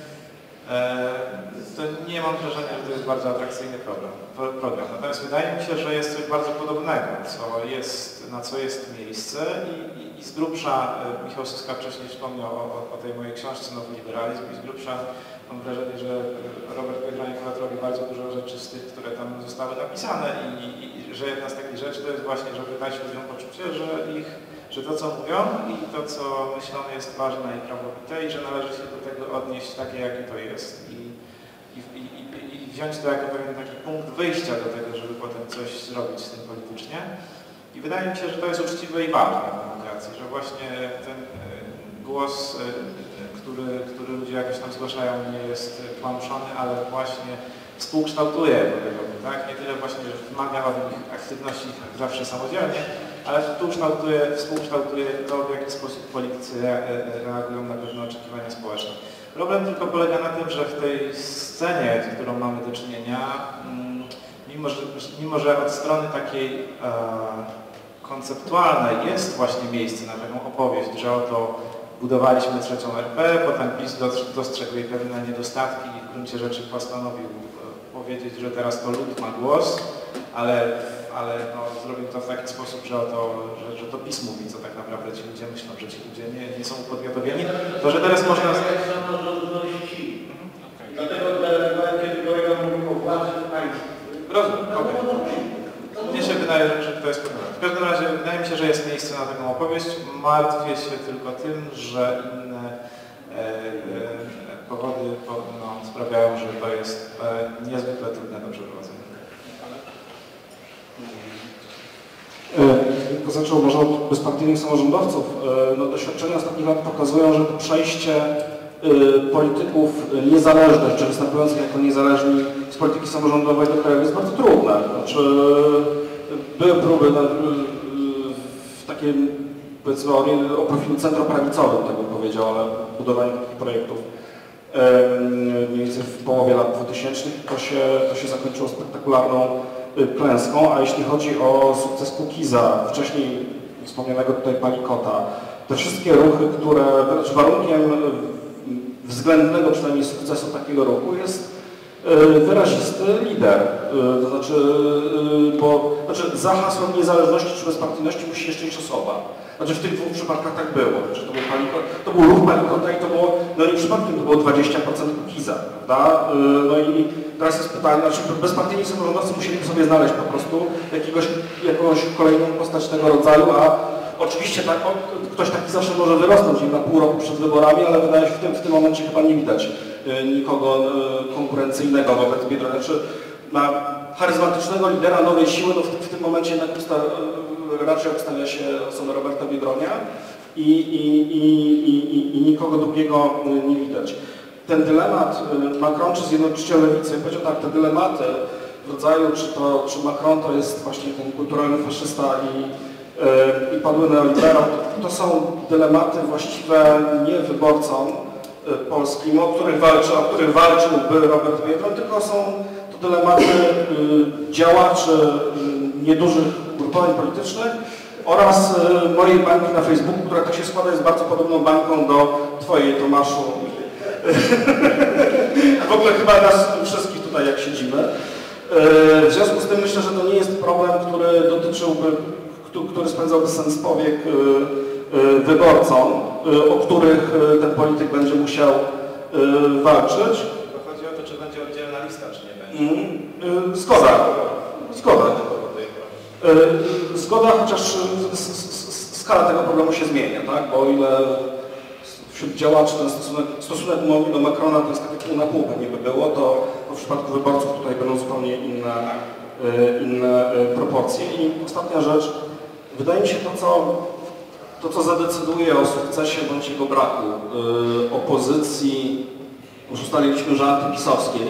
to nie mam wrażenia, że to jest bardzo atrakcyjny program. program. Natomiast wydaje mi się, że jest coś bardzo podobnego, co jest, na co jest miejsce i, i, i z grubsza, Michał Syska wcześniej wspomniał o, o tej mojej książce Nowy Liberalizm i z grubsza mam wrażenie, że Robert Biedroń-Kowat robi bardzo dużo rzeczy z tych, które tam zostały napisane i, i, i że jedna z takich rzeczy to jest właśnie, żeby dać ludziom poczucie, że ich że to, co mówią i to, co myślą, jest ważne i prawowite i że należy się do tego odnieść takie, jakie to jest i, i, i, i wziąć to jako pewien taki punkt wyjścia do tego, żeby potem coś zrobić z tym politycznie. I wydaje mi się, że to jest uczciwe i ważne w demokracji, że właśnie ten głos, który, który ludzie jakoś tam zgłaszają, nie jest tłamszony, ale właśnie współkształtuje, tak? Nie tyle właśnie, że wymaga od nich aktywności zawsze samodzielnie, ale współkształtuje, współkształtuje to, w jaki sposób politycy reagują na pewne oczekiwania społeczne. Problem tylko polega na tym, że w tej scenie, z którą mamy do czynienia, mimo że, mimo że od strony takiej e, konceptualnej jest właśnie miejsce na taką opowieść, że oto budowaliśmy trzecią R P, potem PiS dostrzegł jej pewne niedostatki i w gruncie rzeczy postanowił powiedzieć, że teraz to lud ma głos, ale, ale no, zrobił to w taki sposób, że, to, że, że to PiS mówi, co tak naprawdę ci ludzie myślą, że ci ludzie nie, nie są upodmiotowieni. To, że teraz można... Dlatego kiedy kolega mówił o władzy w państwie. Rozumiem, okej. Okay. Mnie się wydaje, że to jest problem. W każdym razie wydaje mi się, że jest miejsce na taką opowieść. Martwię się tylko tym, że inne e, e, powody no, sprawiają, że to jest e, niezwykle trudne do przeprowadzenia. To zaczął może od bezpartyjnych samorządowców. No, doświadczenia ostatnich lat pokazują, że to przejście polityków niezależnych, czy występujących jako niezależni z polityki samorządowej do kraju jest bardzo trudne. Znaczy, były próby na, w takim, powiedzmy, o profilu centroprawicowym, tak bym powiedział, ale budowanie takich projektów mniej więcej w połowie lat dwutysięcznych to się, to się zakończyło spektakularną klęską, a jeśli chodzi o sukces Kukiza, wcześniej wspomnianego tutaj Palikota, te wszystkie ruchy, które, znaczy warunkiem względnego przynajmniej sukcesu takiego ruchu jest wyrazisty lider. To znaczy, bo znaczy za hasłem niezależności czy bezpartyjności musi jeszcze iść osoba. Znaczy w tych dwóch przypadkach tak było. Znaczy, to, był Palikot, to był ruch Palikota i to było, no nie przypadkiem to było dwadzieścia procent Kukiza, prawda? No i teraz jest pytanie, znaczy bezpartyjni samorządowcy musieli sobie znaleźć po prostu jakiegoś, jakąś kolejną postać tego rodzaju, a oczywiście tak, ktoś taki zawsze może wyrosnąć na pół roku przed wyborami, ale wydaje się w tym, w tym momencie chyba nie widać nikogo konkurencyjnego wobec Biedronia. Znaczy, na charyzmatycznego lidera nowej siły, no w, w tym momencie jednak usta, raczej obstawia się osobę Roberta Biedronia i, i, i, i, i nikogo drugiego nie widać. Ten dylemat Macron czy Zjednoczyciel Lewicy, powiedział tak, te dylematy w rodzaju, czy, to, czy Macron to jest właśnie ten kulturalny faszysta i i padły neoliberal, to są dylematy właściwe nie wyborcom polskim, o których walczy, o których walczyłby Robert Biedroń, tylko są to dylematy działaczy niedużych ugrupowań politycznych oraz mojej bańki na Facebooku, która tak się składa, jest bardzo podobną bańką do twojej, Tomaszu. W ogóle chyba nas wszystkich tutaj, jak siedzimy. W związku z tym myślę, że to nie jest problem, który dotyczyłby który spędzałby sens powiek wyborcom, o których ten polityk będzie musiał walczyć. Chodzi o to, czy będzie oddzielna lista, czy nie będzie. Zgoda. Zgoda. Zgoda, chociaż skala tego problemu się zmienia, tak? Bo o ile wśród działaczy ten stosunek, stosunek do Macrona to jest takie pół na pół pewnie by było, to w przypadku wyborców tutaj będą zupełnie inne, inne proporcje. I ostatnia rzecz. Wydaje mi się to, co, to, co zadecyduje o sukcesie bądź jego braku yy, opozycji już ustaliliśmy, że antypisowskiej,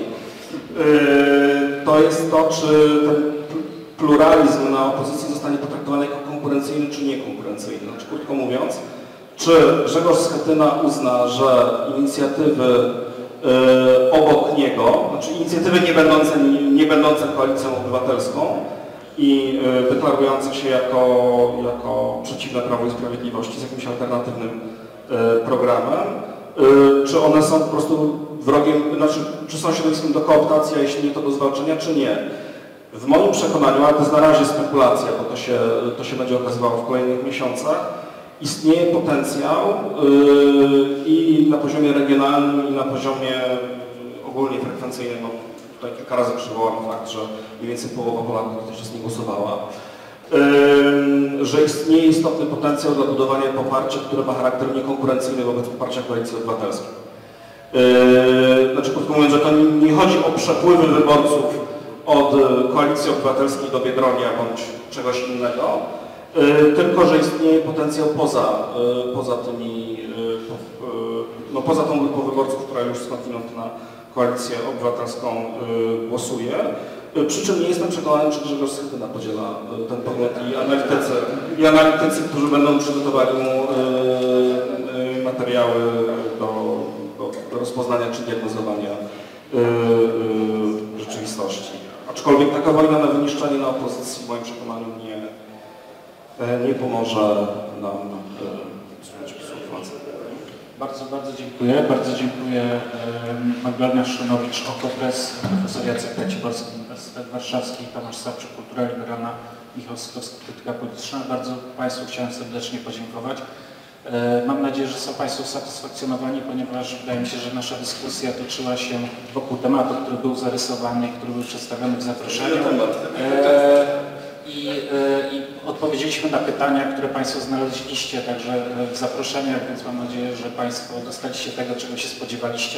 to jest to, czy ten pluralizm na opozycji zostanie potraktowany jako konkurencyjny czy niekonkurencyjny. Znaczy, krótko mówiąc, czy Grzegorz Schetyna uzna, że inicjatywy yy, obok niego, znaczy inicjatywy nie będące, nie, nie będące koalicją obywatelską i yy, deklarujące się jako, jako przeciwne Prawu i Sprawiedliwości z jakimś alternatywnym yy, programem, yy, czy one są po prostu wrogiem, znaczy, czy są środowiskiem do kooptacji, a jeśli nie, to do zwalczenia, czy nie. W moim przekonaniu, ale to jest na razie spekulacja, bo to się, to się będzie okazywało w kolejnych miesiącach, istnieje potencjał yy, i na poziomie regionalnym, i na poziomie ogólnie frekwencyjnym. No, tutaj kilka razy przywołam fakt, że mniej więcej połowa Polaków dotychczas nie głosowała. Yy, że istnieje istotny potencjał dla budowania poparcia, które ma charakter niekonkurencyjny wobec poparcia Koalicji Obywatelskiej. Yy, znaczy, krótko mówiąc, że to nie, nie chodzi o przepływy wyborców od Koalicji Obywatelskiej do Biedronia bądź czegoś innego, yy, tylko że istnieje potencjał poza, yy, poza tymi, yy, no, poza tą grupą wyborców, która już skądinąd na Koalicję Obywatelską yy, głosuje. Yy, przy czym nie jestem przekonany, czy Grzegorz Schetyna podziela yy, ten pogląd i analitycy, i analitycy, którzy będą przygotowali mu yy, yy, materiały do, do, do rozpoznania czy diagnozowania yy, yy, rzeczywistości. Aczkolwiek taka wojna na wyniszczenie na opozycji w moim przekonaniu nie, nie pomoże nam zmieniać sytuację. Bardzo, bardzo dziękuję. Bardzo dziękuję Magdalena Szynowicz, Okopres, profesor Jacek Raciborski, Uniwersytet Warszawski, Tomasz Sawczyk, Kultura Liberalna, Michał Sykowski, Krytyka Polityczna. Bardzo Państwu chciałem serdecznie podziękować. Mam nadzieję, że są Państwo usatysfakcjonowani, ponieważ wydaje mi się, że nasza dyskusja toczyła się wokół tematu, który był zarysowany i który był przedstawiony w zaproszeniu. I, I odpowiedzieliśmy na pytania, które Państwo znaleźliście także w zaproszeniach, więc mam nadzieję, że Państwo dostaliście tego, czego się spodziewaliście.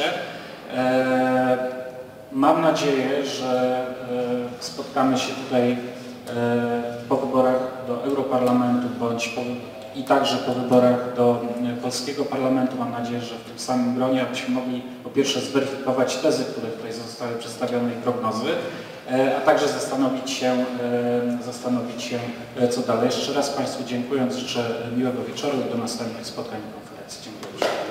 Mam nadzieję, że spotkamy się tutaj po wyborach do Europarlamentu bądź po i także po wyborach do polskiego parlamentu. Mam nadzieję, że w tym samym gronie, abyśmy mogli po pierwsze zweryfikować tezy, które tutaj zostały przedstawione i prognozy, a także zastanowić się, zastanowić się co dalej. Jeszcze raz Państwu dziękując, życzę miłego wieczoru i do następnych spotkań i konferencji. Dziękuję.